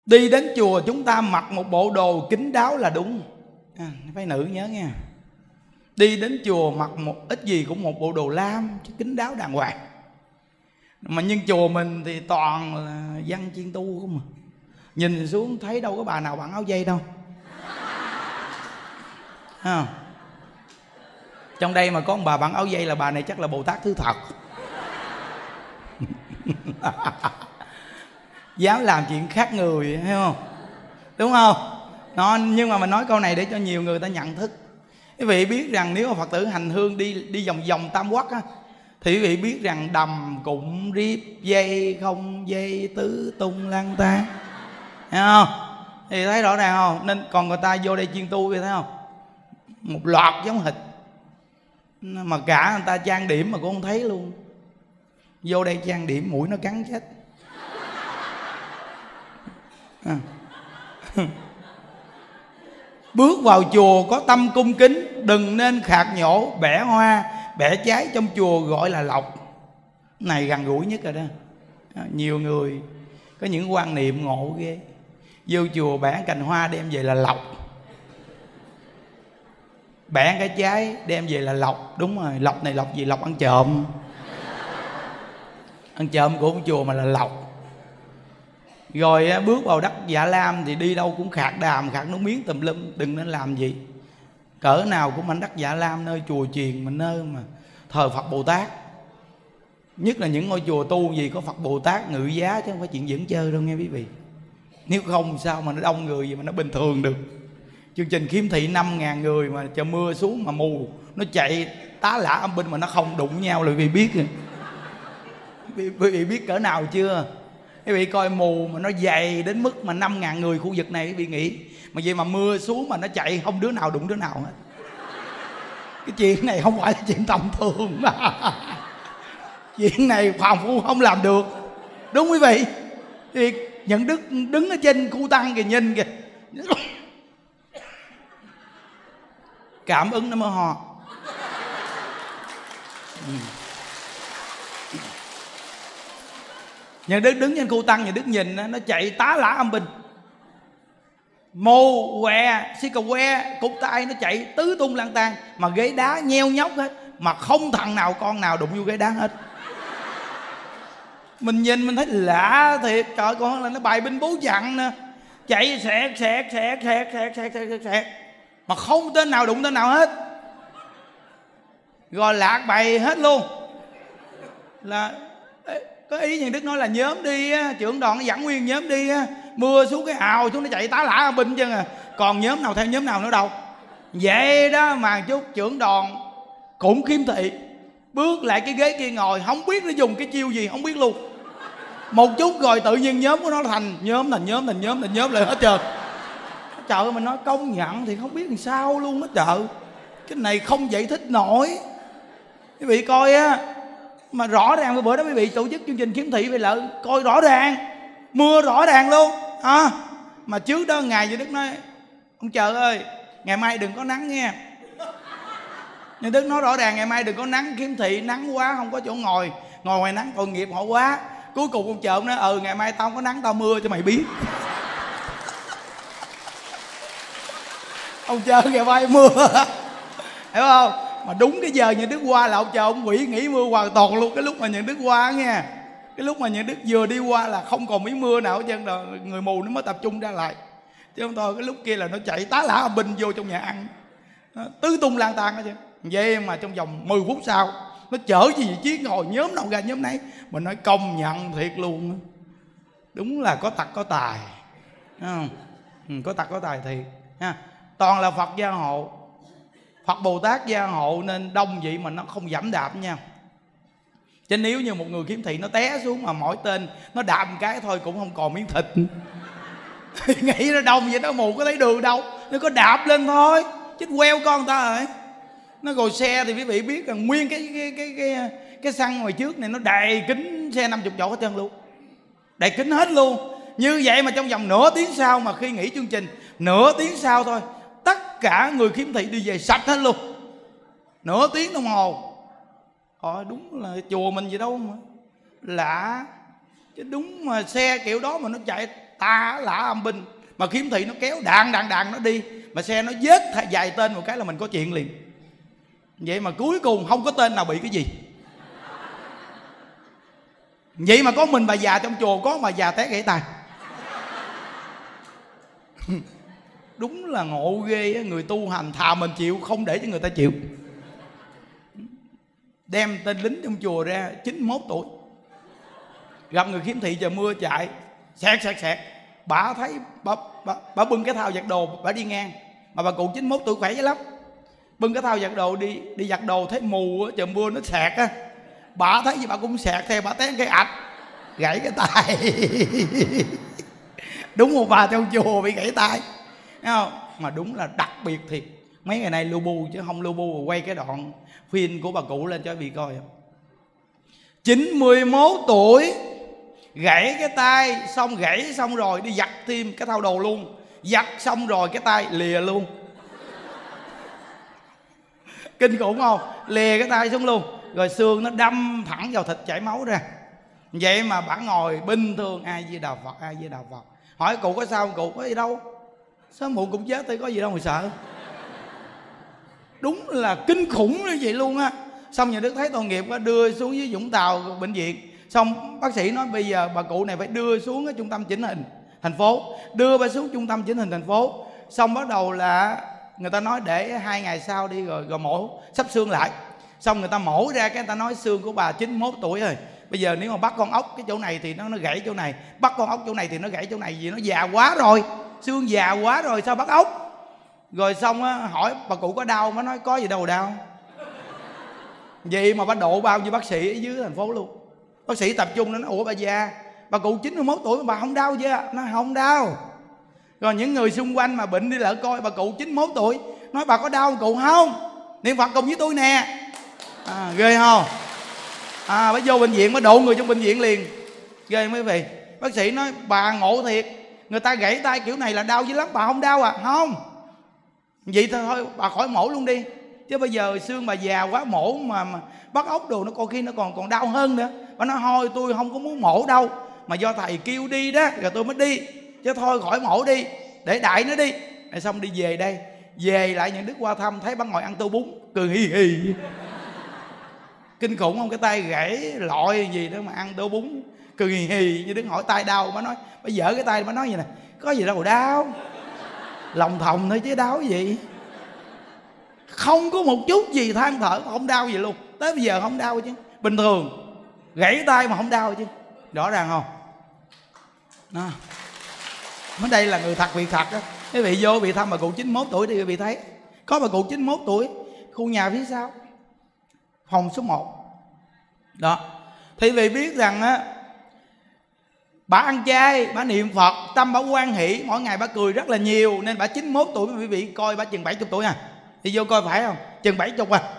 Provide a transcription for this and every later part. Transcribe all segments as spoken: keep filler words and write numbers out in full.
Đi đến chùa chúng ta mặc một bộ đồ kín đáo là đúng. À, phái nữ nhớ nha. Đi đến chùa mặc một ít gì cũng một bộ đồ lam chứ kín đáo đàng hoàng. Mà nhưng chùa mình thì toàn là văn chiên tu không mà. Nhìn xuống thấy đâu có bà nào bận áo dây đâu. À, trong đây mà có một bà bận áo dây là bà này chắc là Bồ Tát thứ thật. Dám làm chuyện khác người, thấy không? Đúng không? Nó, nhưng mà mình nói câu này để cho nhiều người ta nhận thức. Quý vị biết rằng nếu mà Phật tử hành hương đi đi vòng vòng tam quốc á, thì quý vị biết rằng đầm cụng riếp dây không dây tứ tung lang tan, thấy không? Thì thấy rõ ràng không? Nên còn người ta vô đây chuyên tu thì thấy không? Một loạt giống hệt, mà cả người ta trang điểm mà cũng không thấy luôn. Vô đây trang điểm mũi nó cắn chết. À. Bước vào chùa có tâm cung kính, đừng nên khạc nhổ, bẻ hoa, bẻ trái trong chùa gọi là lộc. Này gần gũi nhất rồi đó. À, nhiều người có những quan niệm ngộ ghê. Vô chùa bẻ cành hoa đem về là lộc, bẻ cái trái đem về là lộc. Đúng rồi, lộc này lộc gì? Lộc ăn trộm. Ăn trộm của ông chùa mà là lộc. Rồi bước vào đất Dạ Lam thì đi đâu cũng khạc đàm, khạc nước miếng tùm lum. Đừng nên làm gì. Cỡ nào cũng mảnh đất Dạ Lam, nơi chùa chiền mà nơi mà thờ Phật Bồ Tát. Nhất là những ngôi chùa tu gì có Phật Bồ Tát ngự giá, chứ không phải chuyện dẫn chơi đâu nghe quý vị. Nếu không sao mà nó đông người gì mà nó bình thường được. Chương trình khiếm thị năm ngàn người mà trời mưa xuống mà mù, nó chạy tá lả âm binh mà nó không đụng nhau là quý vị biết rồi. Quý vị biết cỡ nào chưa? Quý vị coi mù mà nó dày đến mức mà năm ngàn người khu vực này, quý vị nghĩ mà vậy mà mưa xuống mà nó chạy không đứa nào đụng đứa nào hết. Cái chuyện này không phải là chuyện tầm thường. Chuyện này phàm phu không làm được. Đúng quý vị? Thì Nhận Đức đứng ở trên khu tăng kìa, nhìn kìa, cảm ứng nó mới ho. Ừ. Nhận Đức đứng trên khu tăng, Nhận Đức nhìn nó chạy tá lả âm binh, mồ què xí cà que cục tay nó chạy tứ tung lang tan, mà ghế đá nheo nhóc hết, mà không thằng nào con nào đụng vô ghế đá hết. Mình nhìn mình thấy lạ thiệt. Trời, con là nó bài binh bố trận nè, chạy xẹt xẹt xẹt xẹt xẹt xẹt xẹt xẹt mà không tên nào đụng tên nào hết. Rồi lạc bày hết luôn. Là có ý Nhân Đức nói là nhóm đi á, trưởng đoàn nó dẫn nguyên nhóm đi á, mưa xuống cái ào xuống nó chạy tá lả binh chân à. Còn nhóm nào theo nhóm nào nữa đâu. Vậy đó mà chút trưởng đoàn cũng khiếm thị, bước lại cái ghế kia ngồi, không biết nó dùng cái chiêu gì, không biết luôn. Một chút rồi tự nhiên nhóm của nó thành nhóm thành nhóm thành nhóm thành nhóm lại hết trơn. Trời ơi, mình nói công nhận thì không biết làm sao luôn đó trời. Cái này không giải thích nổi. Quý vị coi á, mà rõ ràng cái bữa đó quý vị tổ chức chương trình khiếm thị về lợi, coi rõ ràng, mưa rõ ràng luôn à. Mà trước đó ngày Như Đức nói ông Trời ơi, ngày mai đừng có nắng nghe. Như Đức nói rõ ràng ngày mai đừng có nắng, khiếm thị nắng quá không có chỗ ngồi, ngồi ngoài nắng tội nghiệp họ quá. Cuối cùng ông Chợm nói ừ ngày mai tao không có nắng tao mưa cho mày biết. Ông Chợm ngày mai mưa. Hiểu không? Mà đúng cái giờ Nhận Đức qua là ông Chợm ông quỷ nghỉ mưa hoàn toàn luôn. Cái lúc mà Nhận Đức qua nghe, cái lúc mà Nhận Đức vừa đi qua là không còn miếng mưa nào hết trơn rồi, người mù nó mới tập trung ra lại. Chứ không thôi cái lúc kia là nó chạy tá lả binh vô trong nhà ăn, nó tứ tung lang tan hết trơn. Vậy mà trong vòng mười phút sau nó chở gì chiếc ngồi nhóm nào ra nhóm nấy. Mình nói công nhận thiệt luôn, đúng là có tật có tài. Không? Ừ, có tật có tài thiệt ha. Toàn là Phật gia hộ, Phật Bồ Tát gia hộ nên đông vậy mà nó không giảm đạp nha. Chứ nếu như một người khiếm thị nó té xuống mà mỗi tên nó đạp một cái thôi cũng không còn miếng thịt. Nghĩ nó đông vậy, nó mù có thấy đường đâu, nó có đạp lên thôi. Chết queo con người ta rồi. Nó ngồi xe thì quý vị biết rằng nguyên cái cái cái cái cái xăng ngoài trước này nó đầy kính xe năm mươi chỗ hết trơn luôn, đầy kính hết luôn. Như vậy mà trong vòng nửa tiếng sau, mà khi nghỉ chương trình nửa tiếng sau thôi, tất cả người khiếm thị đi về sạch hết luôn. Nửa tiếng đồng hồ. Ờ đúng là chùa mình gì đâu mà lạ. Chứ đúng mà xe kiểu đó mà nó chạy ta lả âm binh, mà khiếm thị nó kéo đàn đàn đàn nó đi, mà xe nó vết dài tên một cái là mình có chuyện liền. Vậy mà cuối cùng không có tên nào bị cái gì. Vậy mà có mình bà già trong chùa, có bà già té gãy tay. Đúng là ngộ ghê. Người tu hành thà mình chịu, không để cho người ta chịu. Đem tên lính trong chùa ra chín mươi mốt tuổi, gặp người khiếm thị trời mưa chạy xẹt xẹt xẹt, bà thấy bà, bà, bà bưng cái thao giặt đồ, bà đi ngang, mà bà cụ chín mươi mốt tuổi khỏe dữ lắm, bưng cái thao giặt đồ đi đi giặt đồ, thấy mù á, trời mưa nó xẹt á, bà thấy gì bà cũng xẹt theo, bà té cái ạch gãy cái tay. Đúng một bà trong chùa bị gãy tay, thấy không? Mà đúng là đặc biệt thiệt. Mấy ngày nay lưu bu chứ không lưu bu, quay cái đoạn phim của bà cụ lên cho vị coi. Chín mươi mốt tuổi gãy cái tay, xong gãy xong rồi đi giặt thêm cái thao đồ luôn, giặt xong rồi cái tay lìa luôn. Kinh khủng không? Lìa cái tay xuống luôn, rồi xương nó đâm thẳng vào thịt chảy máu ra. Vậy mà bà ngồi bình thường, ai với Đà Phật, ai với Đà Phật. Hỏi cụ có sao không? Cụ có gì đâu, sớm muộn cũng chết thôi, có gì đâu mà sợ. Đúng là kinh khủng như vậy luôn á. Xong nhà Đức thấy tội nghiệp quá, đưa xuống dưới Vũng Tàu bệnh viện. Xong bác sĩ nói bây giờ bà cụ này phải đưa xuống cái trung tâm chỉnh hình thành phố, đưa bà xuống trung tâm chỉnh hình thành phố. Xong bắt đầu là người ta nói để hai ngày sau đi rồi rồi mổ sắp xương lại. Xong người ta mổ ra cái người ta nói xương của bà chín mươi mốt tuổi rồi, bây giờ nếu mà bắt con ốc cái chỗ này thì nó nó gãy chỗ này, bắt con ốc chỗ này thì nó gãy chỗ này, vì nó già quá rồi, xương già quá rồi sao bắt ốc. Rồi xong á, hỏi bà cụ có đau, mới nói có gì đâu đau. Vậy mà bà độ bao nhiêu bác sĩ ở dưới thành phố luôn. Bác sĩ tập trung nó nói ủa bà già, bà cụ chín mươi mốt tuổi mà bà không đau chưa? Nó không đau. Rồi những người xung quanh mà bệnh đi lỡ coi bà cụ chín mươi mốt tuổi, nói bà có đau không cụ? Không, niệm Phật cùng với tôi nè. À, ghê không? À, bà vô bệnh viện, bà độ người trong bệnh viện liền. Ghê mấy vị. Bác sĩ nói bà ngộ thiệt, người ta gãy tay kiểu này là đau dữ lắm, bà không đau à? Không. Vậy thôi bà khỏi mổ luôn đi, chứ bây giờ xương bà già quá mổ mà, mà bắt ốc đồ nó có khi nó còn còn đau hơn nữa. Bà nói thôi tôi không có muốn mổ đâu, mà do thầy kêu đi đó rồi tôi mới đi, chứ thôi khỏi mổ đi, để đại nó đi. Rồi xong đi về đây, về lại nhận Đức qua thăm, thấy bác ngồi ăn tô bún cười hì hì. Kinh khủng không? Cái tay gãy lọi gì đó mà ăn tô bún cười hì hì. Như Đức hỏi tay đau, bà nói bà dở cái tay, bà nói vậy nè, có gì đâu đau, lòng thòng thôi chứ đau cái gì. Không có một chút gì than thở, không đau gì luôn. Tới bây giờ không đau chứ, bình thường. Gãy tay mà không đau chứ, rõ ràng không? Đó. Ở đây là người thật việc thật á. Quý vị vô bị thăm bà cụ chín mươi mốt tuổi thì quý vị thấy có bà cụ chín mươi mốt tuổi, khu nhà phía sau, phòng số một. Đó. Thì quý vị biết rằng á, bà ăn chay, bà niệm Phật, tâm bà hoan hỷ, mỗi ngày bà cười rất là nhiều, nên bà chín mươi mốt tuổi mà quý vị coi bà chừng bảy mươi tuổi à. Thì vô coi phải không? Chừng bảy mươi à.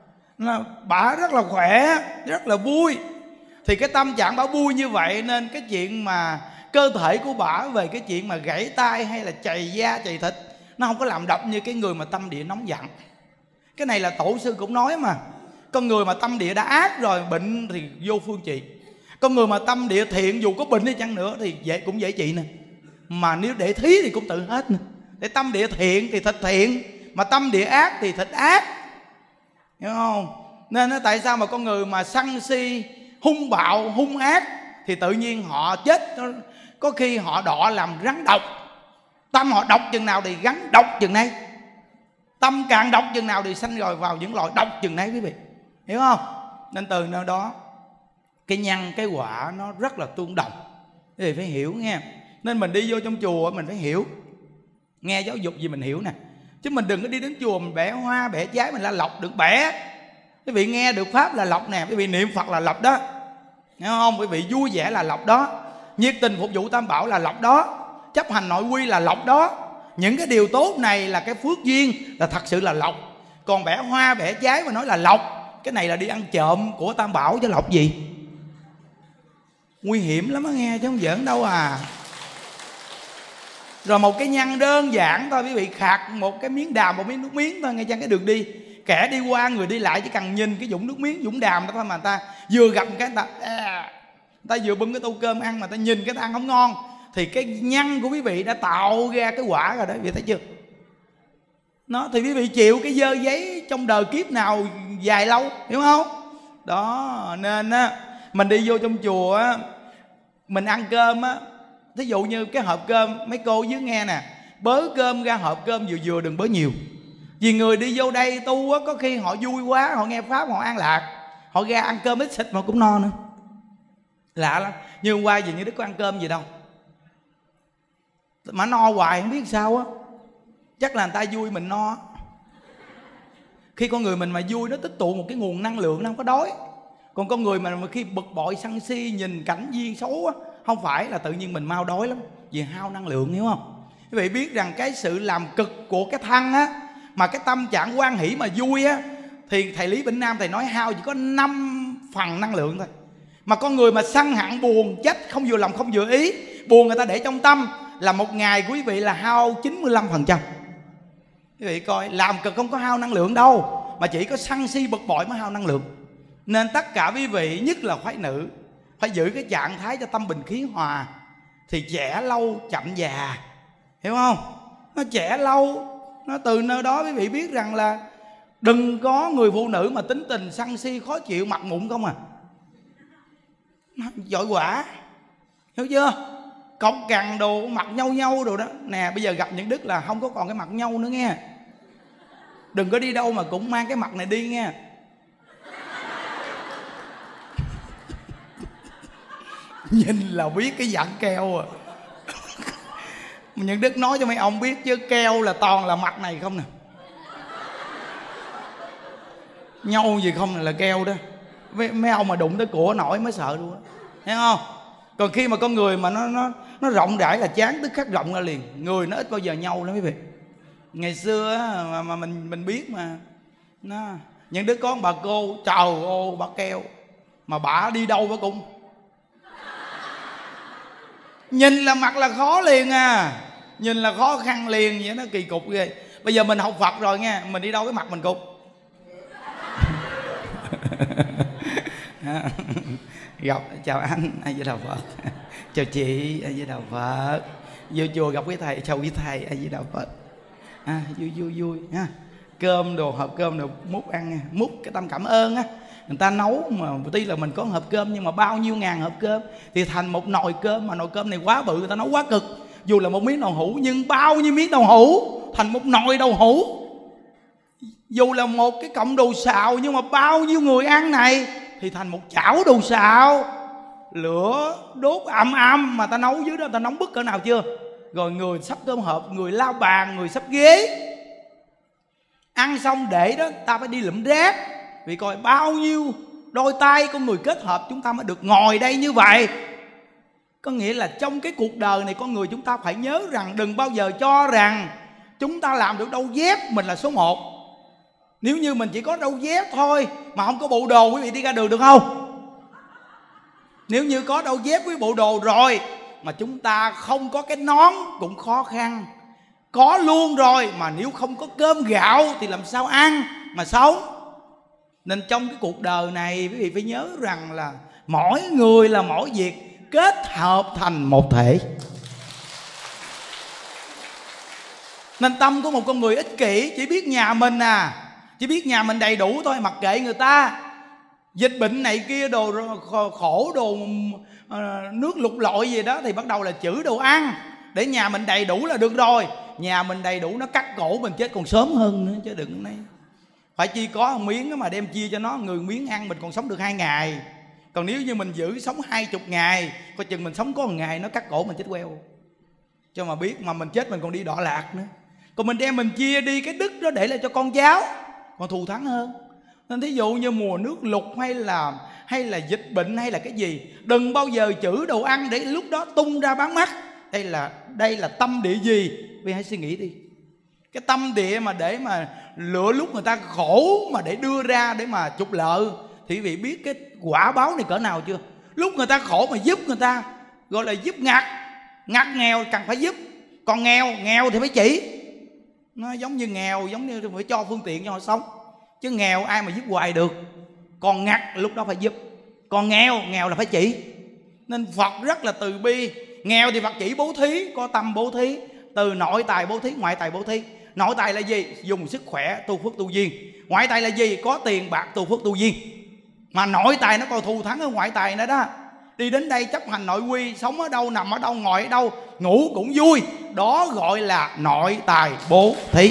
Bà rất là khỏe, rất là vui. Thì cái tâm trạng bà vui như vậy, nên cái chuyện mà cơ thể của bà về cái chuyện mà gãy tay hay là chày da chày thịt, nó không có làm độc như cái người mà tâm địa nóng giận. Cái này là tổ sư cũng nói mà, con người mà tâm địa đã ác rồi, bệnh thì vô phương trị. Con người mà tâm địa thiện dù có bệnh đi chăng nữa thì dễ, cũng dễ trị nè. Mà nếu để thí thì cũng tự hết nè. Để tâm địa thiện thì thịt thiện, mà tâm địa ác thì thịt ác, hiểu không? Nên tại sao mà con người mà sân si, hung bạo, hung ác thì tự nhiên họ chết. Có khi họ đọa làm rắn độc. Tâm họ độc chừng nào thì rắn độc chừng này. Tâm càng độc chừng nào thì sanh rồi vào những loài độc chừng này, quý vị hiểu không? Nên từ nơi đó cái nhân cái quả nó rất là tương đồng, quý vị phải hiểu nghe. Nên mình đi vô trong chùa mình phải hiểu, nghe giáo dục gì mình hiểu nè, chứ mình đừng có đi đến chùa mình bẻ hoa bẻ trái mình la lọc được bẻ. Quý vị nghe được pháp là lọc nè, quý vị niệm Phật là lọc đó, hiểu không? Quý vị vui vẻ là lọc đó, nhiệt tình phục vụ Tam Bảo là lọc đó, chấp hành nội quy là lọc đó. Những cái điều tốt này là cái phước duyên, là thật sự là lọc. Còn bẻ hoa bẻ trái mà nói là lọc, cái này là đi ăn trộm của Tam Bảo chứ lọc gì. Nguy hiểm lắm á nghe, chứ không giỡn đâu à. Rồi một cái nhân đơn giản thôi, quý vị khạc một cái miếng đàm, một miếng nước miếng thôi, nghe chăng cái đường đi. Kẻ đi qua, người đi lại chỉ cần nhìn cái vũng nước miếng, vũng đàm đó thôi mà người ta vừa gặp cái người ta, à, người ta vừa bưng cái tô cơm ăn mà ta nhìn cái ta ăn không ngon, thì cái nhân của quý vị đã tạo ra cái quả rồi đó, quý vị thấy chưa? Nó thì quý vị chịu cái dơ giấy trong đời kiếp nào dài lâu, hiểu không? Đó nên á, mình đi vô trong chùa á, mình ăn cơm á, thí dụ như cái hộp cơm, mấy cô dưới nghe nè, bớ cơm ra hộp cơm vừa vừa, đừng bớ nhiều. Vì người đi vô đây tu á, có khi họ vui quá, họ nghe pháp, họ an lạc, họ ra ăn cơm ít xịt mà cũng no nữa. Lạ lắm. Như hôm qua gì như Đức có ăn cơm gì đâu mà no hoài không biết sao á. Chắc là người ta vui mình no. Khi con người mình mà vui, nó tích tụ một cái nguồn năng lượng, nó không có đói. Còn con người mà khi bực bội sân si, nhìn cảnh duyên xấu á, không phải là tự nhiên mình mau đói lắm, vì hao năng lượng, hiểu không? Quý vị biết rằng cái sự làm cực của cái thân á, mà cái tâm trạng hoan hỷ mà vui á, thì thầy Lý Bỉnh Nam thầy nói hao chỉ có năm phần năng lượng thôi. Mà con người mà sân hận buồn trách, không vừa lòng không vừa ý, buồn người ta để trong tâm, là một ngày của quý vị là hao chín mươi lăm phần trăm. Quý vị coi, làm cực không có hao năng lượng đâu, mà chỉ có sân si bực bội mới hao năng lượng. Nên tất cả quý vị, nhất là phái nữ, phải giữ cái trạng thái cho tâm bình khí hòa, thì trẻ lâu chậm già, hiểu không? Nó trẻ lâu. Nó từ nơi đó quý vị biết rằng là đừng có người phụ nữ mà tính tình sân si khó chịu, mặt mụn không à, giỏi quả, hiểu chưa? Cọc cằn đồ, mặt nhau nhau đồ đó. Nè bây giờ gặp những Đức là không có còn cái mặt nhau nữa nghe. Đừng có đi đâu mà cũng mang cái mặt này đi nghe. Nhìn là biết cái dạng keo à. Những Đức nói cho mấy ông biết chứ keo là toàn là mặt này không nè. Nhau gì không là keo đó. Mấy ông mà đụng tới của nổi mới sợ luôn đó. Thấy không? Còn khi mà con người mà nó nó nó rộng rãi là chán tức khắc rộng ra liền. Người nó ít bao giờ nhau lắm quý vị. Ngày xưa mà, mà mình mình biết mà nó, những đứa con bà cô trời ơi bà keo, mà bà đi đâu bà cũng nhìn là mặt là khó liền à, nhìn là khó khăn liền vậy, nó kỳ cục ghê. Bây giờ mình học Phật rồi nha, mình đi đâu cái mặt mình cục. Gặp chào anh, A Di Đà Phật. Chào chị, A Di Đà Phật. Vô chùa gặp quý thầy, chào quý thầy, A Di Đà Phật. À, vui vui vui ha. Cơm đồ, hộp cơm đồ múc ăn nha. Múc cái tâm cảm ơn á. Người ta nấu mà tuy là mình có hộp cơm, nhưng mà bao nhiêu ngàn hộp cơm thì thành một nồi cơm, mà nồi cơm này quá bự, người ta nấu quá cực. Dù là một miếng đậu hũ, nhưng bao nhiêu miếng đậu hũ thành một nồi đậu hũ. Dù là một cái cọng đồ xào, nhưng mà bao nhiêu người ăn này thì thành một chảo đồ xào. Lửa đốt ầm ầm mà ta nấu dưới đó, ta nóng bức cỡ nào chưa? Rồi người sắp cơm hộp, người lao bàn, người sắp ghế. Ăn xong để đó ta phải đi lụm rác. Vì coi bao nhiêu đôi tay con người kết hợp chúng ta mới được ngồi đây như vậy. Có nghĩa là trong cái cuộc đời này, con người chúng ta phải nhớ rằng đừng bao giờ cho rằng chúng ta làm được đâu dép mình là số một. Nếu như mình chỉ có đâu dép thôi mà không có bộ đồ, quý vị đi ra đường được không? Nếu như có đâu dép với bộ đồ rồi mà chúng ta không có cái nón cũng khó khăn. Có luôn rồi mà nếu không có cơm gạo thì làm sao ăn mà sống. Nên trong cái cuộc đời này quý vị phải nhớ rằng là mỗi người là mỗi việc kết hợp thành một thể. Nên tâm của một con người ích kỷ, chỉ biết nhà mình à, chỉ biết nhà mình đầy đủ thôi, mặc kệ người ta. Dịch bệnh này kia đồ khổ đồ nước lụt lội gì đó thì bắt đầu là chữ đồ ăn để nhà mình đầy đủ là được rồi. Nhà mình đầy đủ nó cắt cổ mình chết còn sớm hơn nữa chứ đừng nói. Phải chi có một miếng mà đem chia cho nó, người miếng ăn mình còn sống được hai ngày. Còn nếu như mình giữ sống hai chục ngày, coi chừng mình sống có một ngày nó cắt cổ mình chết queo. Cho mà biết mà mình chết mình còn đi đọa lạc nữa. Còn mình đem mình chia đi cái đức đó để lại cho con cháu, còn thù thắng hơn. Nên thí dụ như mùa nước lụt hay là hay là dịch bệnh hay là cái gì, đừng bao giờ chữ đồ ăn để lúc đó tung ra bán mắt. Đây là đây là tâm địa gì? Vì hãy suy nghĩ đi. Cái tâm địa mà để mà lựa lúc người ta khổ mà để đưa ra để mà trục lợi thì quý vị biết cái quả báo này cỡ nào chưa? Lúc người ta khổ mà giúp người ta, gọi là giúp ngặt. Ngặt nghèo cần phải giúp. Còn nghèo, nghèo thì phải chỉ. Nó giống như nghèo, giống như phải cho phương tiện cho họ sống. Chứ nghèo ai mà giúp hoài được. Còn ngặt lúc đó phải giúp. Còn nghèo, nghèo là phải chỉ. Nên Phật rất là từ bi. Nghèo thì Phật chỉ bố thí, có tâm bố thí. Từ nội tài bố thí, ngoại tài bố thí. Nội tài là gì? Dùng sức khỏe tu phước tu duyên. Ngoại tài là gì? Có tiền bạc tu phước tu duyên. Mà nội tài nó còn thù thắng hơn ngoại tài nữa đó. Đi đến đây chấp hành nội quy, sống ở đâu, nằm ở đâu, ngồi ở đâu, ngủ cũng vui. Đó gọi là nội tài bố thí.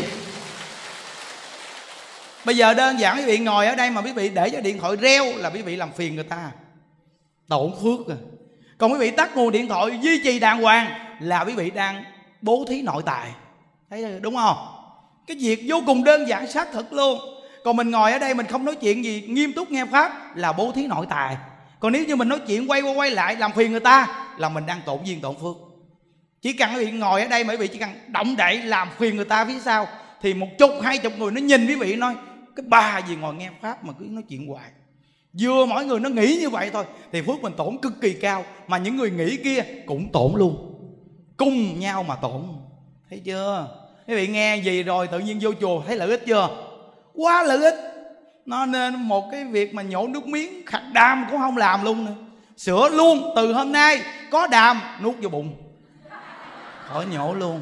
Bây giờ đơn giản quý vị ngồi ở đây mà quý vị để cho điện thoại reo là quý vị làm phiền người ta, tổn phước rồi. Còn quý vị tắt nguồn điện thoại duy trì đàng hoàng là quý vị đang bố thí nội tài. Thấy đúng không? Cái việc vô cùng đơn giản xác thực luôn. Còn mình ngồi ở đây mình không nói chuyện gì, nghiêm túc nghe pháp là bố thí nội tài. Còn nếu như mình nói chuyện quay qua quay lại làm phiền người ta là mình đang tổn duyên tổn phước. Chỉ cần quý vị ngồi ở đây mà quý vị chỉ cần động đậy làm phiền người ta phía sau thì một chục hai chục người nó nhìn quý vị nói cái bà gì ngồi nghe pháp mà cứ nói chuyện hoài. Vừa mỗi người nó nghĩ như vậy thôi thì phước mình tổn cực kỳ cao. Mà những người nghĩ kia cũng tổn luôn, cùng nhau mà tổn. Thấy chưa? Quý vị nghe gì rồi tự nhiên vô chùa thấy lợi ích chưa? Quá lợi ích. Nó nên một cái việc mà nhổ nước miếng khạc đàm cũng không làm luôn nữa. Sửa luôn, từ hôm nay có đàm nuốt vô bụng, khỏi nhổ luôn.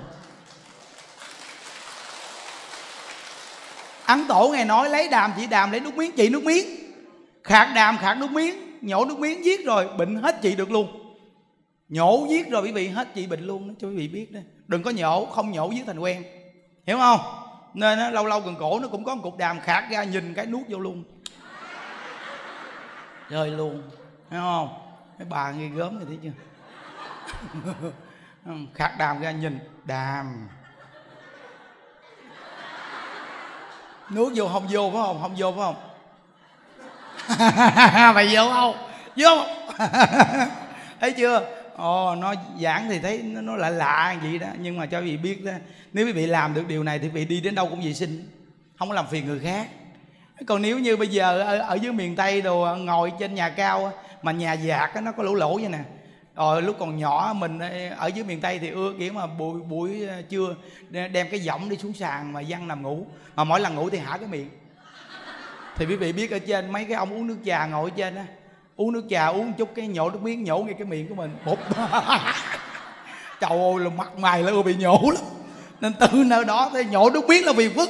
Ấn Tổ ngày nói lấy đàm chỉ đàm, lấy nước miếng trị nước miếng. Khạc đàm khạc nước miếng, nhổ nước miếng giết rồi bệnh hết trị được luôn. Nhổ giết rồi quý vị hết trị bệnh luôn đó, cho quý vị biết đó. Đừng có nhổ, không nhổ giết thành quen. Hiểu không? Nên đó, lâu lâu gần cổ nó cũng có một cục đàm khạc ra, nhìn cái nuốt vô luôn, rơi luôn. Thấy không? Mấy bà nghe gớm rồi thấy chưa? Khạc đàm ra nhìn đàm, nuốt vô không vô phải không? Không vô phải không? Mày vô không? Vô. Thấy chưa? Ồ, nó giảng thì thấy nó, nó lạ lạ vậy đó. Nhưng mà cho quý vị biết đó, nếu quý vị làm được điều này thì quý vị đi đến đâu cũng vệ sinh, không có làm phiền người khác. Còn nếu như bây giờ ở, ở dưới miền Tây đồ ngồi trên nhà cao mà nhà dạt nó có lỗ lỗ vậy nè. Rồi lúc còn nhỏ mình ở dưới miền Tây thì ưa kiểu mà buổi, buổi trưa đem cái giỏng đi xuống sàn mà văng nằm ngủ. Mà mỗi lần ngủ thì hả cái miệng. Thì quý vị biết ở trên mấy cái ông uống nước trà ngồi ở trên á, uống nước trà uống chút cái nhổ nước miếng nhổ ngay cái miệng của mình bụp. Trời ơi là mặt mày là bị nhổ lắm. Nên từ nơi đó thì nhổ nước miếng là phiền phức.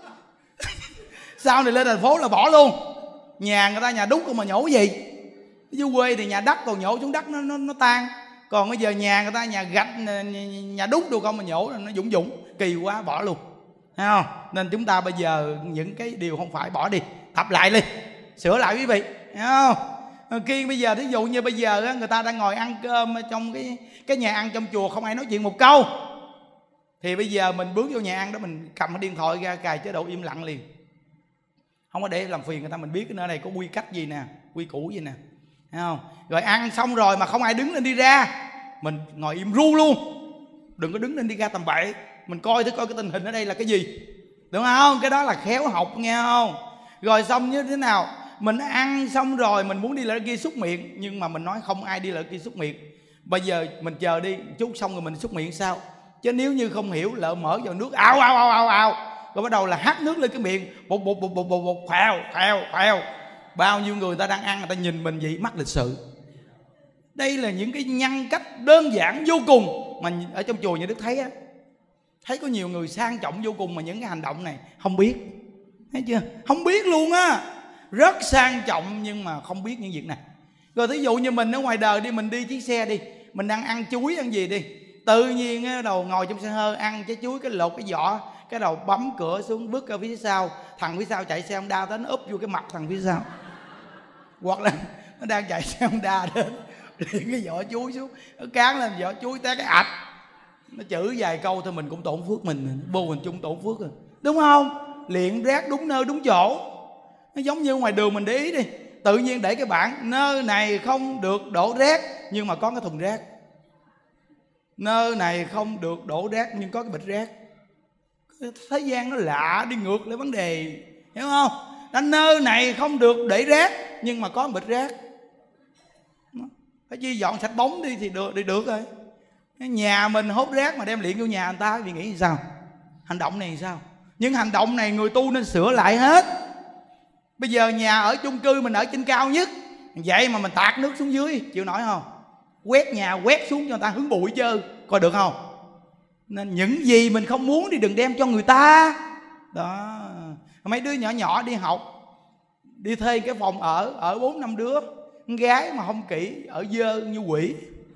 Sau này lên thành phố là bỏ luôn. Nhà người ta nhà đúc không mà nhổ gì. Dưới quê thì nhà đất còn nhổ xuống đất nó nó, nó tan. Còn bây giờ nhà người ta nhà gạch nhà đúc được không mà nhổ nó dũng dũng kỳ quá bỏ luôn. Thấy không? Nên chúng ta bây giờ những cái điều không phải bỏ đi, tập lại đi, sửa lại quý vị. Thấy không? Khi bây giờ thí dụ như bây giờ người ta đang ngồi ăn cơm trong cái cái nhà ăn trong chùa không ai nói chuyện một câu, thì bây giờ mình bước vô nhà ăn đó mình cầm cái điện thoại ra cài chế độ im lặng liền, không có để làm phiền người ta. Mình biết cái nơi này có quy cách gì nè, quy củ gì nè, thấy không? Rồi ăn xong rồi mà không ai đứng lên đi ra, mình ngồi im ru luôn, đừng có đứng lên đi ra tầm bậy. Mình coi thử coi cái tình hình ở đây là cái gì, đúng không? Cái đó là khéo học nghe không? Rồi xong như thế nào, mình ăn xong rồi mình muốn đi lại kia xúc miệng, nhưng mà mình nói không ai đi lại kia xúc miệng. Bây giờ mình chờ đi chút xong rồi mình xúc miệng sao? Chứ nếu như không hiểu lỡ mở vào nước ào ào ào ào ào, rồi bắt đầu là hắt nước lên cái miệng, bột bột bột bột bột bột khèo khèo khèo. Bao nhiêu người ta đang ăn người ta nhìn mình vậy mắc lịch sự. Đây là những cái nhân cách đơn giản vô cùng mà ở trong chùa Như Đức thấy á, thấy có nhiều người sang trọng vô cùng mà những cái hành động này không biết. Thấy chưa? Không biết luôn á. Rất sang trọng nhưng mà không biết những việc này. Rồi thí dụ như mình ở ngoài đời đi, mình đi chiếc xe đi, mình đang ăn chuối ăn gì đi, tự nhiên đầu ngồi trong xe hơi ăn trái chuối cái lột cái vỏ, cái đầu bấm cửa xuống bước ở phía sau, thằng phía sau chạy xe Honda tới nó úp vô cái mặt thằng phía sau. Hoặc là nó đang chạy xe Honda đến liền cái vỏ chuối xuống, nó cán lên vỏ chuối té cái ạch, nó chửi vài câu thôi mình cũng tổn phước mình, vô hình chung tổn phước rồi, đúng không? Liện rác đúng nơi đúng chỗ. Nó giống như ngoài đường mình để ý đi, tự nhiên để cái bảng nơi này không được đổ rác nhưng mà có cái thùng rác, nơi này không được đổ rác nhưng có cái bịch rác. Thế gian nó lạ đi ngược lại vấn đề, hiểu không? Đó, nơi này không được để rác nhưng mà có bịch rác, phải chi dọn sạch bóng đi thì được, thì được rồi. Nhà mình hốt rác mà đem liện vô nhà người ta thì nghĩ sao? Hành động này sao? Nhưng hành động này người tu nên sửa lại hết. Bây giờ nhà ở chung cư mình ở trên cao nhất, vậy mà mình tạt nước xuống dưới chịu nổi không? quét nhà quét xuống cho người ta hứng bụi chơi, coi được không? Nên những gì mình không muốn thì đừng đem cho người ta. Đó, mấy đứa nhỏ nhỏ đi học, đi thuê cái phòng ở, ở bốn năm đứa, con gái mà không kỹ ở dơ như quỷ.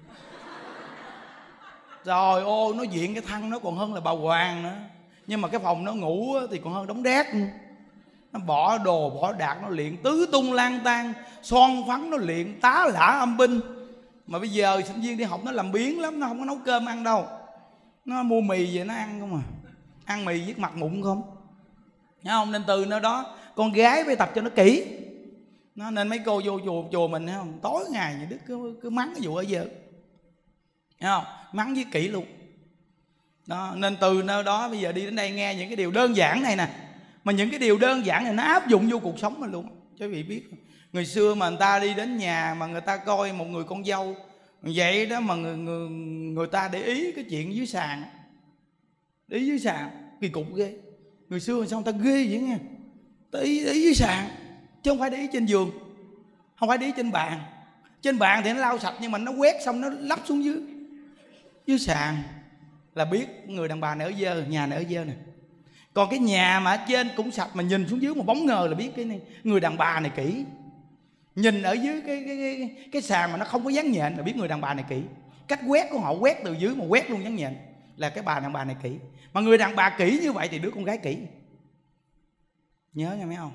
Trời ơi, nó diện cái thân nó còn hơn là bà Hoàng nữa. Nhưng mà cái phòng nó ngủ thì còn hơn đống rác. Nó bỏ đồ bỏ đạc, nó luyện tứ tung lang tan, son phấn nó luyện tá lả âm binh. Mà bây giờ sinh viên đi học nó làm biếng lắm, nó không có nấu cơm ăn đâu, nó mua mì về nó ăn không à, ăn mì với mặt mụn không. Thấy không? Nên từ nơi đó con gái phải tập cho nó kỹ. Nó nên mấy cô vô chùa chùa mình thấy không, tối ngày nhà Đức cứ, cứ mắng cái vụ ở giờ, thấy không, mắng với kỹ luôn đó. Nên từ nơi đó bây giờ đi đến đây nghe những cái điều đơn giản này nè, mà những cái điều đơn giản này nó áp dụng vô cuộc sống mình luôn. Chứ vị biết người xưa mà người ta đi đến nhà mà người ta coi một người con dâu vậy đó, mà người, người, người ta để ý cái chuyện dưới sàn, để ý dưới sàn kỳ cục ghê. Người xưa sao người ta ghê vậy nghe, để ý, để ý dưới sàn chứ không phải để ý trên giường, không phải để ý trên bàn. Trên bàn thì nó lau sạch, nhưng mà nó quét xong nó lắp xuống dưới dưới sàn là biết người đàn bà này ở dơ, nhà này ở dơ nè. Còn cái nhà mà ở trên cũng sạch mà nhìn xuống dưới một bóng ngờ là biết cái này, người đàn bà này kỹ. Nhìn ở dưới cái cái cái, cái sàn mà nó không có dán nhện là biết người đàn bà này kỹ. Cách quét của họ quét từ dưới mà quét luôn dán nhện là cái bà đàn bà này kỹ. Mà người đàn bà kỹ như vậy thì đứa con gái kỹ. Nhớ nha mấy ông.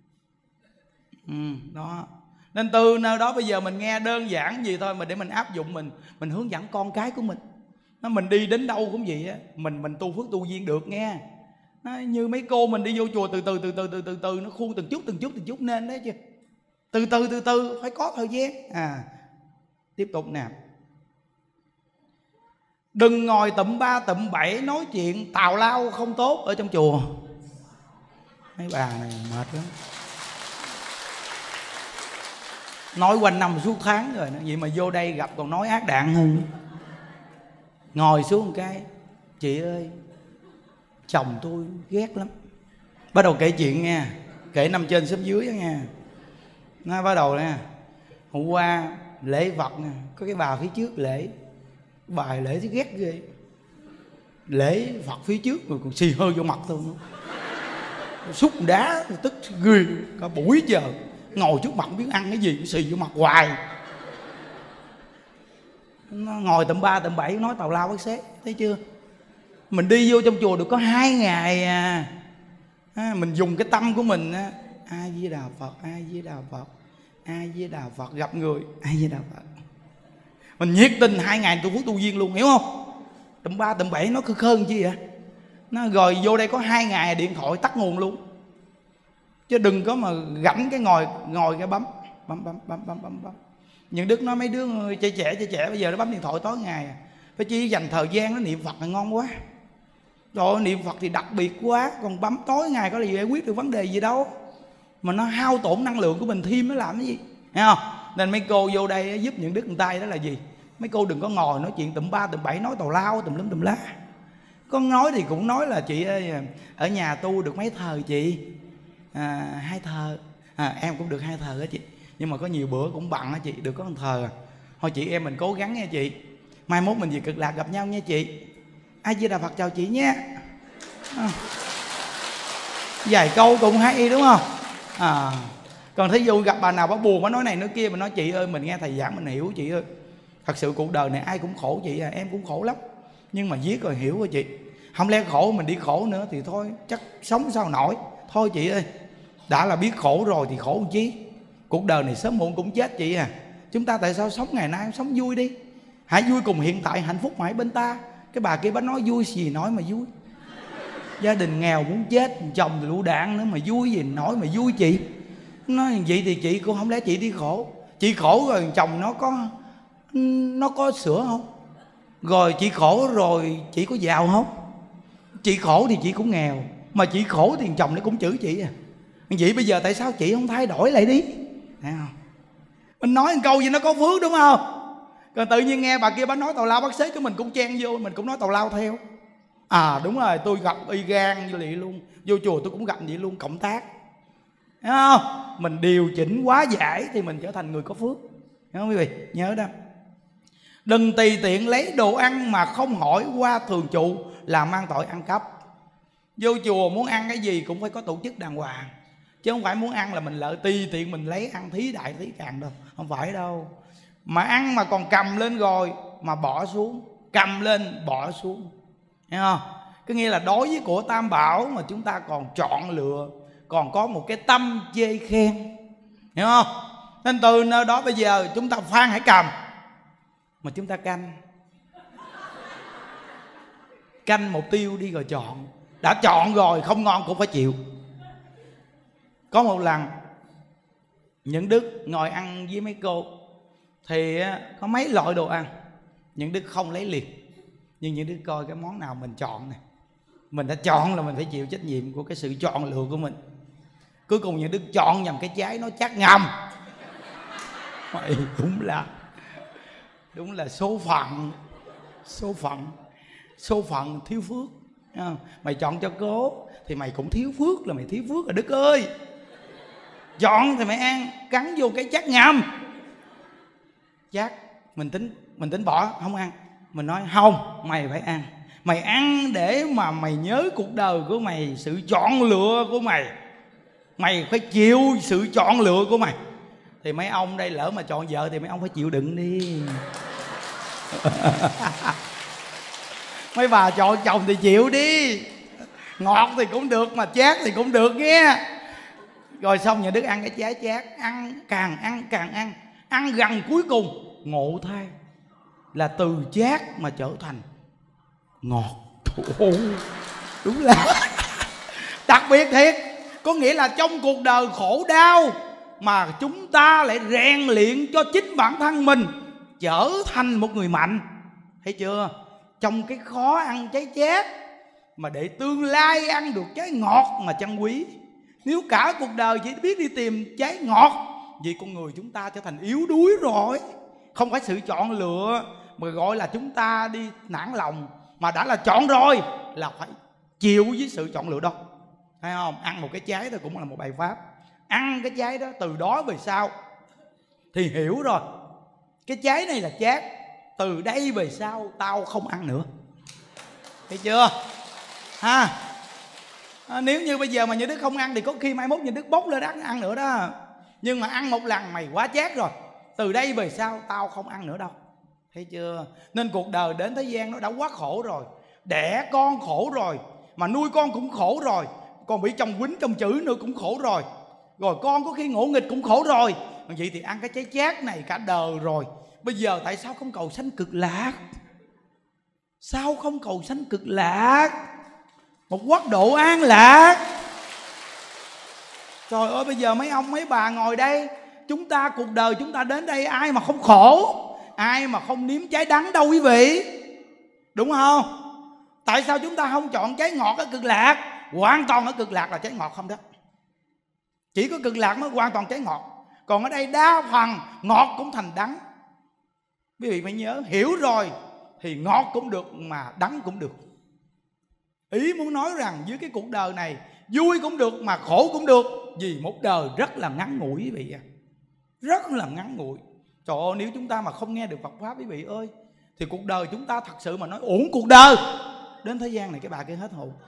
Ừ, đó. Nên từ nơi đó bây giờ mình nghe đơn giản gì thôi mà để mình áp dụng, mình mình hướng dẫn con cái của mình. Nó mình đi đến đâu cũng vậy á, mình mình tu phước tu duyên được nghe. Nó như mấy cô mình đi vô chùa từ từ từ từ từ từ từ nó khuôn từng chút từng chút từng chút nên đấy chứ. Từ từ từ từ phải có thời gian. À, tiếp tục nè. Đừng ngồi tụm ba tụm bảy nói chuyện tào lao không tốt ở trong chùa. Mấy bà này mệt lắm, nói quanh năm suốt tháng rồi đó. Vậy mà vô đây gặp còn nói ác đạn hơn. Ngồi xuống một cái, chị ơi chồng tôi ghét lắm. Bắt đầu kể chuyện nha, kể năm trên xóm dưới đó nha. Nó bắt đầu nè, hôm qua lễ Phật nè, có cái bà phía trước lễ, bài lễ thì ghét ghê. Lễ Phật phía trước rồi còn xì hơi vô mặt tôi nữa, xúc đá tức ghê. Cả buổi giờ ngồi trước mặt không biết ăn cái gì, xì vô mặt hoài. Nó ngồi tầm ba tầm bảy nói tào lao bác xế, thấy chưa? Mình đi vô trong chùa được có hai ngày à, à mình dùng cái tâm của mình á, A Di Đà Phật, A Di Đà Phật, A Di Đà Phật, gặp người A Di Đà Phật. Mình nhiệt tình hai ngày tu phước tu duyên luôn, hiểu không? Tầm ba tầm bảy nó khơi khơn chi vậy? Nó rồi vô đây có hai ngày điện thoại tắt nguồn luôn. Chứ đừng có mà gảnh cái ngồi ngồi cái bấm bấm bấm bấm bấm bấm bấm. Những Đức nói mấy đứa trẻ trẻ trẻ trẻ bây giờ nó bấm điện thoại tối ngày, phải chỉ dành thời gian nó niệm Phật là ngon quá. Rồi niệm Phật thì đặc biệt quá, còn bấm tối ngày có là giải quyết được vấn đề gì đâu, mà nó hao tổn năng lượng của mình thêm nó làm cái gì, thấy không? Nên mấy cô vô đây giúp Những Đức một tay đó là gì? Mấy cô đừng có ngồi nói chuyện tụm ba tụm bảy nói tào lao tùm lum tùm lá. Con nói thì cũng nói là chị ơi ở nhà tu được mấy thờ chị? À, hai thờ. À, em cũng được hai thờ đó chị, nhưng mà có nhiều bữa cũng bận á chị, được có một thờ. Thôi chị em mình cố gắng nha chị, mai mốt mình về Cực Lạc gặp nhau nha chị. A Di Đà Phật chào chị nhé. À, vài câu cũng hay đúng không? À, còn thí dụ gặp bà nào bà buồn bà nói này nói kia, mà nói chị ơi mình nghe thầy giảng mình hiểu chị ơi, thật sự cuộc đời này ai cũng khổ chị à, em cũng khổ lắm, nhưng mà viết rồi hiểu rồi chị, không lẽ khổ mình đi khổ nữa thì thôi chắc sống sao nổi. Thôi chị ơi, đã là biết khổ rồi thì khổ làm chi, cuộc đời này sớm muộn cũng chết chị à. Chúng ta tại sao sống ngày nay sống vui đi, hãy vui cùng hiện tại, hạnh phúc mãi bên ta. Cái bà kia bà nói vui gì nói mà vui, gia đình nghèo muốn chết, chồng thì lũ đạn nữa mà vui gì nói mà vui chị. Nói vậy thì chị cũng không lẽ chị đi khổ, chị khổ rồi chồng nó có nó có sữa không, rồi chị khổ rồi chị có giàu không, chị khổ thì chị cũng nghèo, mà chị khổ thì chồng nó cũng chửi chị à. Vậy bây giờ tại sao chị không thay đổi lại đi, thấy không? Mình nói một câu gì nó có phước đúng không? Còn tự nhiên nghe bà kia bà nói tào lao bác xế cái mình cũng chen vô, mình cũng nói tào lao theo. À đúng rồi, tôi gặp y gan như vậy luôn, vô chùa tôi cũng gặp vậy luôn, cộng tác. Thấy không? Mình điều chỉnh hóa giải thì mình trở thành người có phước. Hiểu không quý vị? Nhớ đó. Đừng tùy tiện lấy đồ ăn mà không hỏi qua thường trụ, làm mang tội ăn cắp. Vô chùa muốn ăn cái gì cũng phải có tổ chức đàng hoàng, chứ không phải muốn ăn là mình lợi tùy tiện mình lấy ăn thí đại thí càng đâu. Không phải đâu. Mà ăn mà còn cầm lên rồi mà bỏ xuống, cầm lên bỏ xuống, hiểu không? Có nghĩa là đối với của Tam Bảo mà chúng ta còn chọn lựa, còn có một cái tâm chê khen, hiểu không? Nên từ nơi đó bây giờ chúng ta Phan hãy cầm, mà chúng ta canh canh mục tiêu đi rồi chọn. Đã chọn rồi không ngon cũng phải chịu. Có một lần Những Đức ngồi ăn với mấy cô thì có mấy loại đồ ăn, Những Đức không lấy liền, nhưng Những Đức coi cái món nào mình chọn này, mình đã chọn là mình phải chịu trách nhiệm của cái sự chọn lựa của mình. Cuối cùng Những Đức chọn nhầm cái trái nó chắc ngầm. Mày đúng là Đúng là số phận. Số phận Số phận thiếu phước. Mày chọn cho cố thì mày cũng thiếu phước, là mày thiếu phước rồi Đức ơi. Chọn thì mày ăn, cắn vô cái chắc ngầm. Chắc mình tính mình tính bỏ không ăn, mình nói không, mày phải ăn. Mày ăn để mà mày nhớ cuộc đời của mày, sự chọn lựa của mày. Mày phải chịu sự chọn lựa của mày. Thì mấy ông đây lỡ mà chọn vợ thì mấy ông phải chịu đựng đi. Mấy bà chọn chồng thì chịu đi. Ngọt thì cũng được mà chát thì cũng được nghe. Rồi xong Nhà Đức ăn cái trái chát, ăn càng ăn càng ăn, ăn gần cuối cùng ngộ thay là từ chát mà trở thành ngọt. Ồ, đúng là đặc biệt thiệt. Có nghĩa là trong cuộc đời khổ đau mà chúng ta lại rèn luyện cho chính bản thân mình trở thành một người mạnh. Thấy chưa? Trong cái khó ăn trái chát mà để tương lai ăn được trái ngọt mà chân quý. Nếu cả cuộc đời chỉ biết đi tìm trái ngọt, vì con người chúng ta trở thành yếu đuối rồi. Không phải sự chọn lựa mà gọi là chúng ta đi nản lòng, mà đã là chọn rồi là phải chịu với sự chọn lựa đó. Thấy không? Ăn một cái trái đó cũng là một bài pháp. Ăn cái trái đó từ đó về sau thì hiểu rồi, cái trái này là chát, từ đây về sau tao không ăn nữa. Thấy chưa? Ha? À, nếu như bây giờ mà Như Đức không ăn thì có khi mai mốt Như Đức bốc lên ăn, ăn nữa đó. Nhưng mà ăn một lần mày quá chát rồi, từ đây về sau tao không ăn nữa đâu. Thấy chưa? Nên cuộc đời đến thế gian nó đã quá khổ rồi. Đẻ con khổ rồi, mà nuôi con cũng khổ rồi, còn bị chồng quýnh chồng chửi nữa cũng khổ rồi, rồi con có khi ngỗ nghịch cũng khổ rồi. Vậy thì ăn cái trái chát này cả đời rồi. Bây giờ tại sao không cầu sanh cực lạc? Sao không cầu sanh cực lạc, một quốc độ an lạc? Trời ơi, bây giờ mấy ông mấy bà ngồi đây, chúng ta cuộc đời chúng ta đến đây ai mà không khổ, ai mà không nếm trái đắng đâu quý vị, đúng không? Tại sao chúng ta không chọn trái ngọt ở cực lạc? Hoàn toàn ở cực lạc là trái ngọt không đó. Chỉ có cực lạc mới hoàn toàn trái ngọt, còn ở đây đa phần ngọt cũng thành đắng. Quý vị phải nhớ, hiểu rồi thì ngọt cũng được mà đắng cũng được. Ý muốn nói rằng dưới cái cuộc đời này vui cũng được mà khổ cũng được, vì một đời rất là ngắn ngủi quý vị ạ. Rất là ngắn ngủi. Trời ơi, nếu chúng ta mà không nghe được Phật Pháp quý vị ơi, thì cuộc đời chúng ta thật sự mà nói uổng cuộc đời. Đến thế gian này cái bà kia hết hồn.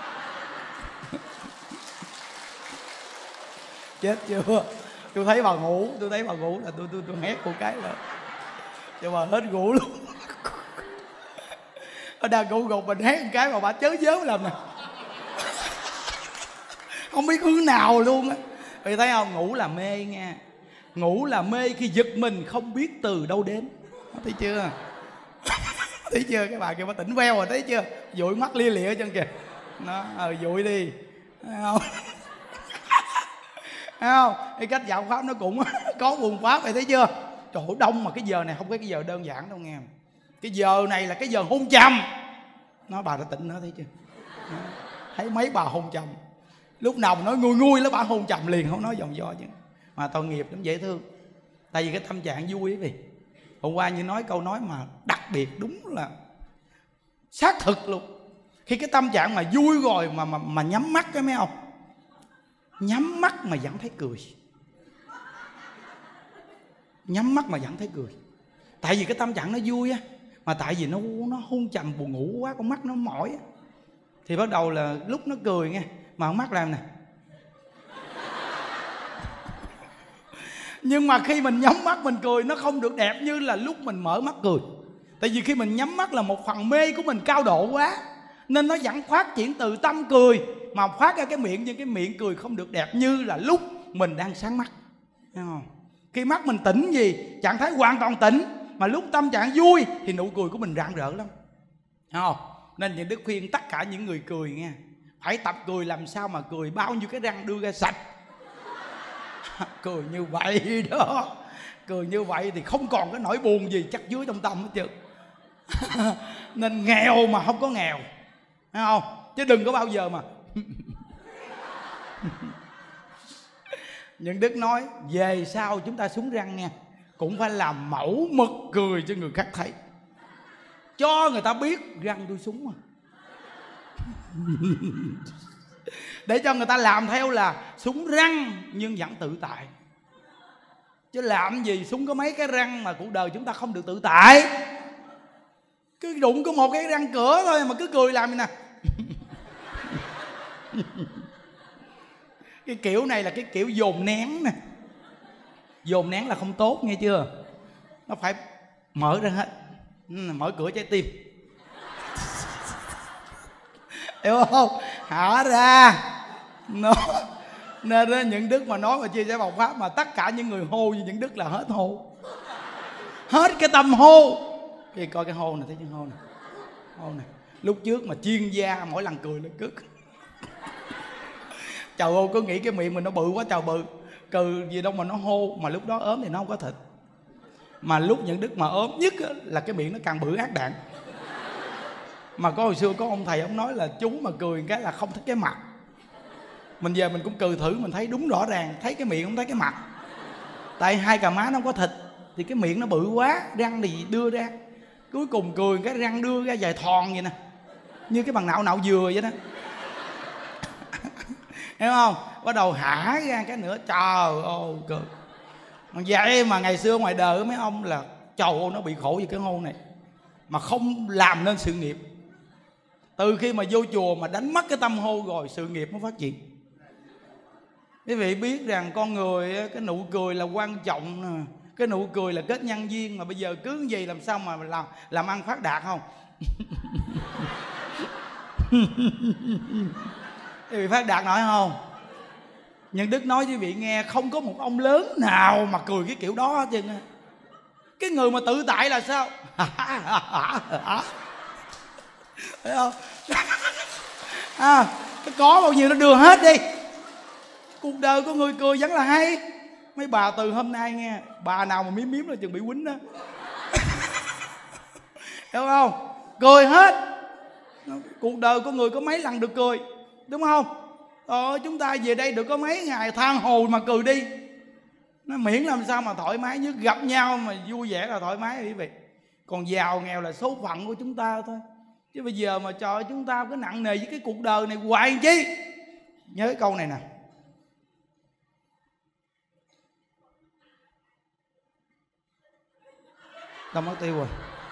Chết chưa? Tôi thấy bà ngủ, tôi thấy bà ngủ là tôi tôi tôi hét một cái là cho bà hết ngủ luôn. Ở đang ngủ gục mình hét một cái mà bà chớ dớm làm nè. Không biết hướng nào luôn á. Vì thấy không? Ngủ là mê nha. Ngủ là mê khi giật mình không biết từ đâu đến. Thấy chưa? Thấy chưa? Cái bà kia bà tỉnh veo rồi, thấy chưa? Dụi mắt lia lịa chân kìa. Nó ờ dụi đi. Thấy không? Thấy không? Cái cách dạo Pháp nó cũng có buồn Pháp vậy, thấy chưa? Trời ơi, đông mà cái giờ này không phải cái giờ đơn giản đâu nghe. Cái giờ này là cái giờ hôn trầm. Nó bà đã tỉnh nữa, thấy chưa? Nó, thấy mấy bà hôn trầm. Lúc nào mà nói nguôi nguôi là bà hôn trầm liền, không nói vòng vo chứ. Mà tội nghiệp lắm, dễ thương. Tại vì cái tâm trạng vui quý vị. Hôm qua như nói câu nói mà đặc biệt, đúng là xác thực luôn. Khi cái tâm trạng mà vui rồi mà mà, mà nhắm mắt cái mấy ông, nhắm mắt mà vẫn thấy cười. Nhắm mắt mà vẫn thấy cười. Tại vì cái tâm trạng nó vui á, mà tại vì nó nó hôn trầm buồn ngủ quá, con mắt nó mỏi á, thì bắt đầu là lúc nó cười nghe, mà con mắt làm nè. Nhưng mà khi mình nhắm mắt mình cười, nó không được đẹp như là lúc mình mở mắt cười. Tại vì khi mình nhắm mắt là một phần mê của mình cao độ quá, nên nó vẫn phát triển từ tâm cười mà phát ra cái miệng, nhưng cái miệng cười không được đẹp như là lúc mình đang sáng mắt. Thấy không? Khi mắt mình tỉnh gì, trạng thái hoàn toàn tỉnh, mà lúc tâm trạng vui thì nụ cười của mình rạng rỡ lắm. Thấy không? Nên những Đức khuyên tất cả những người cười nghe, phải tập cười làm sao mà cười bao nhiêu cái răng đưa ra sạch. Cười như vậy đó, cười như vậy thì không còn cái nỗi buồn gì chắc dưới trong tâm hết chứ. Nên nghèo mà không có nghèo, thấy không? Chứ đừng có bao giờ mà Những Đức nói về sau chúng ta súng răng nha, cũng phải làm mẫu mực cười cho người khác thấy, cho người ta biết răng tôi súng mà. Để cho người ta làm theo là súng răng nhưng vẫn tự tại. Chứ làm gì súng có mấy cái răng mà cuộc đời chúng ta không được tự tại. Cứ đụng có một cái răng cửa thôi mà cứ cười làm gì nè. Cái kiểu này là cái kiểu dồn nén nè. Dồn nén là không tốt nghe chưa. Nó phải mở ra hết, mở cửa trái tim. Hiểu không? Hở ra. Nó nên đó, những Đức mà nói mà chia sẻ Phật pháp mà tất cả những người hô như những Đức là hết hô, hết cái tâm hô. Thì coi cái hô này, thấy cái hô này, hô này. Lúc trước mà chuyên gia mỗi lần cười là cứ trời ơi, cứ nghĩ cái miệng mình nó bự quá trời bự, cười gì đâu mà nó hô. Mà lúc đó ốm thì nó không có thịt, mà lúc những Đức mà ốm nhất là cái miệng nó càng bự ác đạn. Mà có hồi xưa có ông thầy ông nói là chú mà cười cái là không thích cái mặt. Mình về mình cũng cười thử, mình thấy đúng rõ ràng, thấy cái miệng không thấy cái mặt. Tại hai cà má nó không có thịt thì cái miệng nó bự quá, răng thì đưa ra. Cuối cùng cười cái răng đưa ra dài thòn vậy nè, như cái bằng nạo nạo dừa vậy đó. Hiểu không? Bắt đầu hả ra cái nữa, trời ơi cười. Vậy mà ngày xưa ngoài đời mấy ông là trời ơi nó bị khổ vì cái hôn này, mà không làm nên sự nghiệp. Từ khi mà vô chùa mà đánh mất cái tâm hô rồi, sự nghiệp nó phát triển. Quý vị biết rằng con người cái nụ cười là quan trọng nè. Cái nụ cười là kết nhân duyên. Mà bây giờ cứ gì làm sao mà làm, làm ăn phát đạt không? Quý vị phát đạt nổi không? Nhưng Đức nói với quý vị nghe, không có một ông lớn nào mà cười cái kiểu đó hết trơn. Cái người mà tự tại là sao? Thấy không? À, cái có bao nhiêu nó đưa hết đi. Cuộc đời của người cười vẫn là hay. Mấy bà từ hôm nay nghe, bà nào mà miếm miếm là chừng bị quýnh đó. Hiểu không? Cười hết. Cuộc đời của người có mấy lần được cười, đúng không? Ờ, chúng ta về đây được có mấy ngày than hồi mà cười đi. Nó miễn làm sao mà thoải mái nhất, gặp nhau mà vui vẻ là thoải mái quý vị. Còn giàu nghèo là số phận của chúng ta thôi. Chứ bây giờ mà trời ơi, chúng ta cứ nặng nề với cái cuộc đời này hoài chi. Nhớ cái câu này nè. Đâu mất tiêu rồi.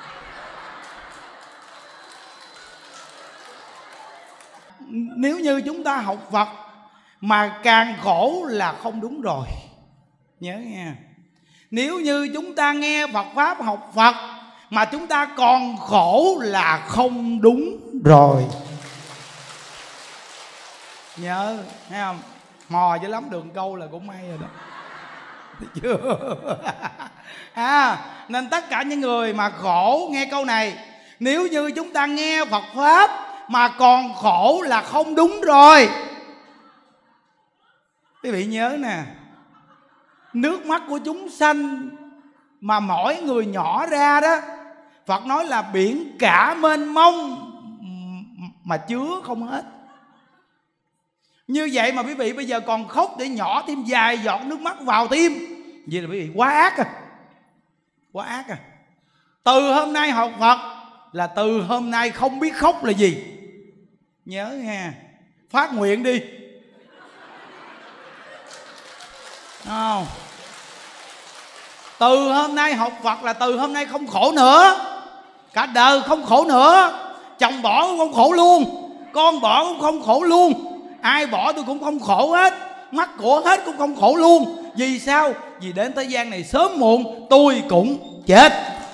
Nếu như chúng ta học Phật mà càng khổ là không đúng rồi. Nhớ nha. Nếu như chúng ta nghe Phật Pháp, học Phật mà chúng ta còn khổ là không đúng rồi. Nhớ, thấy không? Mò cho lắm đường câu là cũng may rồi đó. Thấy chưa? À, nên tất cả những người mà khổ nghe câu này, nếu như chúng ta nghe Phật Pháp mà còn khổ là không đúng rồi. Quý vị nhớ nè, nước mắt của chúng sanh mà mỗi người nhỏ ra đó, Phật nói là biển cả mênh mông mà chứa không hết. Như vậy mà quý vị bây giờ còn khóc để nhỏ thêm vài giọt nước mắt vào tim, vậy là quý vị quá ác à. Quá ác à. Từ hôm nay học Phật là từ hôm nay không biết khóc là gì. Nhớ nha. Phát nguyện đi. Không. Từ hôm nay học Phật là từ hôm nay không khổ nữa, cả đời không khổ nữa. Chồng bỏ cũng không khổ luôn, con bỏ cũng không khổ luôn, ai bỏ tôi cũng không khổ hết, mắc của hết cũng không khổ luôn. Vì sao? Vì đến thế gian này sớm muộn tôi cũng chết.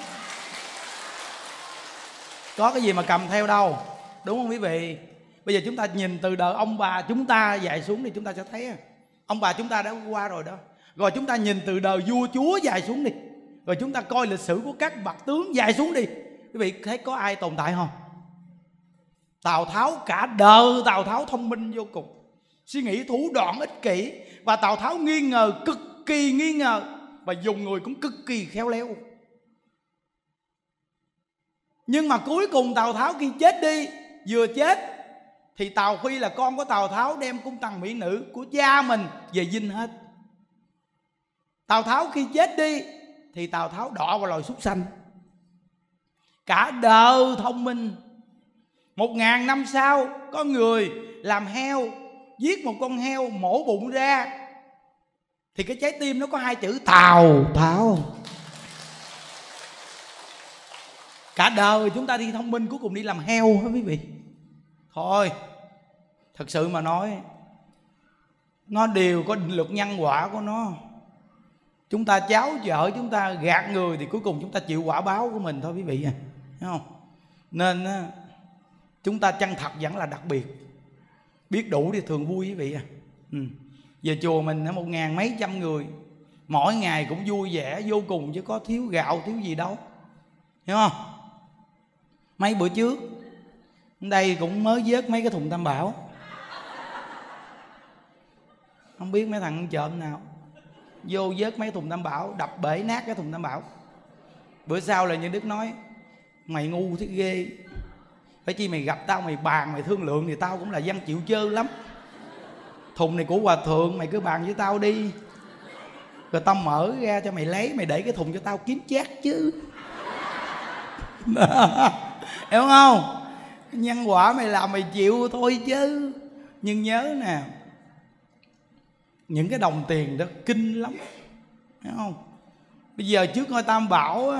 Có cái gì mà cầm theo đâu, đúng không quý vị? Bây giờ chúng ta nhìn từ đời ông bà chúng ta dài xuống thì chúng ta sẽ thấy ông bà chúng ta đã qua rồi đó. Rồi chúng ta nhìn từ đời vua chúa dài xuống đi, rồi chúng ta coi lịch sử của các bậc tướng dài xuống đi, quý vị thấy có ai tồn tại không? Tào Tháo cả đời Tào Tháo thông minh vô cùng, suy nghĩ thủ đoạn ích kỷ, và Tào Tháo nghi ngờ, cực kỳ nghi ngờ, và dùng người cũng cực kỳ khéo léo. Nhưng mà cuối cùng Tào Tháo khi chết đi, vừa chết thì Tào Phi là con của Tào Tháo đem cung tần mỹ nữ của cha mình về dinh hết. Tào Tháo khi chết đi thì Tào Tháo đọa vào loài súc sanh. Cả đời thông minh. Một ngàn năm sau có người làm heo, giết một con heo, mổ bụng ra thì cái trái tim nó có hai chữ Tào Tháo. Cả đời chúng ta đi thông minh, cuối cùng đi làm heo hả quý vị? Thôi, thật sự mà nói, nó đều có định luật nhân quả của nó. Chúng ta cháu vợ chúng ta gạt người thì cuối cùng chúng ta chịu quả báo của mình thôi quý vị à, thấy không? Nên chúng ta chân thật vẫn là đặc biệt. Biết đủ thì thường vui quý vị à. ừ. Về chùa mình một ngàn mấy trăm người, mỗi ngày cũng vui vẻ vô cùng, chứ có thiếu gạo thiếu gì đâu, hiểu không? Mấy bữa trước đây cũng mới vớt mấy cái thùng tam bảo, không biết mấy thằng trộm nào vô vớt mấy thùng tam bảo, đập bể nát cái thùng tam bảo. Bữa sau là Nhân Đức nói: mày ngu thế ghê, phải chi mày gặp tao mày bàn mày thương lượng thì tao cũng là dân chịu chơi lắm. Thùng này của hòa thượng, mày cứ bàn với tao đi, rồi tao mở ra cho mày lấy, mày để cái thùng cho tao kiếm chát chứ. Hiểu không? Nhân quả mày làm mày chịu thôi chứ. Nhưng nhớ nè, những cái đồng tiền đó kinh lắm, hiểu không? Bây giờ trước ngôi Tam Bảo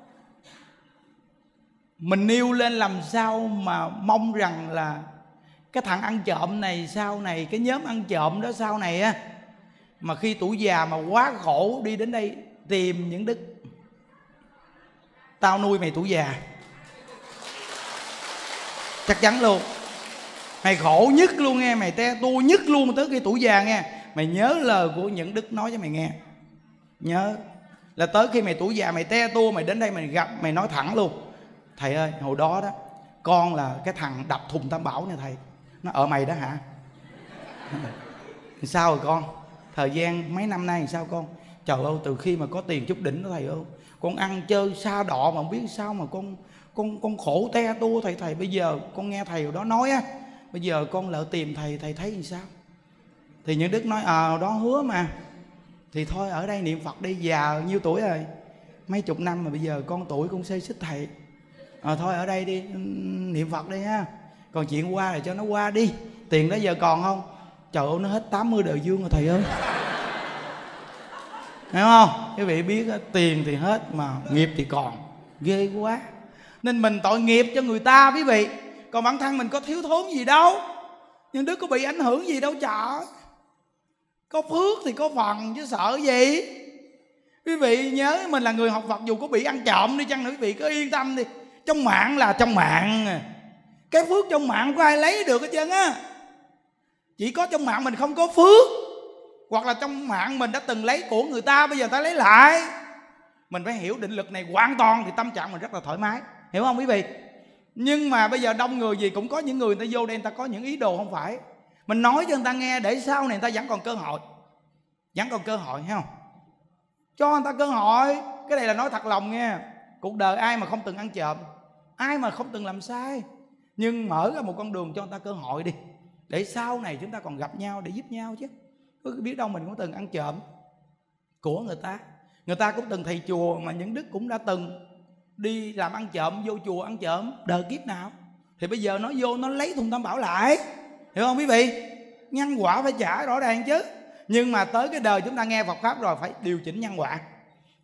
mình nêu lên làm sao mà mong rằng là cái thằng ăn trộm này sau này, cái nhóm ăn trộm đó sau này á, mà khi tuổi già mà quá khổ đi đến đây tìm những Đức: tao nuôi mày tuổi già, chắc chắn luôn. Mày khổ nhất luôn nghe, mày te tua nhất luôn tới khi tuổi già nghe. Mày nhớ lời của những Đức nói cho mày nghe. Nhớ là tới khi mày tuổi già mày te tua, mày đến đây mày gặp, mày nói thẳng luôn: thầy ơi, hồi đó đó con là cái thằng đập thùng Tam Bảo nè thầy. Nó ở mày đó hả? Sao rồi con? Thời gian mấy năm nay làm sao con? Trời ơi, từ khi mà có tiền chút đỉnh đó thầy ơi, con ăn chơi xa đọ mà không biết sao mà con con con khổ te tua thầy. Thầy bây giờ con nghe thầy hồi đó nói á, bây giờ con lỡ tìm thầy, thầy thấy làm sao? Thì những Đức nói: ờ à, đó hứa mà, thì thôi ở đây niệm Phật đi, già nhiêu tuổi rồi, mấy chục năm mà bây giờ con tuổi con xê xích thầy. Ờ à, thôi ở đây đi, niệm Phật đi ha, còn chuyện qua là cho nó qua đi. Tiền đó giờ còn không? Trời ơi, nó hết tám mươi đời dương rồi thầy ơi. Hiểu không? Quý vị biết tiền thì hết mà nghiệp thì còn, ghê quá. Nên mình tội nghiệp cho người ta quý vị, còn bản thân mình có thiếu thốn gì đâu. Nhưng Đức có bị ảnh hưởng gì đâu trời. Có phước thì có phần chứ sợ gì. Quý vị nhớ mình là người học Phật, dù có bị ăn trộm đi chăng nữa quý vị cứ yên tâm đi. Trong mạng là trong mạng, cái phước trong mạng có ai lấy được hết trơn á. Chỉ có trong mạng mình không có phước, hoặc là trong mạng mình đã từng lấy của người ta, bây giờ ta lấy lại. Mình phải hiểu định lực này hoàn toàn thì tâm trạng mình rất là thoải mái, hiểu không quý vị? Nhưng mà bây giờ đông người gì cũng có những người người ta vô đây người ta có những ý đồ không phải. Mình nói cho người ta nghe để sau này người ta vẫn còn cơ hội, vẫn còn cơ hội, thấy không? Cho người ta cơ hội. Cái này là nói thật lòng nghe. Cuộc đời ai mà không từng ăn trộm, ai mà không từng làm sai. Nhưng mở ra một con đường cho người ta cơ hội đi, để sau này chúng ta còn gặp nhau để giúp nhau chứ. Cứ biết đâu mình cũng từng ăn trộm của người ta. Người ta cũng từng thầy chùa mà những Đức cũng đã từng đi làm ăn trộm, vô chùa ăn trộm đời kiếp nào. Thì bây giờ nó vô nó lấy thùng Tam Bảo lại, hiểu không quý vị? Nhân quả phải trả rõ ràng chứ. Nhưng mà tới cái đời chúng ta nghe Phật Pháp rồi phải điều chỉnh nhân quả.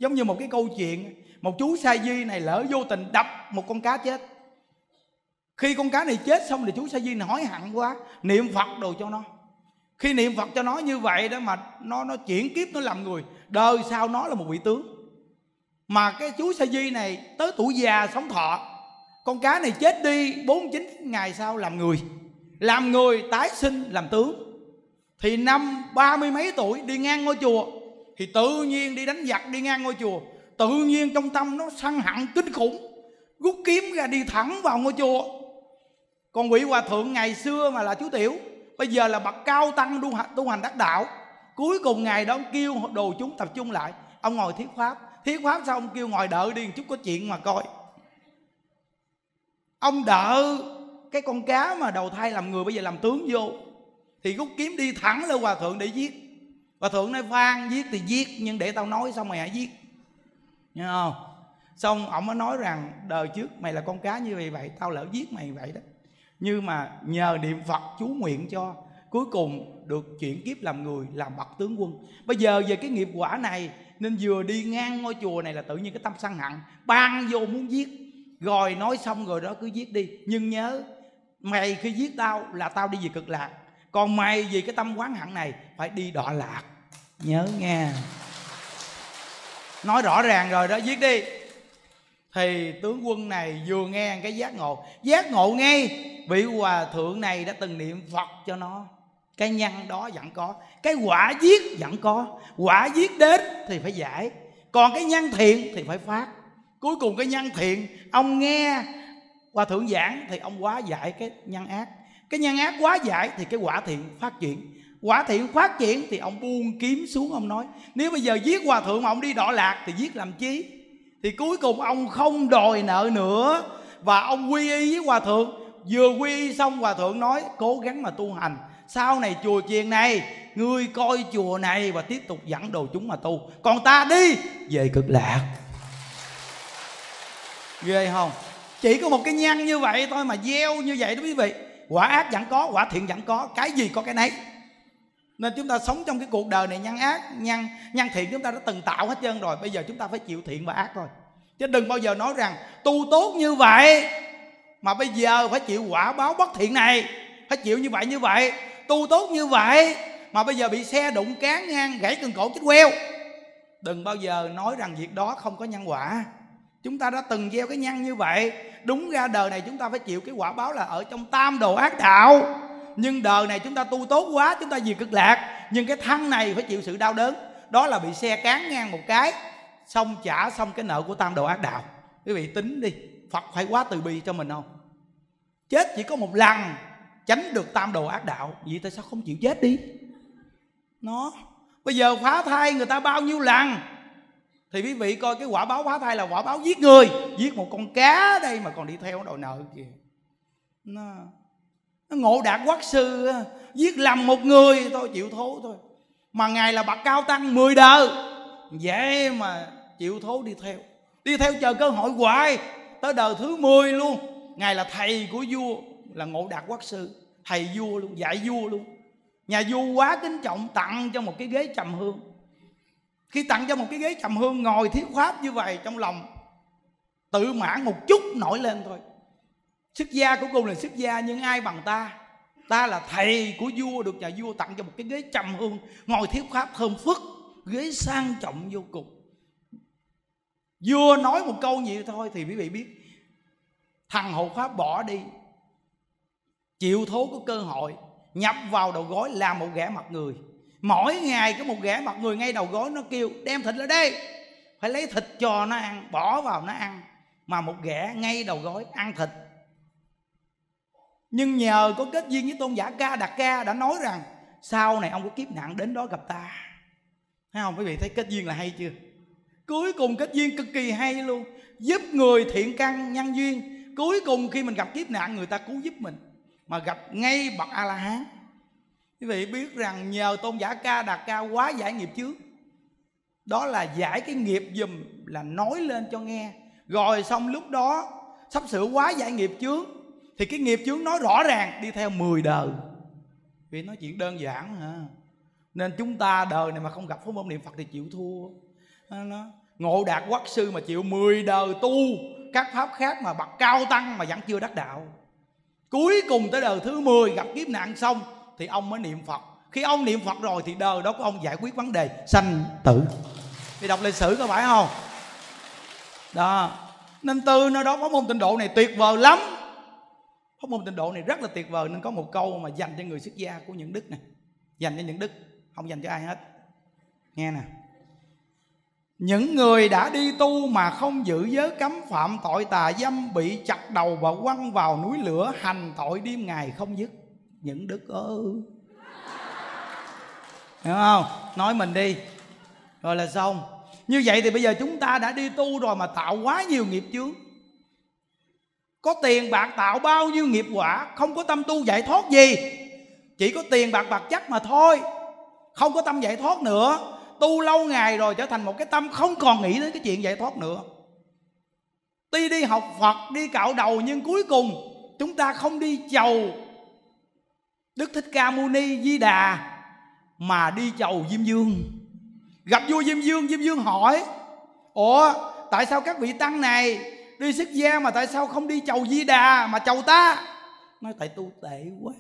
Giống như một cái câu chuyện, một chú sa di này lỡ vô tình đập một con cá chết. Khi con cá này chết xong thì chú sa di này hối hận quá, niệm Phật đồ cho nó. Khi niệm Phật cho nó như vậy đó mà nó nó chuyển kiếp, nó làm người, đời sau nó là một vị tướng. Mà cái chú sa di này tới tuổi già sống thọ, con cá này chết đi bốn mươi chín ngày sau làm người. Làm người tái sinh làm tướng. Thì năm ba mươi mấy tuổi đi ngang ngôi chùa, thì tự nhiên đi đánh giặc đi ngang ngôi chùa, tự nhiên trong tâm nó sân hận kinh khủng, rút kiếm ra đi thẳng vào ngôi chùa. Còn vị hòa thượng ngày xưa mà là chú tiểu, bây giờ là bậc cao tăng tu hành đắc đạo. Cuối cùng ngày đó ông kêu đồ chúng tập trung lại, ông ngồi thuyết pháp. Thuyết pháp xong ông kêu ngồi đợi đi một chút, có chuyện mà coi. Ông đợi cái con cá mà đầu thai làm người bây giờ làm tướng vô, thì rút kiếm đi thẳng lên hòa thượng để giết. Hòa thượng nói Phan, giết thì giết, nhưng để tao nói xong mày hãy giết, nghe không? Xong ông mới nói rằng đời trước mày là con cá như vậy vậy, tao lỡ giết mày vậy đó. Nhưng mà nhờ niệm Phật chú nguyện cho, cuối cùng được chuyển kiếp làm người, làm bậc tướng quân. Bây giờ về cái nghiệp quả này nên vừa đi ngang ngôi chùa này là tự nhiên cái tâm sân hận ban vô muốn giết. Rồi nói xong rồi đó cứ giết đi, nhưng nhớ mày khi giết tao là tao đi về cực lạc, còn mày vì cái tâm oán hận này phải đi đọa lạc, nhớ nghe. Nói rõ ràng rồi đó, giết đi. Thì tướng quân này vừa nghe cái giác ngộ, giác ngộ ngay vị hòa thượng này đã từng niệm Phật cho nó. Cái nhân đó vẫn có, cái quả giết vẫn có. Quả giết đến thì phải giải, còn cái nhân thiện thì phải phát. Cuối cùng cái nhân thiện, ông nghe hòa thượng giảng thì ông hóa giải cái nhân ác. Cái nhân ác hóa giải thì cái quả thiện phát triển. Quả thiện phát triển thì ông buông kiếm xuống, ông nói nếu bây giờ giết hòa thượng mà ông đi đọa lạc thì giết làm chi. Thì cuối cùng ông không đòi nợ nữa, và ông quy y với hòa thượng. Vừa quy y xong hòa thượng nói cố gắng mà tu hành, sau này chùa chiền này ngươi coi chùa này và tiếp tục dẫn đồ chúng mà tu, còn ta đi về cực lạc. Ghê không? Chỉ có một cái nhân như vậy thôi mà gieo như vậy đó quý vị. Quả ác vẫn có, quả thiện vẫn có, cái gì có cái nấy. Nên chúng ta sống trong cái cuộc đời này, nhân ác, nhân, nhân thiện chúng ta đã từng tạo hết trơn rồi. Bây giờ chúng ta phải chịu thiện và ác thôi. Chứ đừng bao giờ nói rằng tu tốt như vậy mà bây giờ phải chịu quả báo bất thiện này. Phải chịu như vậy như vậy. Tu tốt như vậy mà bây giờ bị xe đụng cán ngang, gãy cần cổ chết queo. Đừng bao giờ nói rằng việc đó không có nhân quả. Chúng ta đã từng gieo cái nhân như vậy. Đúng ra đời này chúng ta phải chịu cái quả báo là ở trong tam đồ ác đạo. Nhưng đời này chúng ta tu tốt quá, chúng ta về cực lạc. Nhưng cái thân này phải chịu sự đau đớn, đó là bị xe cán ngang một cái, xong trả xong cái nợ của tam đồ ác đạo. Quý vị tính đi, Phật phải quá từ bi cho mình không? Chết chỉ có một lần tránh được tam đồ ác đạo, vậy tại sao không chịu chết đi? Nó bây giờ phá thai người ta bao nhiêu lần, thì quý vị coi cái quả báo phá thai là quả báo giết người. Giết một con cá đây mà còn đi theo đòi nợ kìa. Nó, nó ngộ đạt quốc sư, giết lầm một người thôi chịu thố thôi. Mà Ngài là bậc cao tăng mười đời, vậy mà chịu thố đi theo. Đi theo chờ cơ hội hoài, tới đời thứ mười luôn. Ngài là thầy của vua, là Ngộ Đạt Quốc sư, thầy vua luôn, dạy vua luôn. Nhà vua quá kính trọng, tặng cho một cái ghế trầm hương. Khi tặng cho một cái ghế trầm hương, ngồi thuyết pháp như vậy, trong lòng tự mãn một chút nổi lên thôi. Xuất gia của cùng là xuất gia, nhưng ai bằng ta? Ta là thầy của vua, được nhà vua tặng cho một cái ghế trầm hương, ngồi thuyết pháp thơm phức, ghế sang trọng vô cùng. Vua nói một câu gì thôi thì quý vị biết, thằng hộ pháp bỏ đi, chịu thố có cơ hội nhập vào đầu gối làm một ghẻ mặt người. Mỗi ngày có một ghẻ mặt người ngay đầu gối, nó kêu đem thịt lại đây, phải lấy thịt cho nó ăn, bỏ vào nó ăn. Mà một ghẻ ngay đầu gối ăn thịt. Nhưng nhờ có kết duyên với Tôn Giả Ca Đạt Ca đã nói rằng sau này ông có kiếp nạn đến đó gặp ta. Thấy không quý vị, thấy kết duyên là hay chưa? Cuối cùng kết duyên cực kỳ hay luôn, giúp người thiện căn nhân duyên. Cuối cùng khi mình gặp kiếp nạn, người ta cứu giúp mình, mà gặp ngay bậc A-la-hán. Quý vị biết rằng nhờ Tôn Giả Ca Đạt Ca hóa giải nghiệp chướng. Đó là giải cái nghiệp dùm, là nói lên cho nghe. Rồi xong lúc đó sắp sửa hóa giải nghiệp chướng, thì cái nghiệp chướng nói rõ ràng đi theo mười đời. Vì nói chuyện đơn giản hả? Nên chúng ta đời này mà không gặp pháp môn niệm Phật thì chịu thua. Nó, Ngộ Đạt Quắc Sư mà chịu mười đời tu các pháp khác mà bậc cao tăng mà vẫn chưa đắc đạo. Cuối cùng tới đời thứ mười gặp kiếp nạn xong thì ông mới niệm Phật. Khi ông niệm Phật rồi thì đời đó của ông giải quyết vấn đề sanh tử. Thì đọc lịch sử có phải không? Đó. Nên từ nơi đó pháp môn tịnh độ này tuyệt vời lắm. Pháp môn tịnh độ này rất là tuyệt vời. Nên có một câu mà dành cho người xuất gia của những đức này, dành cho những đức, không dành cho ai hết. Nghe nè: những người đã đi tu mà không giữ giới cấm, phạm tội tà dâm, bị chặt đầu và quăng vào núi lửa, hành tội đêm ngày không dứt. Những đức ơi, hiểu không? Nói mình đi rồi là xong. Như vậy thì bây giờ chúng ta đã đi tu rồi mà tạo quá nhiều nghiệp chướng, có tiền bạc tạo bao nhiêu nghiệp quả, không có tâm tu giải thoát gì, chỉ có tiền bạc bạc chất mà thôi, không có tâm giải thoát nữa. Tu lâu ngày rồi trở thành một cái tâm không còn nghĩ đến cái chuyện giải thoát nữa. Tuy đi học Phật, đi cạo đầu, nhưng cuối cùng chúng ta không đi chầu Đức Thích Ca Mâu Ni Di Đà mà đi chầu Diêm Vương. Gặp vua Diêm Vương, Diêm Vương hỏi: ủa tại sao các vị tăng này đi xuất gia mà tại sao không đi chầu Di Đà mà chầu ta? Nói tại tu tệ quá.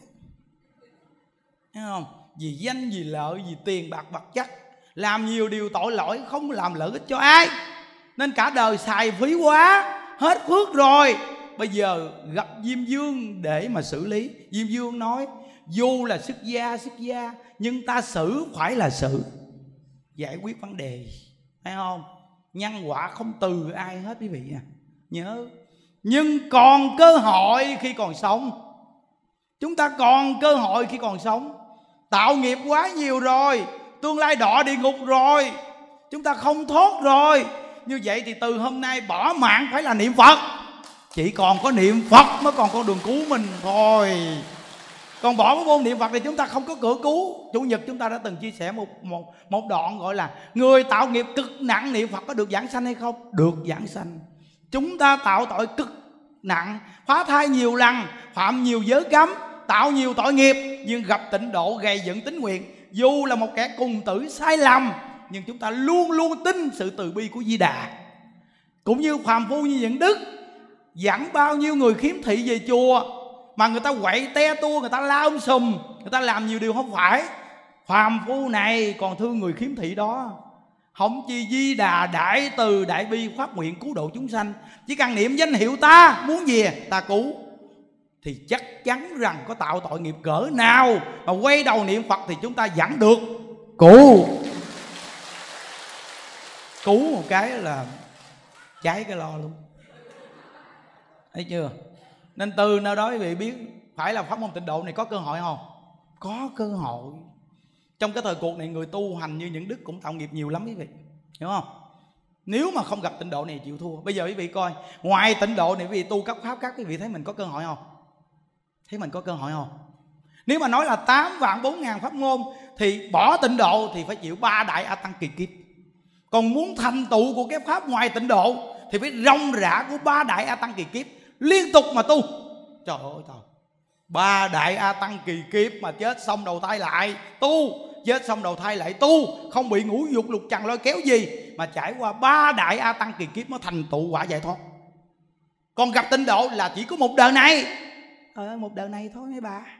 Thấy không? Vì danh, vì lợi, vì tiền bạc vật chất, làm nhiều điều tội lỗi, không làm lợi ích cho ai, nên cả đời xài phí quá, hết phước rồi. Bây giờ gặp Diêm Vương để mà xử lý. Diêm Vương nói: dù là xuất gia xuất gia, nhưng ta xử phải là xử, giải quyết vấn đề. Thấy không? Nhân quả không từ ai hết quý vị à. Nhớ, nhưng còn cơ hội khi còn sống. Chúng ta còn cơ hội khi còn sống. Tạo nghiệp quá nhiều rồi, tương lai đọa địa ngục rồi, chúng ta không thoát rồi. Như vậy thì từ hôm nay bỏ mạng phải là niệm Phật. Chỉ còn có niệm Phật mới còn con đường cứu mình thôi. Còn bỏ cái môn niệm Phật thì chúng ta không có cửa cứu. Chủ nhật chúng ta đã từng chia sẻ một, một, một đoạn gọi là người tạo nghiệp cực nặng niệm Phật có được giảng sanh hay không? Được giảng sanh. Chúng ta tạo tội cực nặng, phá thai nhiều lần, phạm nhiều giới cấm, tạo nhiều tội nghiệp, nhưng gặp tịnh độ gầy dựng tín nguyện. Dù là một kẻ cùng tử sai lầm, nhưng chúng ta luôn luôn tin sự từ bi của Di Đà. Cũng như phàm phu như những đức dẫn bao nhiêu người khiếm thị về chùa, mà người ta quậy te tua, người ta la um sùm, người ta làm nhiều điều không phải. Phàm phu này còn thương người khiếm thị đó. Không chi Di Đà đại từ đại bi phát nguyện cứu độ chúng sanh. Chỉ cần niệm danh hiệu ta, muốn gì ta cứu, thì chắc chắn rằng có tạo tội nghiệp cỡ nào mà quay đầu niệm Phật thì chúng ta vẫn được cứu. Cứu một cái là cháy cái lo luôn. Thấy chưa? Nên từ nơi đó quý vị biết phải là pháp môn tịnh độ này có cơ hội không? Có cơ hội. Trong cái thời cuộc này người tu hành như những đức cũng tạo nghiệp nhiều lắm quý vị, hiểu không? Nếu mà không gặp tịnh độ này chịu thua. Bây giờ quý vị coi, ngoài tịnh độ này quý vị tu các pháp các, quý vị thấy mình có cơ hội không? Thấy mình có cơ hội không? Nếu mà nói là tám vạn bốn ngàn pháp môn thì bỏ tịnh độ thì phải chịu ba đại A Tăng kỳ kiếp. Còn muốn thành tựu của cái pháp ngoài tịnh độ thì phải rong rã của ba đại A Tăng kỳ kiếp, liên tục mà tu. Trời ơi trời, ba đại A Tăng kỳ kiếp mà chết xong đầu thai lại tu, chết xong đầu thai lại tu, không bị ngũ dục lục trần lôi kéo gì, mà trải qua ba đại A Tăng kỳ kiếp mới thành tựu quả giải thoát. Còn gặp tịnh độ là chỉ có một đời này. Ờ, một đời này thôi mấy bà.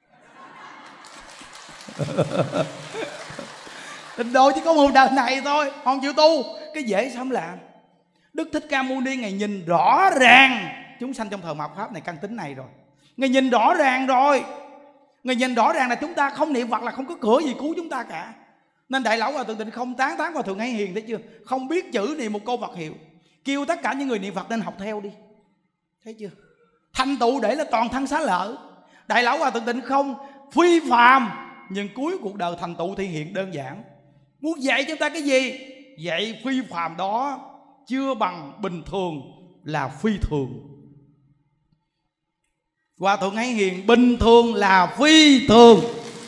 Tịnh độ chỉ có một đời này thôi, không chịu tu, cái dễ sao không làm. Đức Thích Ca Mâu Ni Ngài nhìn rõ ràng chúng sanh trong thời mạt Pháp này căn tính này rồi. Ngài nhìn rõ ràng rồi. Ngài nhìn rõ ràng là chúng ta không niệm Phật là không có cửa gì cứu chúng ta cả. Nên Đại Lão Hòa Thượng Tịnh không tán tán Hòa Thượng Hay Hiền, thấy chưa? Không biết chữ niệm một câu Phật hiệu, kêu tất cả những người niệm Phật nên học theo đi. Thấy chưa? Thành tựu để là toàn thân xá lợi. Đại Lão Hòa Thượng Tịnh không phi phàm, nhưng cuối cuộc đời thành tựu thể hiện đơn giản. Muốn dạy chúng ta cái gì? Dạy phi phàm đó chưa bằng bình thường là phi thường. Hòa Thượng Hay Hiền bình thường là phi thường.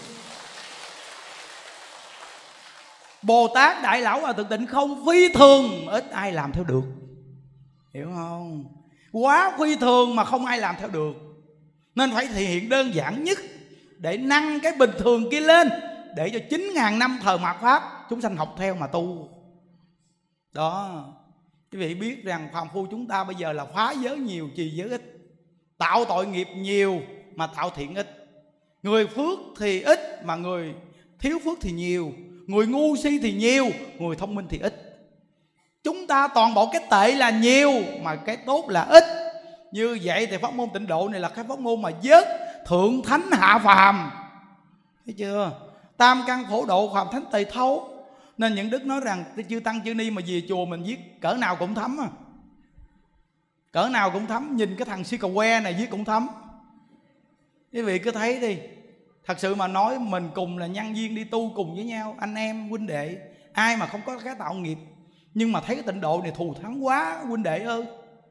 Bồ Tát Đại Lão Hòa Thượng Tịnh không phi thường, ít ai làm theo được, hiểu không? Quá phi thường mà không ai làm theo được, nên phải thể hiện đơn giản nhất để nâng cái bình thường kia lên, để cho chín ngàn năm thời mạt Pháp chúng sanh học theo mà tu. Đó, quý vị biết rằng phàm phu chúng ta bây giờ là phá giới nhiều, trì giới ít, tạo tội nghiệp nhiều mà tạo thiện ít. Người phước thì ít mà người thiếu phước thì nhiều, người ngu si thì nhiều, người thông minh thì ít. Chúng ta toàn bộ cái tệ là nhiều mà cái tốt là ít. Như vậy thì pháp môn Tịnh Độ này là cái pháp môn mà vớt thượng thánh hạ phàm, thấy chưa? Tam căn phổ độ, phàm thánh tỳ thấu. Nên những đức nói rằng chư tăng chư ni mà về chùa mình viết cỡ nào cũng thấm à. Cỡ nào cũng thấm. Nhìn cái thằng si cà que này viết cũng thấm. Quý vị cứ thấy đi. Thật sự mà nói mình cùng là nhân viên đi tu cùng với nhau, anh em huynh đệ, ai mà không có cái tạo nghiệp. Nhưng mà thấy cái Tịnh Độ này thù thắng quá huynh đệ ơi.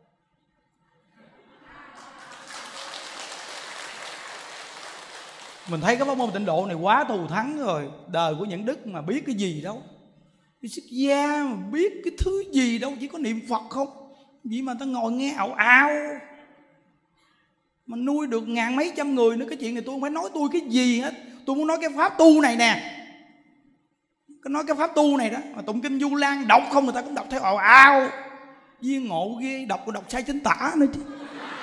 Mình thấy cái pháp môn Tịnh Độ này quá thù thắng rồi. Đời của những đức mà biết cái gì đâu. Cái xuất gia mà biết cái thứ gì đâu, chỉ có niệm Phật không. Vậy mà ta ngồi nghe ảo ảo, mà nuôi được ngàn mấy trăm người nữa. Cái chuyện này tôi không phải nói tôi cái gì hết. Tôi muốn nói cái pháp tu này nè. Cái nói cái pháp tu này đó. Mà tụng kinh Du Lan đọc không người ta cũng đọc theo ảo ảo. Viên ngộ ghê, đọc đọc sai chính tả nữa chứ.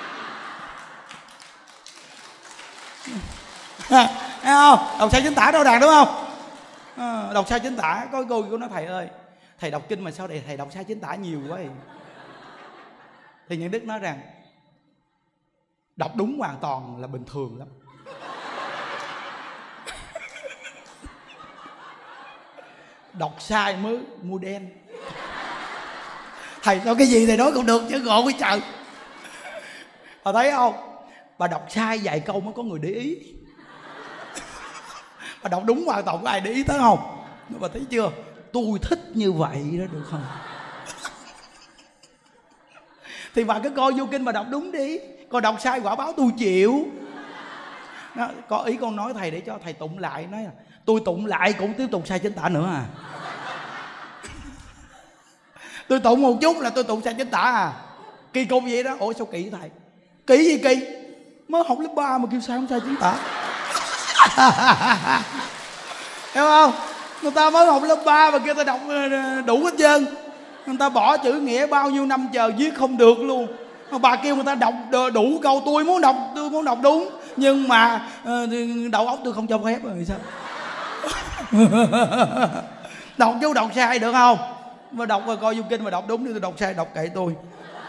À, thấy không? Đọc sai chính tả đâu đàn đúng không? À, đọc sai chính tả. Có cô cô nói thầy ơi, thầy đọc kinh mà sao đây thầy đọc sai chính tả nhiều quá vậy? Thì những đức nói rằng đọc đúng hoàn toàn là bình thường lắm. Đọc sai mới mua đen. Thầy nói cái gì thầy nói cũng được chứ ngộ cái trời. Bà thấy không? Bà đọc sai vài câu mới có người để ý. Bà đọc đúng hoàn toàn có ai để ý tới không? Bà thấy chưa? Tôi thích như vậy đó được không? Thì bà cứ coi vô kinh bà đọc đúng đi. Còn đọc sai quả báo tôi chịu. Đó, có ý con nói thầy để cho thầy tụng lại. Nói là tôi tụng lại cũng tiếp tục sai chính tả nữa à. Tôi tụng một chút là tôi tụng sai chính tả à. Kỳ cục vậy đó. Ủa sao kỳ thầy? Kỳ gì kỳ? Mới học lớp ba mà kêu sao không sai chính tả. Hiểu không? Người ta mới học lớp ba mà kêu ta đọc đủ hết trơn. Người ta bỏ chữ nghĩa bao nhiêu năm chờ viết không được luôn. Bà kêu người ta đọc đủ câu, tôi muốn đọc tôi muốn đọc đúng, nhưng mà đầu óc tôi không cho phép rồi sao? Đọc chú đọc sai được không? Mà đọc rồi coi vô kinh mà đọc đúng đi, tôi đọc sai đọc kệ tôi.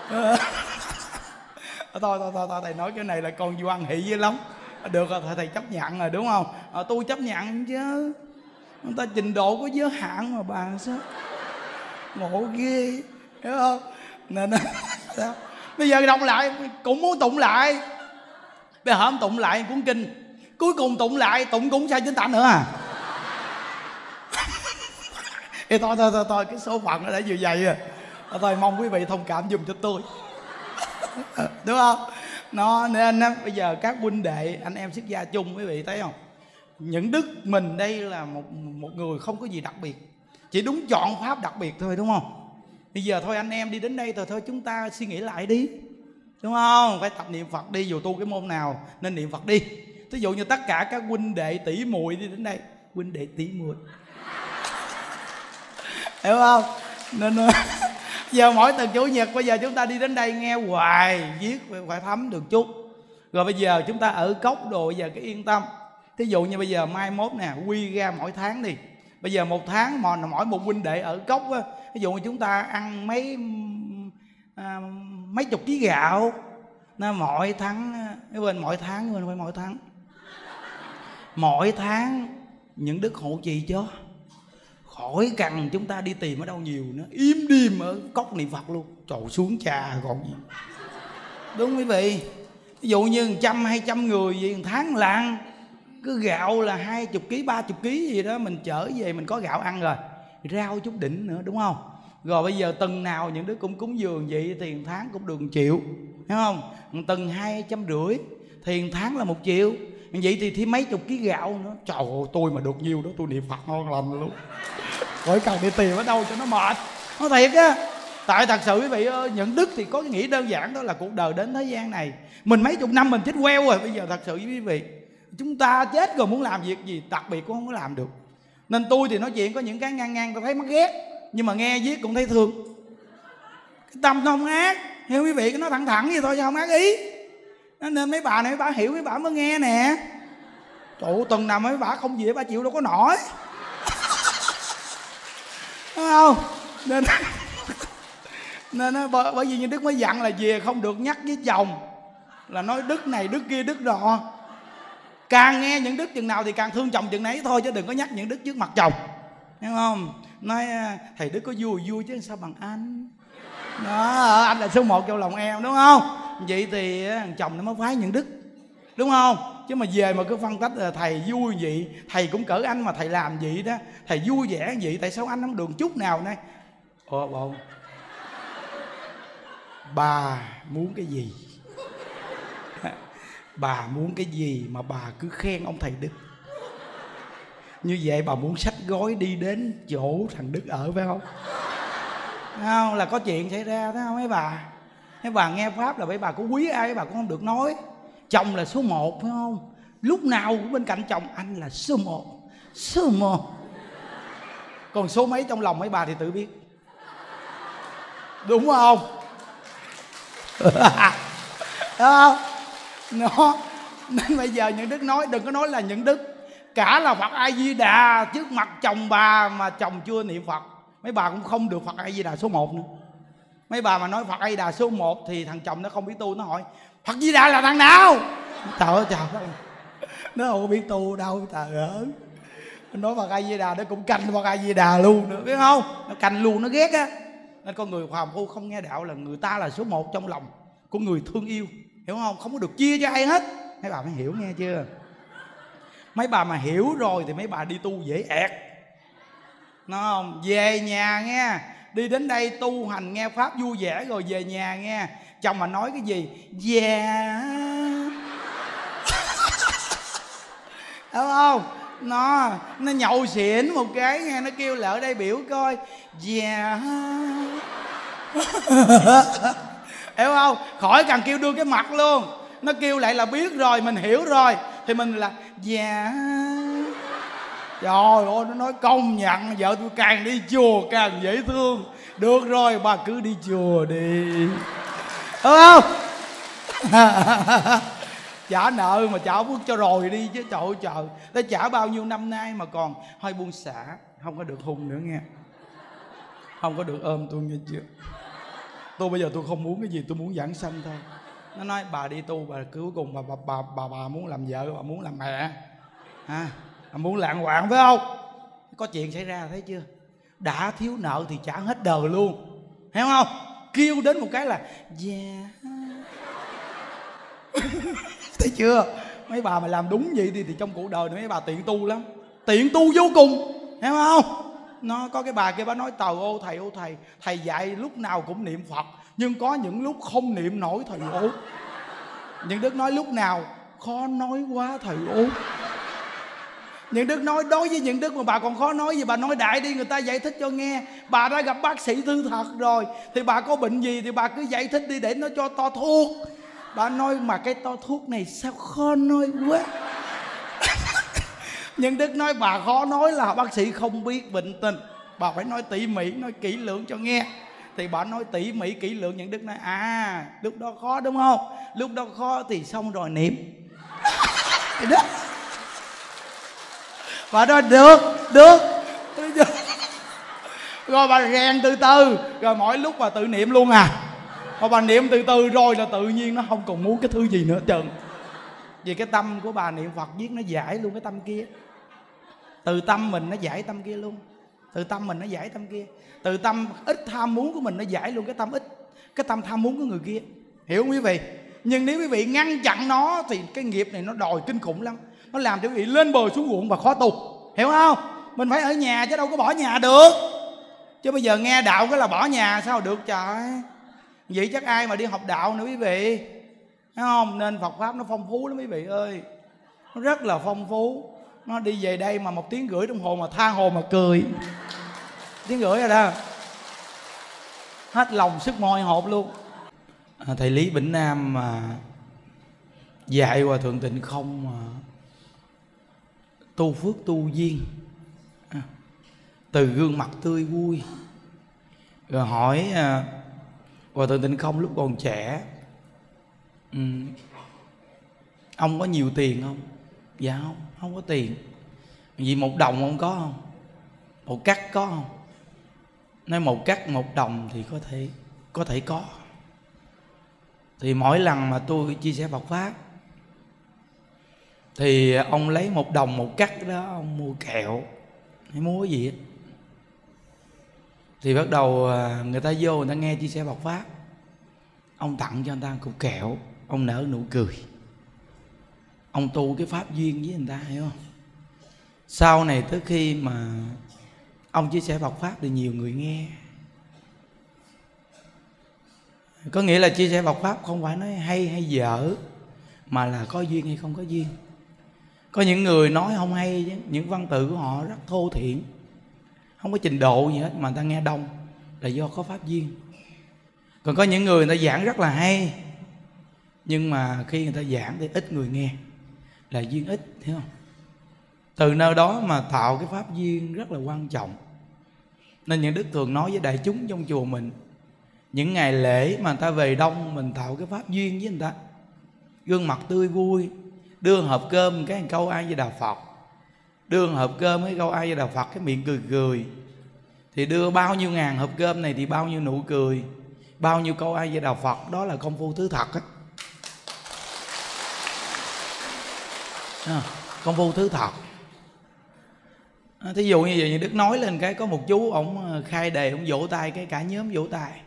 thôi, thôi thôi thôi thầy nói cái này là con Doan hỷ với lắm. Được rồi thầy chấp nhận rồi đúng không? À, tôi chấp nhận chứ. Người ta trình độ có giới hạn mà bà sao? Ngộ ghê, hiểu không? Nên sao? Bây giờ đọc lại cũng muốn tụng lại. Bây giờ hôm tụng lại cuốn kinh, cuối cùng tụng lại tụng cũng sai chính tả nữa à. Thì thôi thôi thôi thôi cái số phận nó đã vừa vậy rồi. Thôi mong quý vị thông cảm dùm cho tôi. Đúng không? Nó nên bây giờ các huynh đệ anh em xuất gia chung, quý vị thấy không? Những đức mình đây là một một người không có gì đặc biệt, chỉ đúng chọn pháp đặc biệt thôi, đúng không? Bây giờ thôi anh em đi đến đây rồi, thôi chúng ta suy nghĩ lại đi, đúng không? Phải tập niệm Phật đi, dù tu cái môn nào nên niệm Phật đi. Ví dụ như tất cả các huynh đệ tỷ muội đi đến đây, huynh đệ tỷ muội, hiểu không? Nên giờ mỗi tuần chủ nhật bây giờ chúng ta đi đến đây nghe hoài, viết phải thấm được chút. Rồi bây giờ chúng ta ở cốc đồ, bây giờ cái yên tâm. Thí dụ như bây giờ mai mốt nè, quy ra mỗi tháng đi. Bây giờ một tháng mà mỗi một huynh đệ ở cốc á, ví dụ như chúng ta ăn mấy à, mấy chục ký gạo, nó mỗi tháng, cái bên mỗi tháng, bên phải mỗi tháng, mỗi tháng những đức hộ trì cho, khỏi cần chúng ta đi tìm ở đâu nhiều nữa, im điềm ở cốc niệm Phật luôn. Trời xuống trà còn gì. Đúng quý vị. Ví dụ như trăm hai trăm người vậy một tháng lạng, cứ gạo là hai chục ký ba chục ký gì đó, mình chở về mình có gạo ăn rồi, rau chút đỉnh nữa, đúng không? Rồi bây giờ tuần nào những đứa cũng cúng dường vậy thì một tháng cũng được một triệu, hiểu không? Một tuần hai trăm rưỡi thì một tháng là một triệu. Vậy thì thêm mấy chục ký gạo nữa. Trời ơi, tôi mà được nhiều đó tôi niệm Phật ngon lành luôn. Khỏi cần đi tìm ở đâu cho nó mệt. Nói thiệt á. Tại thật sự quý vị ơi, những đức thì có cái nghĩ đơn giản đó là cuộc đời đến thế gian này, mình mấy chục năm mình chết queo rồi. Bây giờ thật sự với quý vị, chúng ta chết rồi muốn làm việc gì đặc biệt cũng không có làm được. Nên tôi thì nói chuyện có những cái ngang ngang tôi thấy mất ghét. nhưng mà nghe viết cũng thấy thương. Cái tâm nó không ác, hiểu quý vị, cái nó thẳng thẳng vậy thôi chứ không ác ý. Nên mấy bà này mấy bà hiểu, mấy bà mới nghe nè. Trời ơi, tuần nào mấy bà không về bà chịu đâu có nổi. Đúng không? Nên nên bởi vì như Đức mới dặn là về không được nhắc với chồng, là nói đức này đức kia đức nọ. Càng nghe những đức chừng nào thì càng thương chồng chừng nấy thôi, chứ đừng có nhắc những đức trước mặt chồng, hiểu không? Nói thầy Đức có vui vui chứ sao bằng anh đó, anh là số một trong lòng em, đúng không? Vậy thì chồng nó mới phái những đức, đúng không? Chứ mà về mà cứ phân tích là thầy vui vậy, thầy cũng cỡ anh mà thầy làm vậy đó, thầy vui vẻ vậy, tại sao anh không được chút nào này? Ồ bộ bà muốn cái gì? Bà muốn cái gì mà bà cứ khen ông thầy Đức? Như vậy bà muốn xách gói đi đến chỗ thằng Đức ở phải không? Thấy không? Là có chuyện xảy ra, thấy không mấy bà? Mấy bà nghe pháp là mấy bà có quý ai mấy bà cũng không được nói. Chồng là số một phải không? Lúc nào cũng bên cạnh chồng, anh là số một, số một. Còn số mấy trong lòng mấy bà thì tự biết, đúng không? Đúng không? Nó nên bây giờ những đức nói, đừng có nói là những đức cả là Phật A Di Đà trước mặt chồng bà mà chồng chưa niệm Phật, mấy bà cũng không được Phật A Di Đà số một nữa. Mấy bà mà nói Phật A Di Đà số một thì thằng chồng nó không biết tu, nó hỏi Phật Di Đà là thằng nào? Trời ơi trời ơi, nó không biết tu đâu trời ơi. Nói Phật A Di Đà nó cũng canh Phật A Di Đà luôn nữa, biết không? Nó canh luôn, nó ghét á. Nên con người phàm phu không nghe đạo là người ta là số một trong lòng của người thương yêu, hiểu không? Không có được chia cho ai hết. Mấy bà mới hiểu nghe chưa? Mấy bà mà hiểu rồi thì mấy bà đi tu dễ ẹt, nó không? Về nhà nghe, đi đến đây tu hành nghe pháp vui vẻ rồi về nhà nghe, chồng mà nói cái gì dạ đúng không? Nó nó nhậu xỉn một cái nghe, nó kêu lại ở đây biểu coi dạ hiểu không? Khỏi cần kêu đưa cái mặt luôn, nó kêu lại là biết rồi, mình hiểu rồi thì mình là dạ. Trời ơi, nó nói công nhận vợ tôi càng đi chùa càng dễ thương. Được rồi, bà cứ đi chùa đi, đúng không? Trả nợ mà trả phước cho rồi đi chứ. Trời ơi trời, ta trả bao nhiêu năm nay mà còn hơi buông xả, không có được hung nữa nghe, không có được ôm tôi nghe chưa? Tôi bây giờ tôi không muốn cái gì, tôi muốn giảng sanh thôi. Nó nói bà đi tu, bà cuối cùng bà bà bà bà, bà muốn làm vợ, bà muốn làm mẹ, à, bà muốn lạng quạng phải không? Có chuyện xảy ra thấy chưa? Đã thiếu nợ thì trả hết đời luôn, hiểu không? Kêu đến một cái là yeah. Thấy chưa? Mấy bà mà làm đúng vậy đi thì trong cuộc đời này mấy bà tiện tu lắm, tiện tu vô cùng, hiểu không? Nó có cái bà kia bà nói tàu ô thầy ô thầy, thầy dạy lúc nào cũng niệm Phật, nhưng có những lúc không niệm nổi thầy út. Những Đức nói lúc nào khó nói quá thầy út. Những Đức nói đối với những Đức mà bà còn khó nói gì, bà nói đại đi, người ta giải thích cho nghe. Bà đã gặp bác sĩ tư thật rồi thì bà có bệnh gì thì bà cứ giải thích đi để nó cho to thuốc. Bà nói mà cái to thuốc này sao khó nói quá. Nhưng Đức nói bà khó nói là bác sĩ không biết bệnh tình, bà phải nói tỉ mỉ, nói kỹ lưỡng cho nghe. Thì bà nói tỉ mỉ kỹ lưỡng, những Đức nói à lúc đó khó đúng không? Lúc đó khó thì xong rồi niệm. Đó. Bà nói được, được. Rồi bà rèn từ từ, rồi mỗi lúc bà tự niệm luôn à. Mà bà niệm từ từ rồi là tự nhiên nó không còn muốn cái thứ gì nữa trơn. Vì cái tâm của bà niệm Phật viết nó giải luôn cái tâm kia. Từ tâm mình nó giải tâm kia luôn. Từ tâm mình nó giải tâm kia. Từ tâm ít tham muốn của mình nó giải luôn cái tâm ít, cái tâm tham muốn của người kia. Hiểu không quý vị? Nhưng nếu quý vị ngăn chặn nó thì cái nghiệp này nó đòi kinh khủng lắm. Nó làm cho quý vị lên bờ xuống ruộng và khó tu. Hiểu không? Mình phải ở nhà chứ đâu có bỏ nhà được. Chứ bây giờ nghe đạo cái là bỏ nhà sao được trời. Vậy chắc ai mà đi học đạo nữa quý vị. Thấy không? Nên Phật Pháp nó phong phú lắm quý vị ơi. Nó rất là phong phú. Nó đi về đây mà một tiếng rưỡi đồng hồ mà tha hồ mà cười. Tiếng rưỡi rồi đó. Hết lòng sức môi hộp luôn. À, thầy Lý Bỉnh Nam mà dạy Hòa Thượng Tịnh Không mà tu phước tu duyên, à, từ gương mặt tươi vui Rồi hỏi à, Hòa Thượng Tịnh Không lúc còn trẻ, ừ, ông có nhiều tiền không? Dạ không, không có tiền. Vì một đồng ông có không? Một cắt có không? Nói một cắt một đồng thì có thể có thể có. Thì mỗi lần mà tôi chia sẻ Phật pháp thì ông lấy một đồng một cắt đó, ông mua kẹo hay mua cái gì á. Thì bắt đầu người ta vô, người ta nghe chia sẻ Phật pháp, ông tặng cho người ta một cục kẹo, ông nở nụ cười, ông tu cái pháp duyên với người ta, hiểu không? Sau này tới khi mà ông chia sẻ Phật pháp thì nhiều người nghe. Có nghĩa là chia sẻ Phật pháp không phải nói hay hay dở, mà là có duyên hay không có duyên. Có những người nói không hay chứ, những văn tự của họ rất thô thiển, không có trình độ gì hết mà người ta nghe đông, là do có pháp duyên. Còn có những người người ta giảng rất là hay, nhưng mà khi người ta giảng thì ít người nghe, là duyên ít, hiểu không? Từ nơi đó mà tạo cái pháp duyên rất là quan trọng. Nên những đức thường nói với đại chúng trong chùa mình, những ngày lễ mà người ta về đông, mình tạo cái pháp duyên với người ta, gương mặt tươi vui, đưa hộp cơm cái câu A Di Đà Phật, đưa hộp cơm cái câu A Di Đà Phật, cái miệng cười cười. Thì đưa bao nhiêu ngàn hộp cơm này thì bao nhiêu nụ cười, bao nhiêu câu A Di Đà Phật, đó là công phu thứ thật á. À, công phu thứ thật. À, thí dụ như vậy, như Đức nói lên cái có một chú ổng khai đề, ổng vỗ tay cái cả nhóm vỗ tay.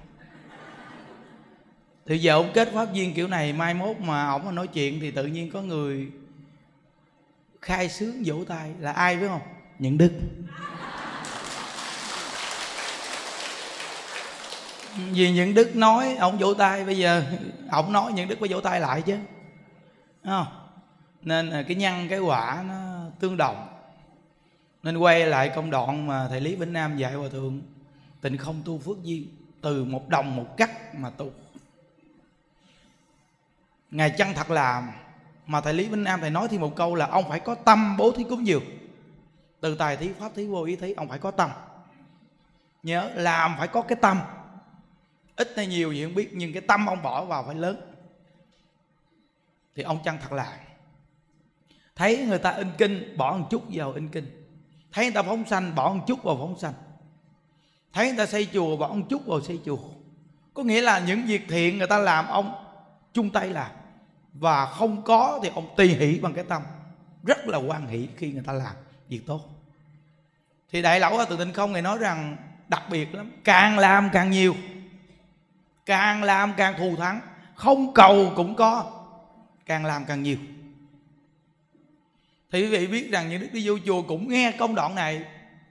Thì giờ ổng kết pháp duyên kiểu này, mai mốt mà ổng nói chuyện thì tự nhiên có người khai sướng vỗ tay, là ai biết không? Những Đức. Vì Những Đức nói ổng vỗ tay, bây giờ ổng nói Những Đức phải vỗ tay lại chứ, đúng không? Nên cái nhân cái quả nó tương đồng. Nên quay lại công đoạn mà thầy Lý Vĩnh Nam dạy Hòa Thượng Tịnh Không tu phước duyên, từ một đồng một cắt mà tu. Ngài chân thật làm, mà thầy Lý Vĩnh Nam thầy nói thêm một câu là ông phải có tâm bố thí cúng dường. Từ tài thí, pháp thí, vô ý thí, ông phải có tâm. Nhớ làm phải có cái tâm, ít hay nhiều gì không biết, nhưng cái tâm ông bỏ vào phải lớn. Thì ông chân thật làm. Thấy người ta in kinh, bỏ một chút vào in kinh. Thấy người ta phóng sanh, bỏ một chút vào phóng sanh. Thấy người ta xây chùa, bỏ một chút vào xây chùa. Có nghĩa là những việc thiện người ta làm, ông chung tay làm. Và không có thì ông tùy hỷ bằng cái tâm, rất là hoan hỷ khi người ta làm việc tốt. Thì Đại Lão Hòa Thượng Tịnh Không Ngài nói rằng đặc biệt lắm, càng làm càng nhiều, càng làm càng thù thắng, không cầu cũng có, càng làm càng nhiều. Thì quý vị biết rằng những đức đi vô chùa cũng nghe công đoạn này,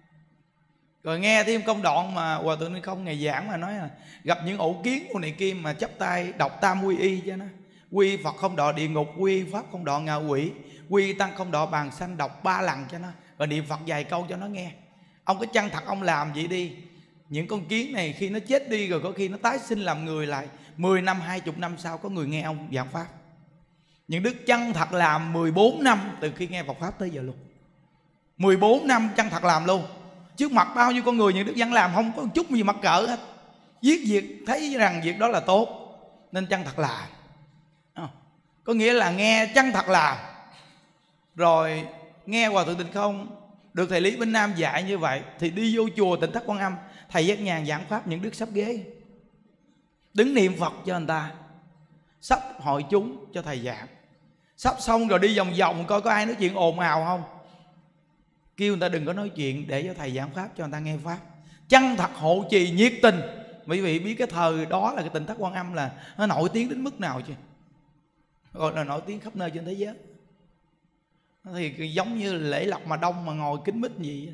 rồi nghe thêm công đoạn mà Hòa Thượng Tịnh Không Ngài giảng mà nói là gặp những ổ kiến của này kim mà chắp tay đọc tam quy y cho nó: quy Phật không đọa địa ngục, quy Pháp không đọa ngạ quỷ, quy Tăng không đọa bàn sanh, đọc ba lần cho nó, và niệm Phật vài câu cho nó nghe. Ông có chân thật ông làm vậy đi, những con kiến này khi nó chết đi rồi có khi nó tái sinh làm người lại, mười năm, hai mươi năm sau có người nghe ông giảng pháp. Những đức chân thật làm mười bốn năm từ khi nghe Phật pháp tới giờ luôn, mười bốn năm chân thật làm luôn. Trước mặt bao nhiêu con người những đức vẫn làm, không có một chút gì mắc cỡ hết. Giết việc thấy rằng việc đó là tốt nên chân thật làm. Có nghĩa là nghe chân thật làm. Rồi nghe Hòa Thượng Tịnh Không được thầy Lý Vĩnh Nam dạy như vậy, thì đi vô chùa Tịnh Thất Quan Âm, thầy Giác Nhàn giảng pháp, những đức sắp ghế, đứng niệm Phật cho người ta, sắp hội chúng cho thầy giảng, sắp xong rồi đi vòng vòng coi có ai nói chuyện ồn ào không, kêu người ta đừng có nói chuyện để cho thầy giảng pháp cho người ta nghe pháp. Chân thật hộ trì nhiệt tình. Quý vị biết cái thời đó là cái Tịnh Thất Quan Âm là nó nổi tiếng đến mức nào chưa? Gọi là nổi tiếng khắp nơi trên thế giới. Thì giống như lễ lọc mà đông mà ngồi kín mít gì.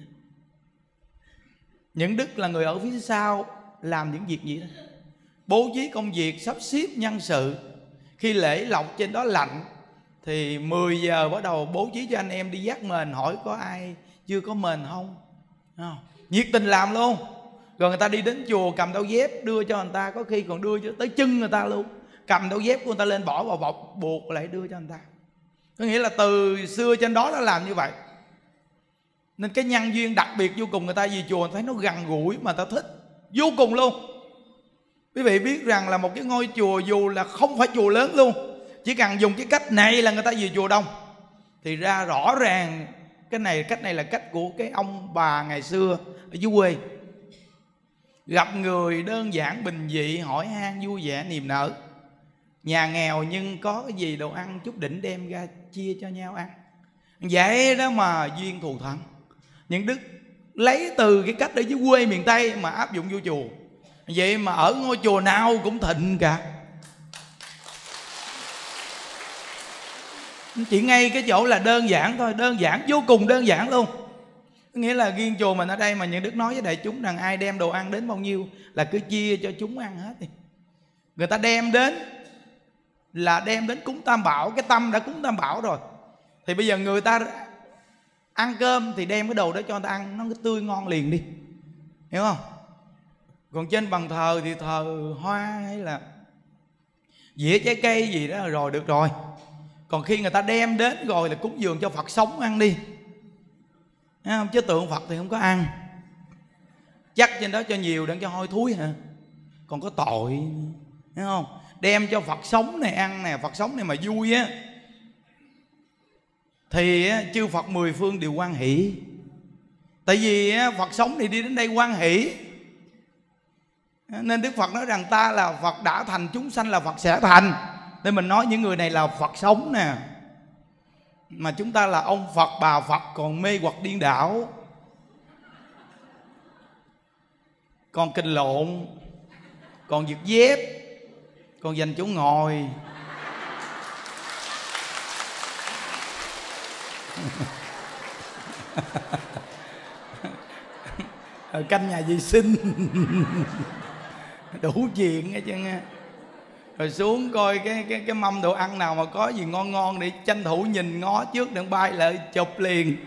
Những đức là người ở phía sau làm những việc gì đó, bố trí công việc, sắp xếp nhân sự. Khi lễ lọc trên đó lạnh thì mười giờ bắt đầu bố trí cho anh em đi vác mền, hỏi có ai chưa có mền không, không? Nhiệt tình làm luôn. Rồi người ta đi đến chùa cầm đôi dép đưa cho người ta, có khi còn đưa cho tới chân người ta luôn, cầm đôi dép của người ta lên bỏ vào bọc buộc lại đưa cho người ta. Có nghĩa là từ xưa trên đó nó làm như vậy. Nên cái nhân duyên đặc biệt vô cùng, người ta về chùa thấy nó gần gũi mà ta thích. vô cùng luôn. Quý vị biết rằng là một cái ngôi chùa dù là không phải chùa lớn luôn, chỉ cần dùng cái cách này là người ta về chùa đông. Thì ra rõ ràng cái này cách này là cách của cái ông bà ngày xưa ở dưới quê. Gặp người đơn giản bình dị, hỏi han vui vẻ niềm nở. Nhà nghèo nhưng có cái gì đồ ăn chút đỉnh đem ra chia cho nhau ăn. Vậy đó mà duyên thù thắng. Những đức lấy từ cái cách ở dưới quê miền Tây mà áp dụng vô chùa. Vậy mà ở ngôi chùa nào cũng thịnh cả. Chỉ ngay cái chỗ là đơn giản thôi, đơn giản, vô cùng đơn giản luôn. Nghĩa là riêng chùa mình ở đây mà những đức nói với đại chúng rằng ai đem đồ ăn đến bao nhiêu là cứ chia cho chúng ăn hết đi. Người ta đem đến là đem đến cúng Tam Bảo, cái tâm đã cúng Tam Bảo rồi. Thì bây giờ người ta ăn cơm thì đem cái đồ đó cho người ta ăn, nó cứ tươi ngon liền đi, hiểu không? Còn trên bàn thờ thì thờ hoa hay là dĩa trái cây gì đó rồi được rồi. Còn khi người ta đem đến rồi là cúng dường cho Phật sống ăn đi, thấy không? Chứ tượng Phật thì không có ăn. Chắc trên đó cho nhiều đừng cho hôi thúi hả? Còn có tội, thấy không? Đem cho Phật sống này ăn nè, Phật sống này mà vui á thì chư Phật mười phương đều hoan hỷ. Tại vì Phật sống thì đi đến đây hoan hỷ. Nên Đức Phật nói rằng ta là Phật đã thành, chúng sanh là Phật sẽ thành. Nên mình nói những người này là Phật sống nè. Mà chúng ta là ông Phật, bà Phật còn mê hoặc điên đảo, còn kinh lộn, còn giật dép, còn dành chỗ ngồi. Canh nhà vệ sinh. Đủ chuyện nghe chứ nghe. Rồi xuống coi cái cái cái mâm đồ ăn nào mà có gì ngon ngon để tranh thủ nhìn ngó trước đừng bay lại chụp liền.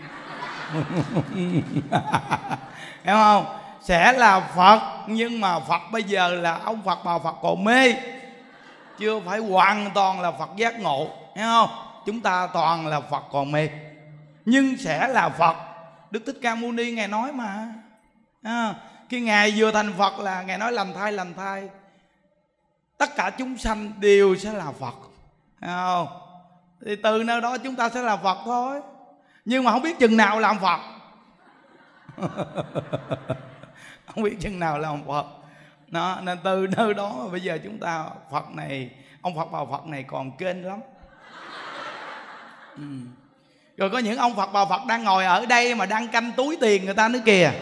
Hiểu không? Sẽ là Phật, nhưng mà Phật bây giờ là ông Phật bà Phật còn mê, chưa phải hoàn toàn là Phật giác ngộ, hiểu không? Chúng ta toàn là Phật còn mê, nhưng sẽ là Phật. Đức Thích Ca Mâu Ni Ngài nói mà à, khi Ngài vừa thành Phật là Ngài nói lành thai lành thai, tất cả chúng sanh đều sẽ là Phật, thấy không? Thì từ nơi đó chúng ta sẽ là Phật thôi, nhưng mà không biết chừng nào làm Phật. Không biết chừng nào làm Phật. Đó, nên từ nơi đó mà bây giờ chúng ta Phật này, ông Phật bà Phật này còn kênh lắm. Ừ. Rồi có những ông Phật bà Phật đang ngồi ở đây mà đang canh túi tiền người ta nữa kìa.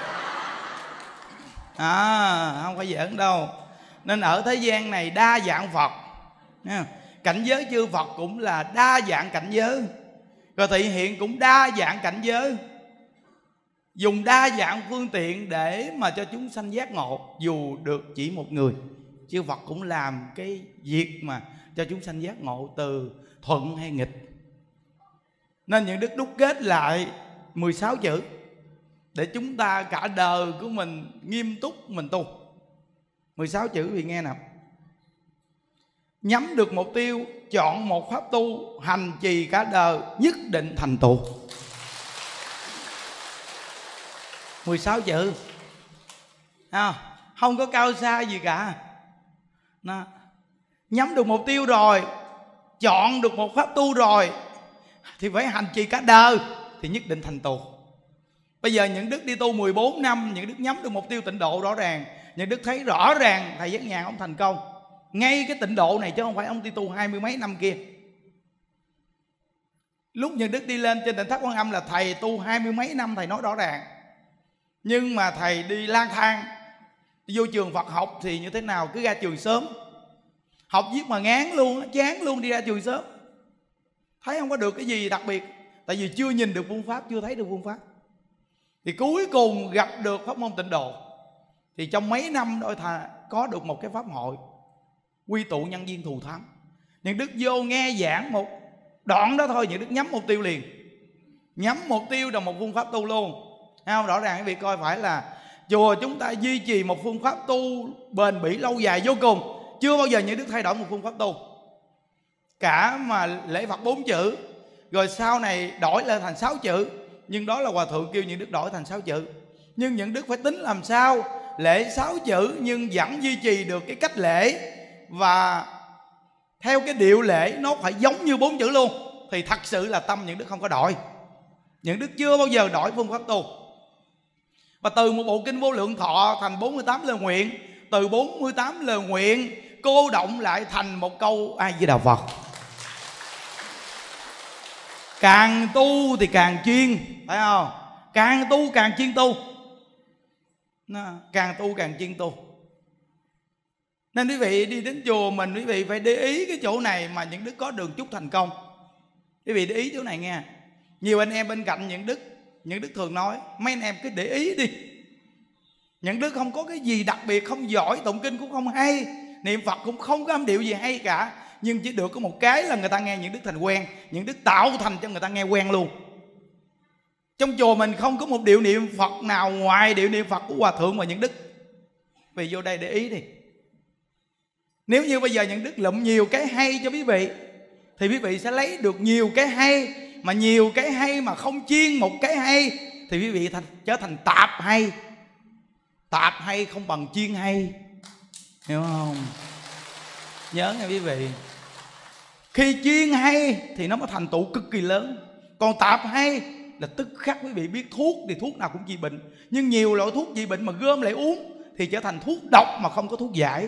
À, không phải giỡn đâu. Nên ở thế gian này đa dạng Phật, cảnh giới chư Phật cũng là đa dạng cảnh giới. Rồi thị hiện cũng đa dạng cảnh giới, dùng đa dạng phương tiện để mà cho chúng sanh giác ngộ. Dù được chỉ một người, chư Phật cũng làm cái việc mà cho chúng sanh giác ngộ, từ thuận hay nghịch. Nên những đức đúc kết lại mười sáu chữ để chúng ta cả đời của mình nghiêm túc mình tu. Mười sáu chữ vì nghe nào: nhắm được mục tiêu, chọn một pháp tu, hành trì cả đời, nhất định thành tựu. Mười sáu chữ à, không có cao xa gì cả. Nó, nhắm được mục tiêu rồi, chọn được một pháp tu rồi thì phải hành trì cả đời thì nhất định thành tựu. Bây giờ những đức đi tu mười bốn năm, những đức nhắm được mục tiêu tịnh độ rõ ràng. Những đức thấy rõ ràng thầy Giác Nhàn ông thành công ngay cái tịnh độ này, chứ không phải ông đi tu hai mươi mấy năm kia. Lúc những đức đi lên trên Tịnh Thất Quan Âm là thầy tu hai mươi mấy năm, thầy nói rõ ràng. Nhưng mà thầy đi lang thang, đi vô trường Phật học thì như thế nào, cứ ra trường sớm, học viết mà ngán luôn, chán luôn, đi ra trường sớm. Thấy không có được cái gì đặc biệt, tại vì chưa nhìn được phương pháp, chưa thấy được phương pháp. Thì cuối cùng gặp được pháp môn tịnh độ. Thì trong mấy năm đôi thà có được một cái pháp hội quy tụ nhân viên thù thắng. Những đức vô nghe giảng một đoạn đó thôi, những đức nhắm mục tiêu liền. Nhắm mục tiêu là một phương pháp tu luôn. Thấy không? Rõ ràng cái việc coi phải là chùa chúng ta duy trì một phương pháp tu bền bỉ lâu dài vô cùng. Chưa bao giờ những đức thay đổi một phương pháp tu. Cả mà lễ Phật bốn chữ, rồi sau này đổi lên thành sáu chữ. Nhưng đó là Hòa Thượng kêu những đức đổi thành sáu chữ. Nhưng những đức phải tính làm sao lễ sáu chữ nhưng vẫn duy trì được cái cách lễ và theo cái điệu lễ nó phải giống như bốn chữ luôn, thì thật sự là tâm những đức không có đổi. Những đức chưa bao giờ đổi phương pháp tu. Và từ một bộ kinh Vô Lượng Thọ thành bốn mươi tám lời nguyện, từ bốn mươi tám lời nguyện cô động lại thành một câu A Di Đà Phật. Càng tu thì càng chuyên, phải không? Càng tu càng chuyên tu, càng tu càng chuyên tu. Nên quý vị đi đến chùa mình, quý vị phải để ý cái chỗ này mà những đức có đường chúc thành công. Quý vị để ý chỗ này nghe. Nhiều anh em bên cạnh những đức, những đức thường nói mấy anh em cứ để ý đi. Những đức không có cái gì đặc biệt, không giỏi, tụng kinh cũng không hay, niệm Phật cũng không có âm điệu gì hay cả, nhưng chỉ được có một cái là người ta nghe những đức thành quen. Những đức tạo thành cho người ta nghe quen luôn. Trong chùa mình không có một điệu niệm Phật nào ngoài điệu niệm Phật của Hòa Thượng và những đức. Vì vô đây để ý đi. Nếu như bây giờ những đức lụm nhiều cái hay cho quý vị thì quý vị sẽ lấy được nhiều cái hay. Mà nhiều cái hay mà không chuyên một cái hay thì quý vị thành, trở thành tạp hay. Tạp hay không bằng chuyên hay, hiểu không? Nhớ nghe quý vị, khi chuyên hay thì nó mới thành tựu cực kỳ lớn. Còn tạp hay là tức khắc quý vị biết thuốc thì thuốc nào cũng trị bệnh, nhưng nhiều loại thuốc trị bệnh mà gom lại uống thì trở thành thuốc độc mà không có thuốc giải.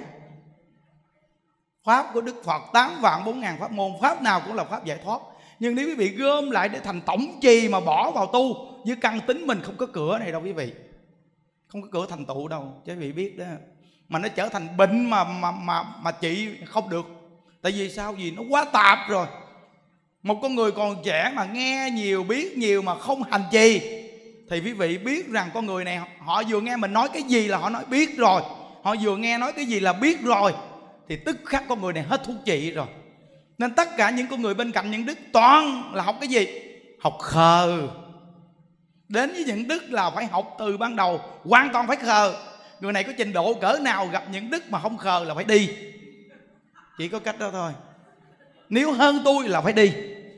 Pháp của Đức Phật tám vạn bốn ngàn pháp môn, pháp nào cũng là pháp giải thoát. Nhưng nếu quý vị gom lại để thành tổng trì mà bỏ vào tu, với căn tính mình không có cửa này đâu quý vị, không có cửa thành tựu đâu, chứ quý vị biết đó. Mà nó trở thành bệnh mà mà mà mà trị không được. Tại vì sao? Vì nó quá tạp rồi. Một con người còn trẻ mà nghe nhiều, biết nhiều mà không hành trì thì quý vị biết rằng con người này họ vừa nghe mình nói cái gì là họ nói biết rồi, họ vừa nghe nói cái gì là biết rồi, thì tức khắc con người này hết thuốc trị rồi. Nên tất cả những con người bên cạnh những đức toàn là học cái gì? Học khờ. Đến với những đức là phải học từ ban đầu, hoàn toàn phải khờ. Người này có trình độ cỡ nào gặp những đức mà không khờ là phải đi. Chỉ có cách đó thôi. Nếu hơn tôi là phải đi.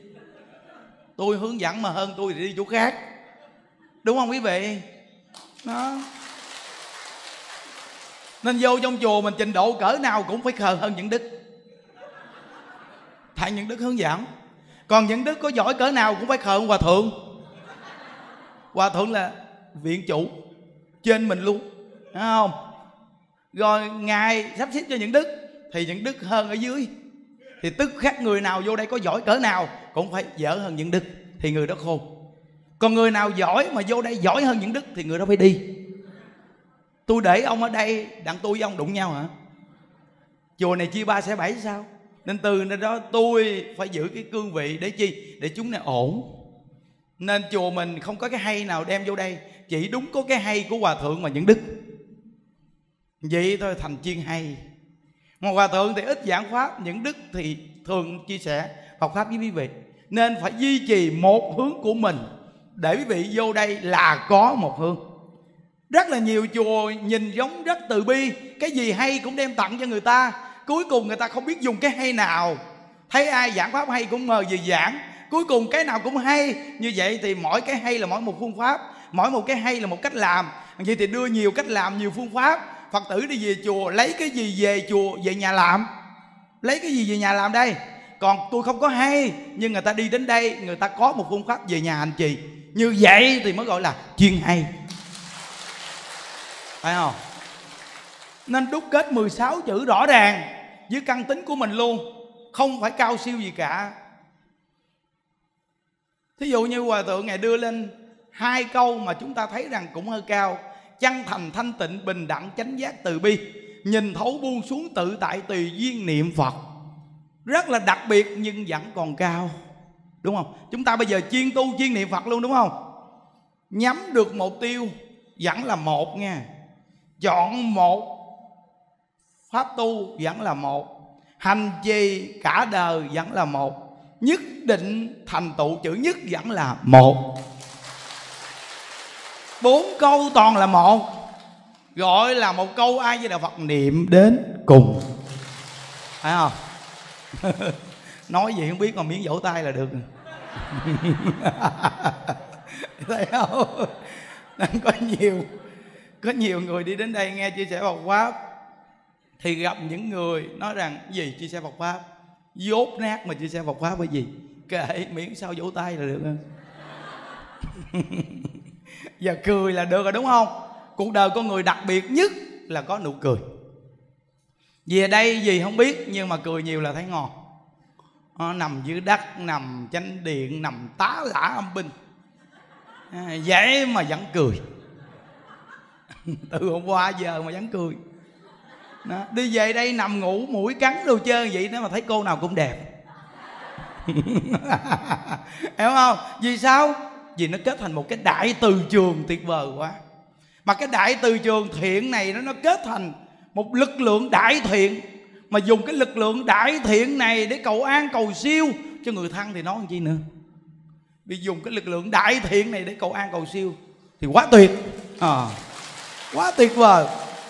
Tôi hướng dẫn mà hơn tôi thì đi chỗ khác, đúng không quý vị? Đó. Nên vô trong chùa mình trình độ cỡ nào cũng phải khờ hơn những đức. Thầy những đức hướng dẫn. Còn những đức có giỏi cỡ nào cũng phải khờ hơn Hòa Thượng. Hòa Thượng là viện chủ trên mình luôn, thấy không? Rồi Ngài sắp xếp cho những đức thì những đức hơn ở dưới. Thì tức khắc người nào vô đây có giỏi cỡ nào cũng phải dở hơn những đức, thì người đó khôn. Còn người nào giỏi mà vô đây giỏi hơn những đức thì người đó phải đi. Tôi để ông ở đây đặng tôi với ông đụng nhau hả? Chùa này chia ba xẻ bảy sao? Nên từ nơi đó tôi phải giữ cái cương vị để chi? Để chúng này ổn. Nên chùa mình không có cái hay nào đem vô đây, chỉ đúng có cái hay của Hòa Thượng và những đức. Vậy thôi thành chuyên hay. Mà Hòa Thượng thì ít giảng pháp, những đức thì thường chia sẻ học pháp với quý vị. Nên phải duy trì một hướng của mình để quý vị vô đây là có một hướng. Rất là nhiều chùa nhìn giống rất từ bi, cái gì hay cũng đem tặng cho người ta, cuối cùng người ta không biết dùng cái hay nào. Thấy ai giảng pháp hay cũng mời về giảng, cuối cùng cái nào cũng hay. Như vậy thì mỗi cái hay là mỗi một phương pháp, mỗi một cái hay là một cách làm. Vậy thì đưa nhiều cách làm, nhiều phương pháp. Phật tử đi về chùa lấy cái gì về chùa, về nhà làm. Lấy cái gì về nhà làm đây? Còn tôi không có hay, nhưng người ta đi đến đây, người ta có một phương pháp về nhà hành trì. Như vậy thì mới gọi là chuyên hay, phải không? Nên đúc kết mười sáu chữ rõ ràng với căn tính của mình luôn, không phải cao siêu gì cả. Thí dụ như Hòa Thượng Ngài đưa lên hai câu mà chúng ta thấy rằng cũng hơi cao: chân thành, thanh tịnh, bình đẳng, chánh giác, từ bi, nhìn thấu buông xuống, tự tại, tùy duyên, niệm Phật. Rất là đặc biệt nhưng vẫn còn cao, đúng không? Chúng ta bây giờ chuyên tu, chuyên niệm Phật luôn, đúng không? Nhắm được mục tiêu vẫn là một nha. Chọn một pháp tu vẫn là một. Hành trì cả đời vẫn là một. Nhất định thành tựu chữ nhất vẫn là một. Bốn câu toàn là một, gọi là một câu A Di Đà Phật niệm đến cùng, phải không? Nói gì không biết, còn miếng vỗ tay là được. Thấy không? Nên có nhiều Có nhiều người đi đến đây nghe chia sẻ Phật Pháp thì gặp những người nói rằng gì chia sẻ Phật Pháp dốt nát mà chia sẻ Phật Pháp cái gì, kệ miễn sao vỗ tay là được. Giờ cười là được rồi đúng không? Cuộc đời con người đặc biệt nhất là có nụ cười. Về đây gì không biết nhưng mà cười nhiều là thấy ngon. Nó nằm dưới đất, nằm chánh điện, nằm tá lả âm binh, à, vậy mà vẫn cười. Từ hôm qua giờ mà vẫn cười. Đó, đi về đây nằm ngủ mũi cắn đồ chơi vậy đó mà thấy cô nào cũng đẹp. Hiểu không? Vì sao? Vì nó kết thành một cái đại từ trường tuyệt vời quá. Mà cái đại từ trường thiện này nó, nó kết thành một lực lượng đại thiện. Mà dùng cái lực lượng đại thiện này để cầu an cầu siêu cho người thân thì nói làm chi nữa. Vì dùng cái lực lượng đại thiện này để cầu an cầu siêu thì quá tuyệt, à, quá tuyệt vời.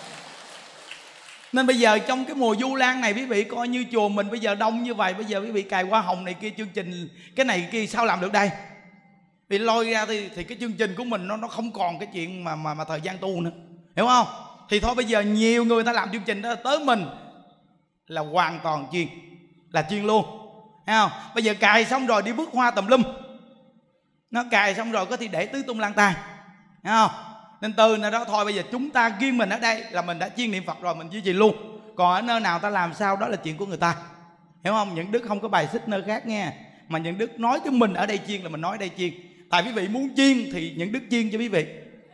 Nên bây giờ trong cái mùa Vu Lan này quý vị coi như chùa mình bây giờ đông như vậy, bây giờ quý vị cài hoa hồng này kia, chương trình cái này kia sao làm được đây? Vì lôi ra thì, thì cái chương trình của mình nó nó không còn cái chuyện mà mà mà thời gian tu nữa, hiểu không? Thì thôi bây giờ nhiều người ta làm chương trình đó, tới mình là hoàn toàn chuyên, là chuyên luôn, thấy không? Bây giờ cài xong rồi đi bước hoa tùm lum, nó cài xong rồi có thể để tứ tung lang tay, thấy không? Nên từ nơi đó thôi bây giờ chúng ta riêng mình ở đây là mình đã chuyên niệm Phật rồi, mình duy trì luôn. Còn ở nơi nào ta làm sao đó là chuyện của người ta, hiểu không? Những đức không có bài xích nơi khác nghe, mà những đức nói cho mình ở đây chuyên là mình nói ở đây chuyên. Tại quý vị muốn chuyên thì những đức chuyên cho quý vị.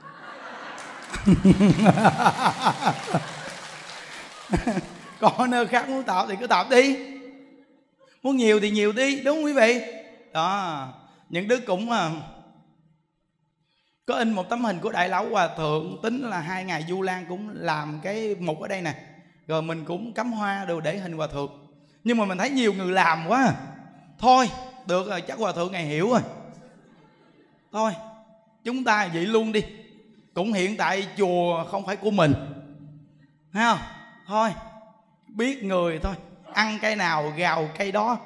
Còn nơi khác muốn tạo thì cứ tạo đi, muốn nhiều thì nhiều đi, đúng không quý vị? Đó, những đức cũng có in một tấm hình của Đại Lão Hòa Thượng, tính là hai ngày Vu Lan cũng làm cái mục ở đây nè, rồi mình cũng cắm hoa đồ để hình Hòa Thượng. Nhưng mà mình thấy nhiều người làm quá, thôi được rồi, chắc Hòa Thượng ngày hiểu rồi, thôi chúng ta vậy luôn đi. Cũng hiện tại chùa không phải của mình, thấy không? Thôi biết người thôi, ăn cây nào gào cây đó.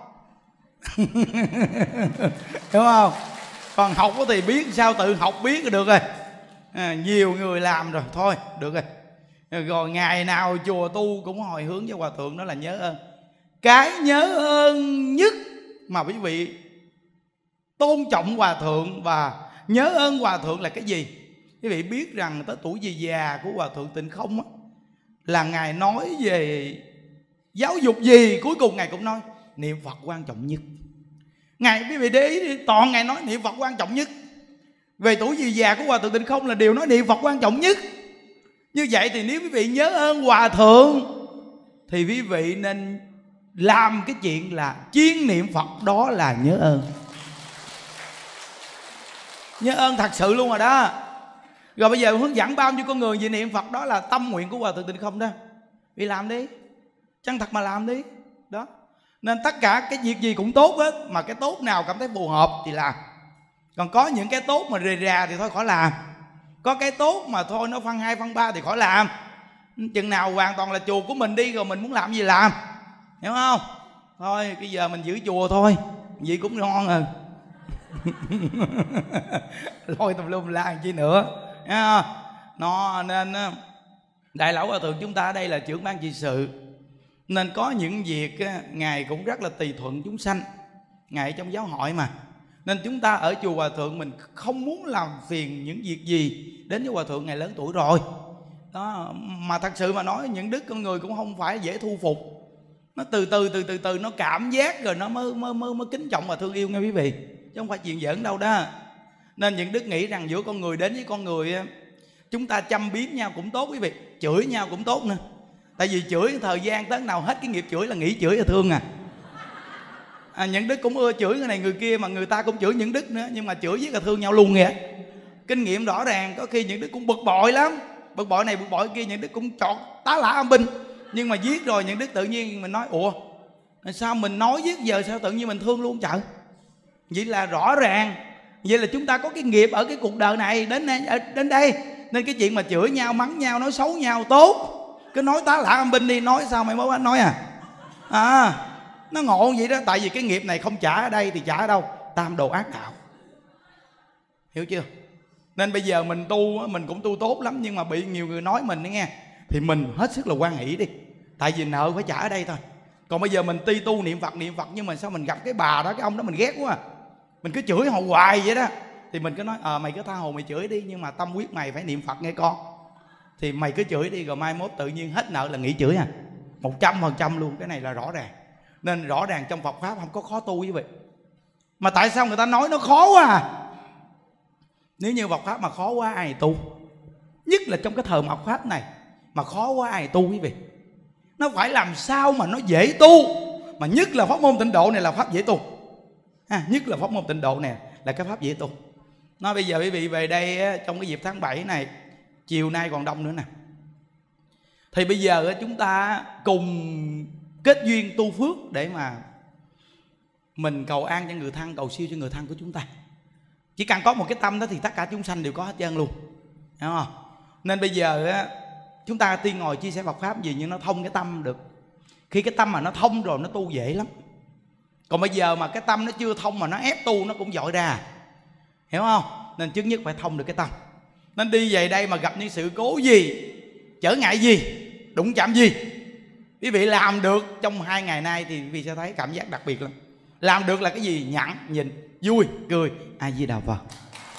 Đúng không? Còn học thì biết sao, tự học biết là được rồi, à, nhiều người làm rồi, thôi được rồi. Rồi ngày nào chùa tu cũng hồi hướng với Hòa Thượng, đó là nhớ ơn. Cái nhớ ơn nhất mà quý vị tôn trọng Hòa Thượng và nhớ ơn Hòa Thượng là cái gì? Quý vị biết rằng tới tuổi về già của Hòa Thượng Tịnh Không á, là Ngài nói về giáo dục gì cuối cùng Ngài cũng nói niệm Phật quan trọng nhất. Ngài quý vị để ý đi, toàn Ngài nói niệm Phật quan trọng nhất. Về tuổi về già của Hòa Thượng Tịnh Không là đều nói niệm Phật quan trọng nhất. Như vậy thì nếu quý vị nhớ ơn Hòa Thượng thì quý vị nên làm cái chuyện là chuyên niệm Phật, đó là nhớ ơn. Nhớ ơn thật sự luôn rồi đó. Rồi bây giờ hướng dẫn bao nhiêu con người về niệm Phật, đó là tâm nguyện của Hòa Thượng Tịnh Không đó. Vì làm đi, chân thật mà làm đi. Đó. Nên tất cả cái việc gì cũng tốt hết, mà cái tốt nào cảm thấy phù hợp thì làm. Còn có những cái tốt mà rề rà thì thôi khỏi làm. Có cái tốt mà thôi nó phân hai phân ba thì khỏi làm. Chừng nào hoàn toàn là chùa của mình đi, rồi mình muốn làm gì làm, hiểu không? Thôi bây giờ mình giữ chùa thôi, vậy cũng ngon rồi. Lôi tùm lum la chi nữa. Nó nên Đại Lão Hòa Thượng chúng ta ở đây là trưởng ban trị sự, nên có những việc Ngài cũng rất là tùy thuận chúng sanh. Ngài trong giáo hội mà, nên chúng ta ở chùa Hòa Thượng mình không muốn làm phiền những việc gì đến với Hòa Thượng. Ngài lớn tuổi rồi đó, mà thật sự mà nói những đức con người cũng không phải dễ thu phục. Nó từ từ từ từ từ nó cảm giác rồi nó mới mới mới, mới kính trọng và thương yêu nghe quý vị, chứ không phải chuyện giỡn đâu đó. Nên những đức nghĩ rằng giữa con người đến với con người, chúng ta chăm biếm nhau cũng tốt quý vị, chửi nhau cũng tốt nữa. Tại vì chửi thời gian tới nào hết cái nghiệp chửi là nghỉ chửi là thương à. À, những đức cũng ưa chửi người này người kia, mà người ta cũng chửi những đức nữa, nhưng mà chửi với là thương nhau luôn kìa. Kinh nghiệm rõ ràng. Có khi những đức cũng bực bội lắm, bực bội này bực bội kia, những đức cũng chọt tá lả âm binh. Nhưng mà giết rồi những đức tự nhiên mình nói ủa sao mình nói giết giờ sao tự nhiên mình thương luôn trời. Vậy là rõ ràng, vậy là chúng ta có cái nghiệp ở cái cuộc đời này đến đây, đến đây. Nên cái chuyện mà chửi nhau, mắng nhau, nói xấu nhau tốt. Cứ nói tá lả âm binh đi, nói sao mày mới nói à. À nó ngộ vậy đó. Tại vì cái nghiệp này không trả ở đây thì trả ở đâu? Tam đồ ác đạo, hiểu chưa? Nên bây giờ mình tu, mình cũng tu tốt lắm, nhưng mà bị nhiều người nói mình đó nghe, thì mình hết sức là hoan hỷ đi, tại vì nợ phải trả ở đây thôi. Còn bây giờ mình ti tu niệm Phật niệm Phật nhưng mà sao mình gặp cái bà đó, cái ông đó mình ghét quá à. Mình cứ chửi họ hoài vậy đó. Thì mình cứ nói ờ à, mày cứ tha hồ mày chửi đi, nhưng mà tâm quyết mày phải niệm Phật nghe con. Thì mày cứ chửi đi, rồi mai mốt tự nhiên hết nợ là nghỉ chửi à. Một trăm phần trăm luôn. Cái này là rõ ràng. Nên rõ ràng trong Phật Pháp không có khó tu quý vị. Mà tại sao người ta nói nó khó quá à? Nếu như Phật Pháp mà khó quá ai tu? Nhất là trong cái thời Phật Pháp này mà khó quá ai tu quý vị. Nó phải làm sao mà nó dễ tu. Mà nhất là pháp môn tịnh độ này là pháp dễ tu à, nhất là pháp môn tịnh độ này là cái pháp dễ tu. Nói bây giờ quý vị về đây trong cái dịp tháng bảy này, chiều nay còn đông nữa nè, thì bây giờ chúng ta cùng kết duyên tu phước để mà mình cầu an cho người thân, cầu siêu cho người thân của chúng ta. Chỉ cần có một cái tâm đó thì tất cả chúng sanh đều có hết trơn luôn, hiểu không? Nên bây giờ chúng ta tiên ngồi chia sẻ Phật Pháp gì nhưng nó thông cái tâm được. Khi cái tâm mà nó thông rồi nó tu dễ lắm. Còn bây giờ mà cái tâm nó chưa thông mà nó ép tu nó cũng dội ra, hiểu không? Nên trước nhất phải thông được cái tâm. Nên đi về đây mà gặp những sự cố gì, trở ngại gì, đụng chạm gì, quý vị làm được trong hai ngày nay thì quý vị sẽ thấy cảm giác đặc biệt lắm. Làm được là cái gì? Nhẫn, nhìn, vui, cười. A Di Đà Phật.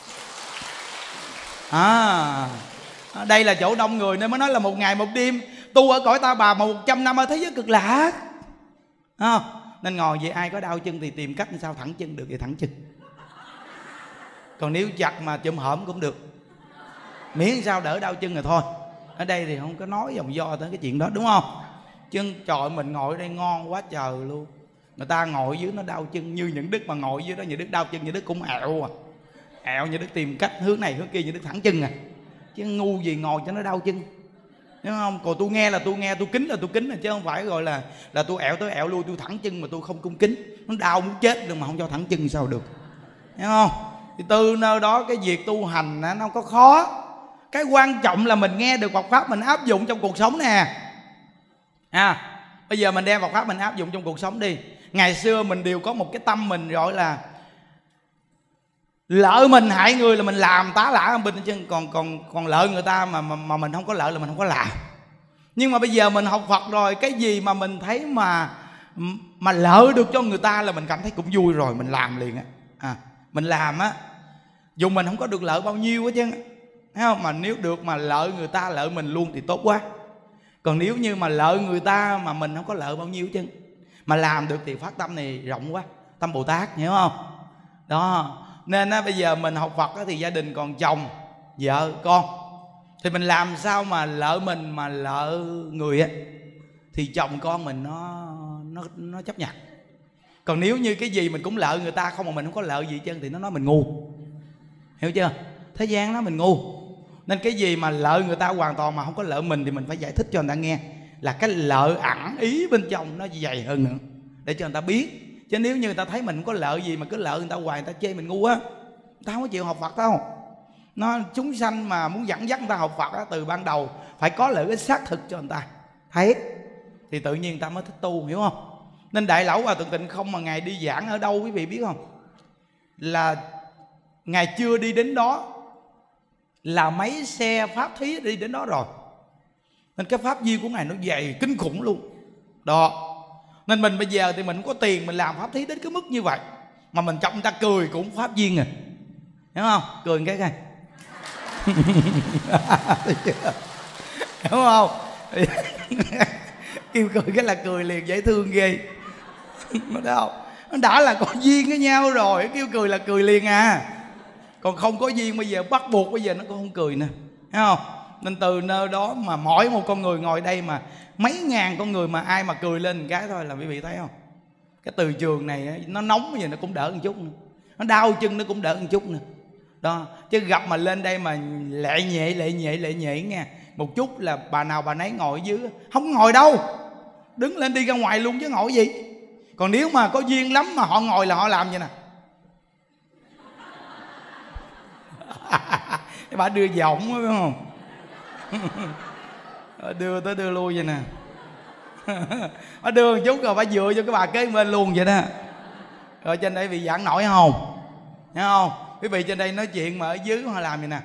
À, đây là chỗ đông người nên mới nói là một ngày một đêm tu ở cõi Ta Bà mà một trăm năm ở thế giới cực lạc à, nên ngồi vậy ai có đau chân thì tìm cách làm sao thẳng chân được thì thẳng chân. Còn nếu chặt mà chùm hổm cũng được, miễn sao đỡ đau chân rồi thôi. Ở đây thì không có nói dòng do tới cái chuyện đó, đúng không? Chân trời mình ngồi ở đây ngon quá trời luôn. Người ta ngồi dưới nó đau chân, như những Đức mà ngồi dưới đó như Đức đau chân, như Đức cũng ẹo à. Ẹo như Đức tìm cách hướng này hướng kia, như Đức thẳng chân à. Chứ ngu gì ngồi cho nó đau chân, đúng không? Còn tôi nghe là tôi nghe, tôi kính là tôi kính, chứ không phải gọi là là tôi ẹo tới ẹo lui, tôi thẳng chân mà tôi không cung kính. Nó đau muốn chết luôn mà không cho thẳng chân sao được, hiểu không? Thì từ nơi đó cái việc tu hành nó không có khó. Cái quan trọng là mình nghe được Phật Pháp mình áp dụng trong cuộc sống nè. À, bây giờ mình đem Phật Pháp mình áp dụng trong cuộc sống đi. Ngày xưa mình đều có một cái tâm mình gọi là lỡ mình hại người là mình làm tá lả bên chân, còn còn còn lợi người ta mà, mà mà mình không có lợi là mình không có làm. Nhưng mà bây giờ mình học Phật rồi, cái gì mà mình thấy mà mà lợi được cho người ta là mình cảm thấy cũng vui rồi, mình làm liền á. À, mình làm á, dù mình không có được lợi bao nhiêu hết chứ, thấy không? Mà nếu được mà lợi người ta, lợi mình luôn thì tốt quá. Còn nếu như mà lợi người ta mà mình không có lợi bao nhiêu chứ, mà làm được thì phát tâm này rộng quá, tâm Bồ Tát, hiểu không? Đó. Nên á, bây giờ mình học Phật á, thì gia đình còn chồng, vợ, con, thì mình làm sao mà lợi mình mà lợi người á, thì chồng con mình nó nó nó chấp nhận. Còn nếu như cái gì mình cũng lợi người ta không mà mình không có lợi gì chân thì nó nói mình ngu, hiểu chưa? Thế gian nó mình ngu. Nên cái gì mà lợi người ta hoàn toàn mà không có lợi mình thì mình phải giải thích cho người ta nghe là cái lợi ẩn ý bên trong nó dày hơn nữa, để cho người ta biết. Chứ nếu như người ta thấy mình không có lợi gì mà cứ lợi người ta hoài, người ta chê mình ngu á, người ta không có chịu học Phật đâu. Nó chúng sanh mà muốn dẫn dắt người ta học Phật á, từ ban đầu phải có lợi ích xác thực cho người ta thấy thì tự nhiên người ta mới thích tu, hiểu không? Nên Đại Lão Hòa Thượng Tịnh Không mà Ngài đi giảng ở đâu quý vị biết không? Là Ngài chưa đi đến đó là mấy xe pháp thí đi đến đó rồi. Nên cái pháp duyên của Ngài nó dày kinh khủng luôn đó. Nên mình bây giờ thì mình không có tiền mình làm pháp thí đến cái mức như vậy, mà mình chọc người ta cười cũng pháp duyên rồi, hiểu không? Cười cái cái hiểu không? Kêu cười cái là cười liền, dễ thương ghê. Nó đâu, nó đã là có duyên với nhau rồi, kêu cười là cười liền à. Còn không có duyên bây giờ bắt buộc bây giờ nó cũng không cười nè, thấy không? Nên từ nơi đó mà mỗi một con người ngồi đây mà mấy ngàn con người mà ai mà cười lên một cái thôi là quý vị thấy không? Cái từ trường này nó nóng bây giờ nó cũng đỡ một chút nữa, nó đau chân nó cũng đỡ một chút nữa đó. Chứ gặp mà lên đây mà lệ nhẹ lệ nhẹ lệ nhẹ nghe một chút là bà nào bà nấy ngồi dưới, không ngồi đâu, đứng lên đi ra ngoài luôn chứ ngồi gì. Còn nếu mà có duyên lắm mà họ ngồi là họ làm vậy nè. Bà đưa giọng phải không? Đưa tới đưa lui vậy nè. Bà đưa một chút rồi bà dựa cho cái bà kế bên luôn vậy đó. Rồi trên đây bị giảng nổi không? Thấy không? Quý vị trên đây nói chuyện mà ở dưới họ làm vậy nè.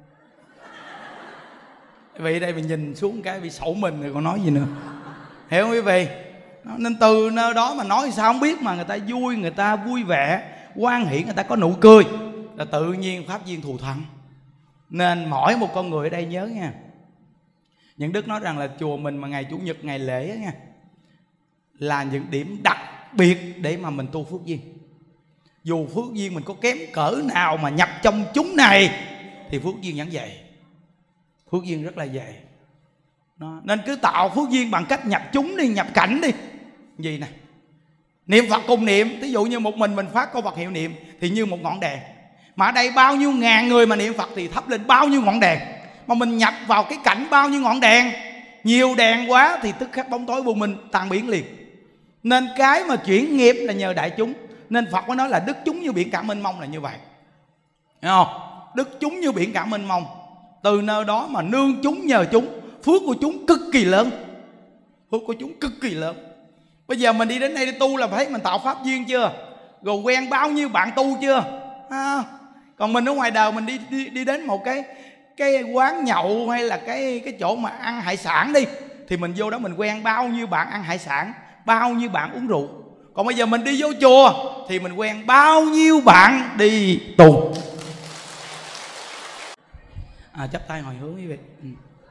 Quý vị đây mình nhìn xuống cái bị sổ mình rồi còn nói gì nữa. Hiểu không quý vị? Nên từ nơi đó mà nói sao không biết, mà người ta vui, người ta vui vẻ, hoan hỷ, người ta có nụ cười là tự nhiên pháp duyên thù thắng. Nên mỗi một con người ở đây nhớ nha, những đức nói rằng là chùa mình mà ngày Chủ nhật, ngày lễ nha, là những điểm đặc biệt để mà mình tu phước duyên. Dù phước duyên mình có kém cỡ nào mà nhập trong chúng này thì phước duyên vẫn vậy. Phước duyên rất là vậy đó. Nên cứ tạo phước duyên bằng cách nhập chúng đi, nhập cảnh đi. Gì nè, niệm Phật cùng niệm. Ví dụ như một mình mình phát câu Phật hiệu niệm thì như một ngọn đèn, mà ở đây bao nhiêu ngàn người mà niệm Phật thì thắp lên bao nhiêu ngọn đèn. Mà mình nhập vào cái cảnh bao nhiêu ngọn đèn, nhiều đèn quá thì tức khắc bóng tối vô minh tan biến liền. Nên cái mà chuyển nghiệp là nhờ đại chúng. Nên Phật mới nói là đức chúng như biển cả mênh mông là như vậy. Thấy không? Đức chúng như biển cả mênh mông. Từ nơi đó mà nương chúng nhờ chúng, phước của chúng cực kỳ lớn. Phước của chúng cực kỳ lớn. Bây giờ mình đi đến đây đi tu là phải mình tạo pháp duyên chưa? Rồi quen bao nhiêu bạn tu chưa? À, còn mình ở ngoài đời mình đi, đi đi đến một cái cái quán nhậu hay là cái cái chỗ mà ăn hải sản đi, thì mình vô đó mình quen bao nhiêu bạn ăn hải sản, bao nhiêu bạn uống rượu. Còn bây giờ mình đi vô chùa thì mình quen bao nhiêu bạn đi tù. À, chắp tay hồi hướng quý vị. Ừ.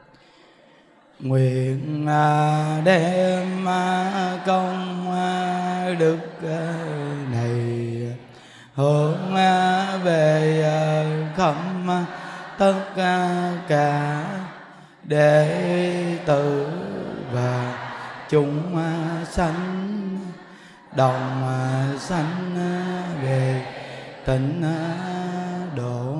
Nguyện đem công đức này hướng về khắp tất cả đệ tử và chúng sanh, đồng sanh về tịnh độ.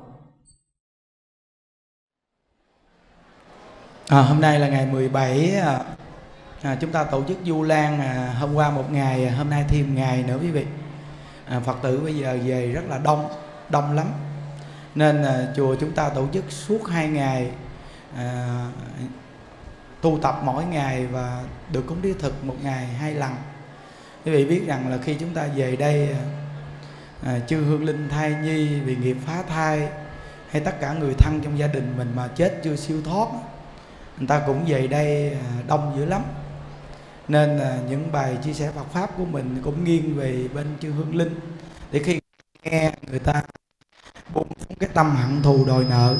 À, hôm nay là ngày mười bảy, à, chúng ta tổ chức Du Lan. À, hôm qua một ngày, hôm nay thêm ngày nữa quý vị. À, Phật tử bây giờ về rất là đông, đông lắm. Nên à, chùa chúng ta tổ chức suốt hai ngày à, tu tập mỗi ngày và được cúng thí thực một ngày hai lần. Quý vị biết rằng là khi chúng ta về đây, à, chư hương linh thai nhi vì nghiệp phá thai, hay tất cả người thân trong gia đình mình mà chết chưa siêu thoát, người ta cũng về đây đông dữ lắm. Nên à, những bài chia sẻ Phật Pháp của mình cũng nghiêng về bên chư hương linh, để khi nghe người ta buông xuống cái tâm hận thù đòi nợ,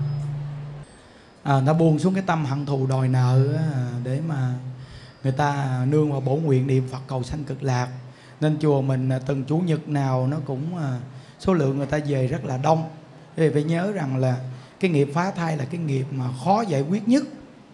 à, nó buông xuống cái tâm hận thù đòi nợ để mà người ta nương vào bổn nguyện niệm Phật cầu sanh cực lạc. Nên chùa mình từng chủ nhật nào nó cũng số lượng người ta về rất là đông. Vì phải nhớ rằng là cái nghiệp phá thai là cái nghiệp mà khó giải quyết nhất.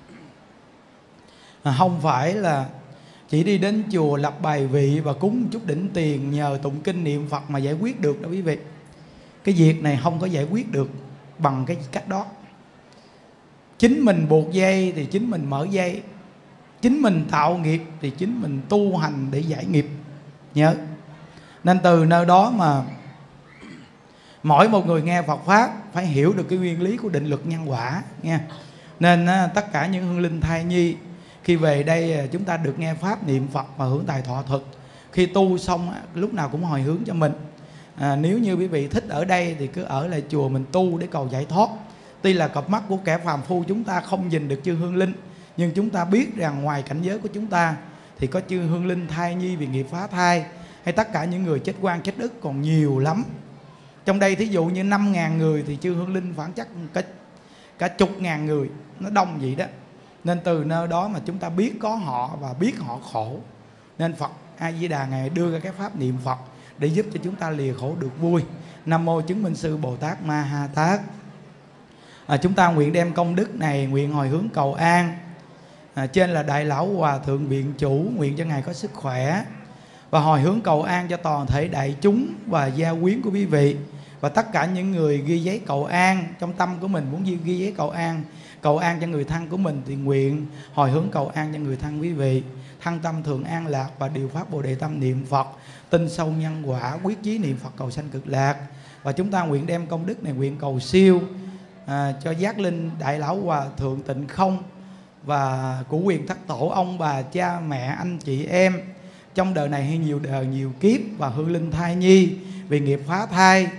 À, không phải là chỉ đi đến chùa lập bài vị và cúng chút đỉnh tiền nhờ tụng kinh niệm Phật mà giải quyết được đó quý vị. Cái việc này không có giải quyết được bằng cái cách đó. Chính mình buộc dây thì chính mình mở dây, chính mình tạo nghiệp thì chính mình tu hành để giải nghiệp. Nhớ. Nên từ nơi đó mà mỗi một người nghe Phật Pháp phải hiểu được cái nguyên lý của định luật nhân quả nha. Nên tất cả những hương linh thai nhi khi về đây chúng ta được nghe Pháp niệm Phật và hưởng tài thọ thực. Khi tu xong lúc nào cũng hồi hướng cho mình. À, nếu như quý vị thích ở đây thì cứ ở lại chùa mình tu để cầu giải thoát. Tuy là cặp mắt của kẻ phàm phu chúng ta không nhìn được chư hương linh, nhưng chúng ta biết rằng ngoài cảnh giới của chúng ta thì có chư hương linh thai nhi vì nghiệp phá thai, hay tất cả những người chết oan chết ức còn nhiều lắm. Trong đây thí dụ như năm ngàn người thì chư hương linh khoảng chắc cả, cả chục ngàn người, nó đông vậy đó. Nên từ nơi đó mà chúng ta biết có họ và biết họ khổ. Nên Phật A Di Đà Ngài đưa ra cái pháp niệm Phật để giúp cho chúng ta lìa khổ được vui. Nam mô chứng minh sư Bồ Tát Ma Ha Tát. À, chúng ta nguyện đem công đức này nguyện hồi hướng cầu an. À, trên là Đại Lão Hòa Thượng Biện Chủ, nguyện cho Ngài có sức khỏe, và hồi hướng cầu an cho toàn thể đại chúng và gia quyến của quý vị. Và tất cả những người ghi giấy cầu an, trong tâm của mình muốn ghi, ghi giấy cầu an, cầu an cho người thân của mình thì nguyện hồi hướng cầu an cho người thân quý vị. Thân tâm thường an lạc và điều pháp Bồ Đề tâm niệm Phật, tin sâu nhân quả, quyết chí niệm Phật cầu sanh cực lạc. Và chúng ta nguyện đem công đức này nguyện cầu siêu à, cho giác linh Đại Lão Hòa Thượng Tịnh Không và của quyền thất tổ ông bà cha mẹ anh chị em trong đời này hay nhiều đời nhiều kiếp, và hương linh thai nhi vì nghiệp phá thai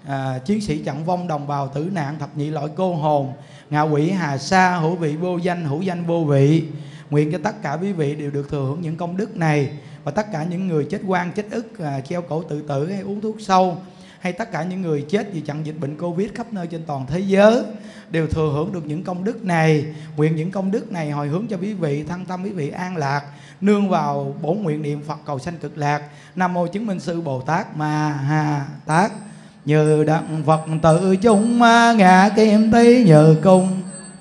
à, chiến sĩ trận vong, đồng bào tử nạn, thập nhị loại cô hồn, ngạ quỷ hà sa, hữu vị vô danh, hữu danh vô vị. Nguyện cho tất cả quý vị đều được thừa hưởng những công đức này, và tất cả những người chết oan, chết ức, à, treo cổ tự tử hay uống thuốc sâu, hay tất cả những người chết vì trận dịch bệnh Covid khắp nơi trên toàn thế giới đều thừa hưởng được những công đức này. Nguyện những công đức này hồi hướng cho quý vị, thân tâm quý vị an lạc, nương vào bổn nguyện niệm Phật cầu sanh cực lạc. Nam mô chứng minh sư Bồ Tát Ma Ha Tát. Như đặng Phật tự chung ngạ kim tí như cung,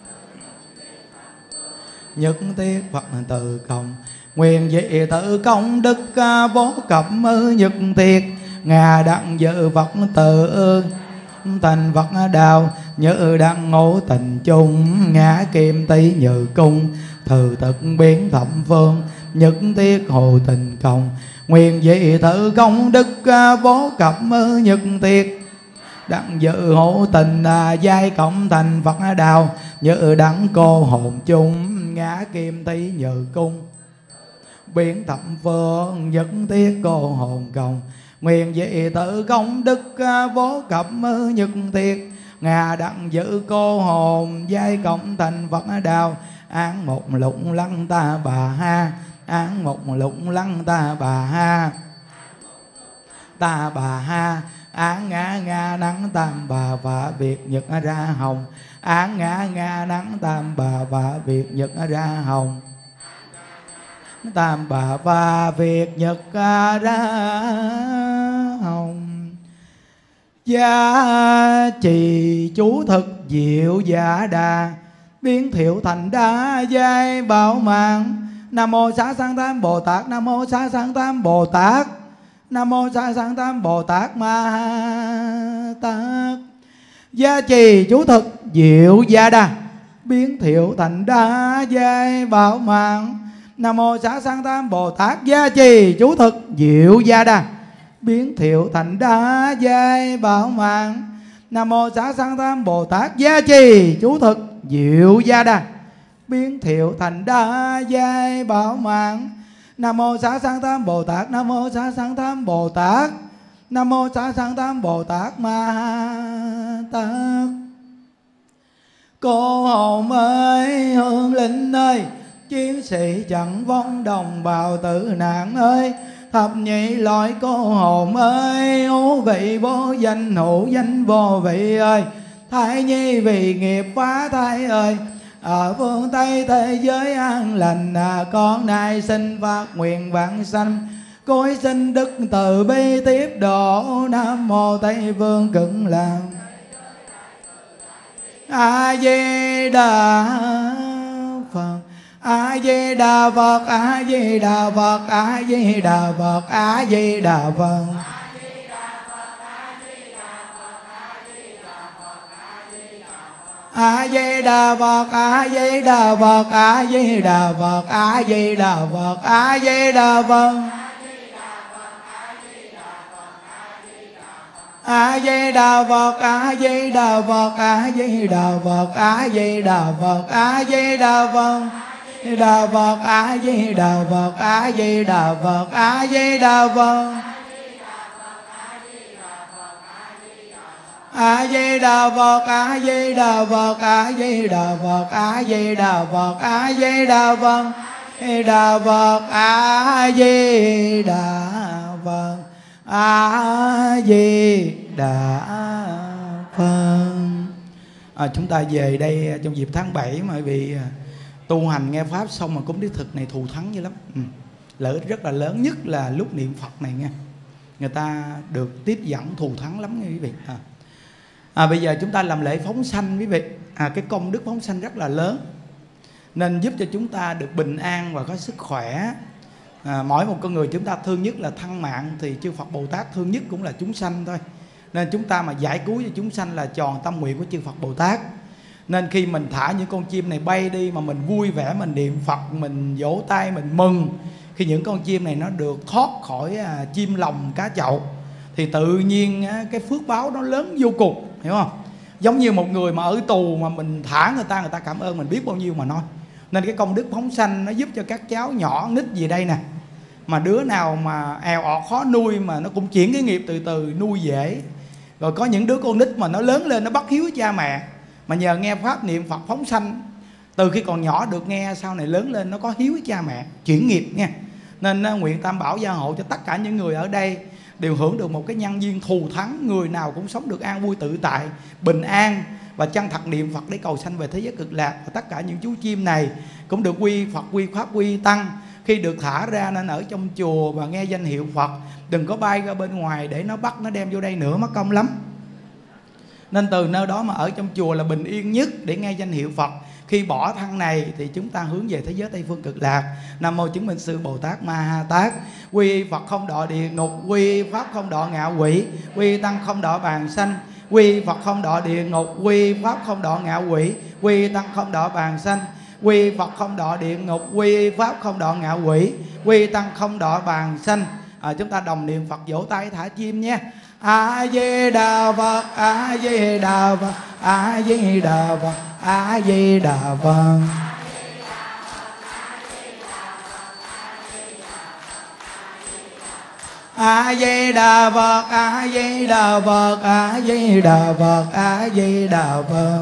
nhất thiết Phật tự công. Nguyện dị tự công đức vô cập nhất thiết, ngà đặng dự Phật tự thành Phật đạo. Như đặng ngộ tình chung ngã kim tí như cung, từ thực biến thập phương nhất thiết hồ tình công. Nguyện dị tự công đức vô cập nhất thiết, đặng dự hộ tình giai cộng thành Phật đạo. Như đặng cô hồn chung ngã kim tí như cung, biến thập phương nhất thiết cô hồn công. Nguyện dị tự công đức vô cập nhất thiết, ngà đặng giữ cô hồn giai cộng thành Phật đạo. Án một lụng lăng ta bà ha, án một lụng lăng ta bà ha, ta bà ha. Án ngã ngã nắng tam bà và việc nhật ra hồng, án ngã ngã nắng tam bà và việc nhật ra hồng, tam bà và việc nhật ra hồng. Gia trì chú thực diệu giả đà, biến thiệu thành đa giai bảo mạng. Nam mô Xá Sanh Tam Bồ Tát, Nam mô Xá Sanh Tam Bồ Tát, Nam mô Xá Sanh Tam Bồ Tát Ma Tát. Gia trì chú thực diệu gia đà, biến thiệu thành đa giai bảo mạng. Nam mô Xá Sanh Tam Bồ Tát. Gia trì chú thực diệu gia đà, biến thiệu thành đa giai bảo mạng. Nam mô Xá Sanh Tam Bồ Tát. Gia trì chú thực diệu gia đà, biến thiệu thành đa giai bảo mạng. Nam mô Xá Sanh Tam Bồ Tát, Nam mô Xá Sanh Tam Bồ Tát, Nam mô Xá Sanh Tam Bồ Tát Ma Tát. Cô hồn ơi, hương linh ơi, chiến sĩ trận vong, đồng bào tử nạn ơi, thập nhị loại cô hồn ơi, hữu vị vô danh, hữu danh vô vị ơi, thai nhi vì nghiệp phá thai ơi, ở phương Tây thế giới an lành, à, con nay xin phát nguyện vãng sanh, cối xin đức từ bi tiếp độ. Nam mô Tây Phương Cực Lạc A Di Đà Phật, A Di Đà Phật, A Di Đà Phật, A Di Đà Phật, A Di Đà Phật. A Di Đà Phật, A Di Đà Phật, A Di Đà Phật, A Di Đà Phật, A Di Đà Phật. A Di Đà Phật, A Di Đà Phật, A Di Đà Phật, A Di Đà Phật, A Di Đà Phật. Đà Phật, A Di Đà Phật, A Di Đà Phật, A Di Đà Phật. A Di Đà Phật, A Di Đà Phật, A Di Đà Phật, A Di Đà Phật, A Di Đà Phật. Đà Phật, A Di Đà Phật, A Di Đà Phật. À, chúng ta về đây trong dịp tháng bảy, mà vì tu hành nghe pháp xong mà cúng đích thực này thù thắng dữ lắm. Ừ. Lợi ích rất là lớn, nhất là lúc niệm Phật này nha, người ta được tiếp dẫn thù thắng lắm nha quý vị. À. À, bây giờ chúng ta làm lễ phóng sanh quý vị. À, cái công đức phóng sanh rất là lớn, nên giúp cho chúng ta được bình an và có sức khỏe. À, mỗi một con người chúng ta thương nhất là thân mạng, thì chư Phật Bồ Tát thương nhất cũng là chúng sanh thôi. Nên chúng ta mà giải cứu cho chúng sanh là tròn tâm nguyện của chư Phật Bồ Tát. Nên khi mình thả những con chim này bay đi mà mình vui vẻ, mình niệm Phật, mình vỗ tay, mình mừng khi những con chim này nó được thoát khỏi à, chim lồng cá chậu, thì tự nhiên á, cái phước báo nó lớn vô cùng, hiểu không? Giống như một người mà ở tù mà mình thả người ta, người ta cảm ơn mình biết bao nhiêu mà nói. Nên cái công đức phóng sanh nó giúp cho các cháu nhỏ nít gì đây nè, mà đứa nào mà èo ọt khó nuôi mà nó cũng chuyển cái nghiệp từ từ nuôi dễ. Rồi có những đứa con nít mà nó lớn lên nó bất hiếu với cha mẹ, mà nhờ nghe pháp niệm Phật phóng sanh, từ khi còn nhỏ được nghe, sau này lớn lên nó có hiếu với cha mẹ, chuyển nghiệp nha. Nên nguyện Tam Bảo gia hộ cho tất cả những người ở đây đều hưởng được một cái nhân duyên thù thắng, người nào cũng sống được an vui tự tại, bình an và chân thật niệm Phật để cầu sanh về thế giới cực lạc. Và tất cả những chú chim này cũng được quy Phật, quy Pháp, quy Tăng. Khi được thả ra nên ở trong chùa và nghe danh hiệu Phật, đừng có bay ra bên ngoài để nó bắt nó đem vô đây nữa, mất công lắm. Nên từ nơi đó mà ở trong chùa là bình yên nhất để nghe danh hiệu Phật. Khi bỏ thân này thì chúng ta hướng về thế giới Tây Phương Cực Lạc. Nam mô chứng minh sư Bồ Tát Ma Ha Tát. Quy Phật không đọa địa ngục, quy Pháp không đọa ngạ quỷ, quy Tăng không đọa bàn sanh. Quy Phật không đọa địa ngục, quy Pháp không đọa ngạ quỷ, quy Tăng không đọa bàn sanh. Quy Phật không đọa địa ngục, quy Pháp không đọa ngạ quỷ, quy Tăng không đọa bàn sanh. À, chúng ta đồng niệm Phật, vỗ tay thả chim nha. A Di Đà Phật, A Di Đà Phật, A Di Đà Phật, A Di Đà Phật. A Di Đà Phật, A Di Đà Phật, A Di Đà Phật, A Di Đà Phật.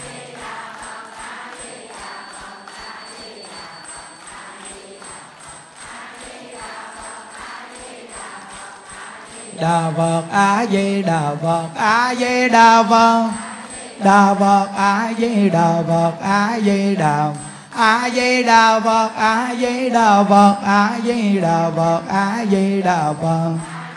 Đà Phật, A Di Đà Phật, A Di Đà Phật. Đà Phật, A Di Đà Phật, A Di Đà. A Di Đà Phật, A Di Đà Phật, A Di Đà Phật, A Di Đà Phật.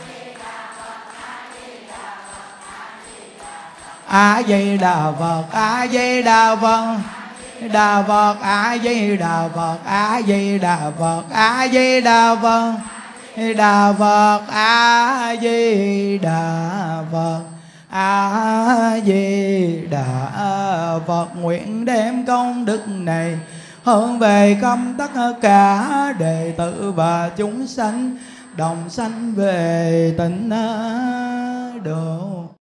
A Di Đà Phật, A Di Đà Phật. Đà Phật, A Di Đà Phật, A Di Đà Phật, A Di Đà Phật. Đà Phật, A Di Đà Phật, A Di Đà Phật. Nguyện đem công đức này hướng về khắp tất cả đệ tử và chúng sanh, đồng sanh về tịnh độ.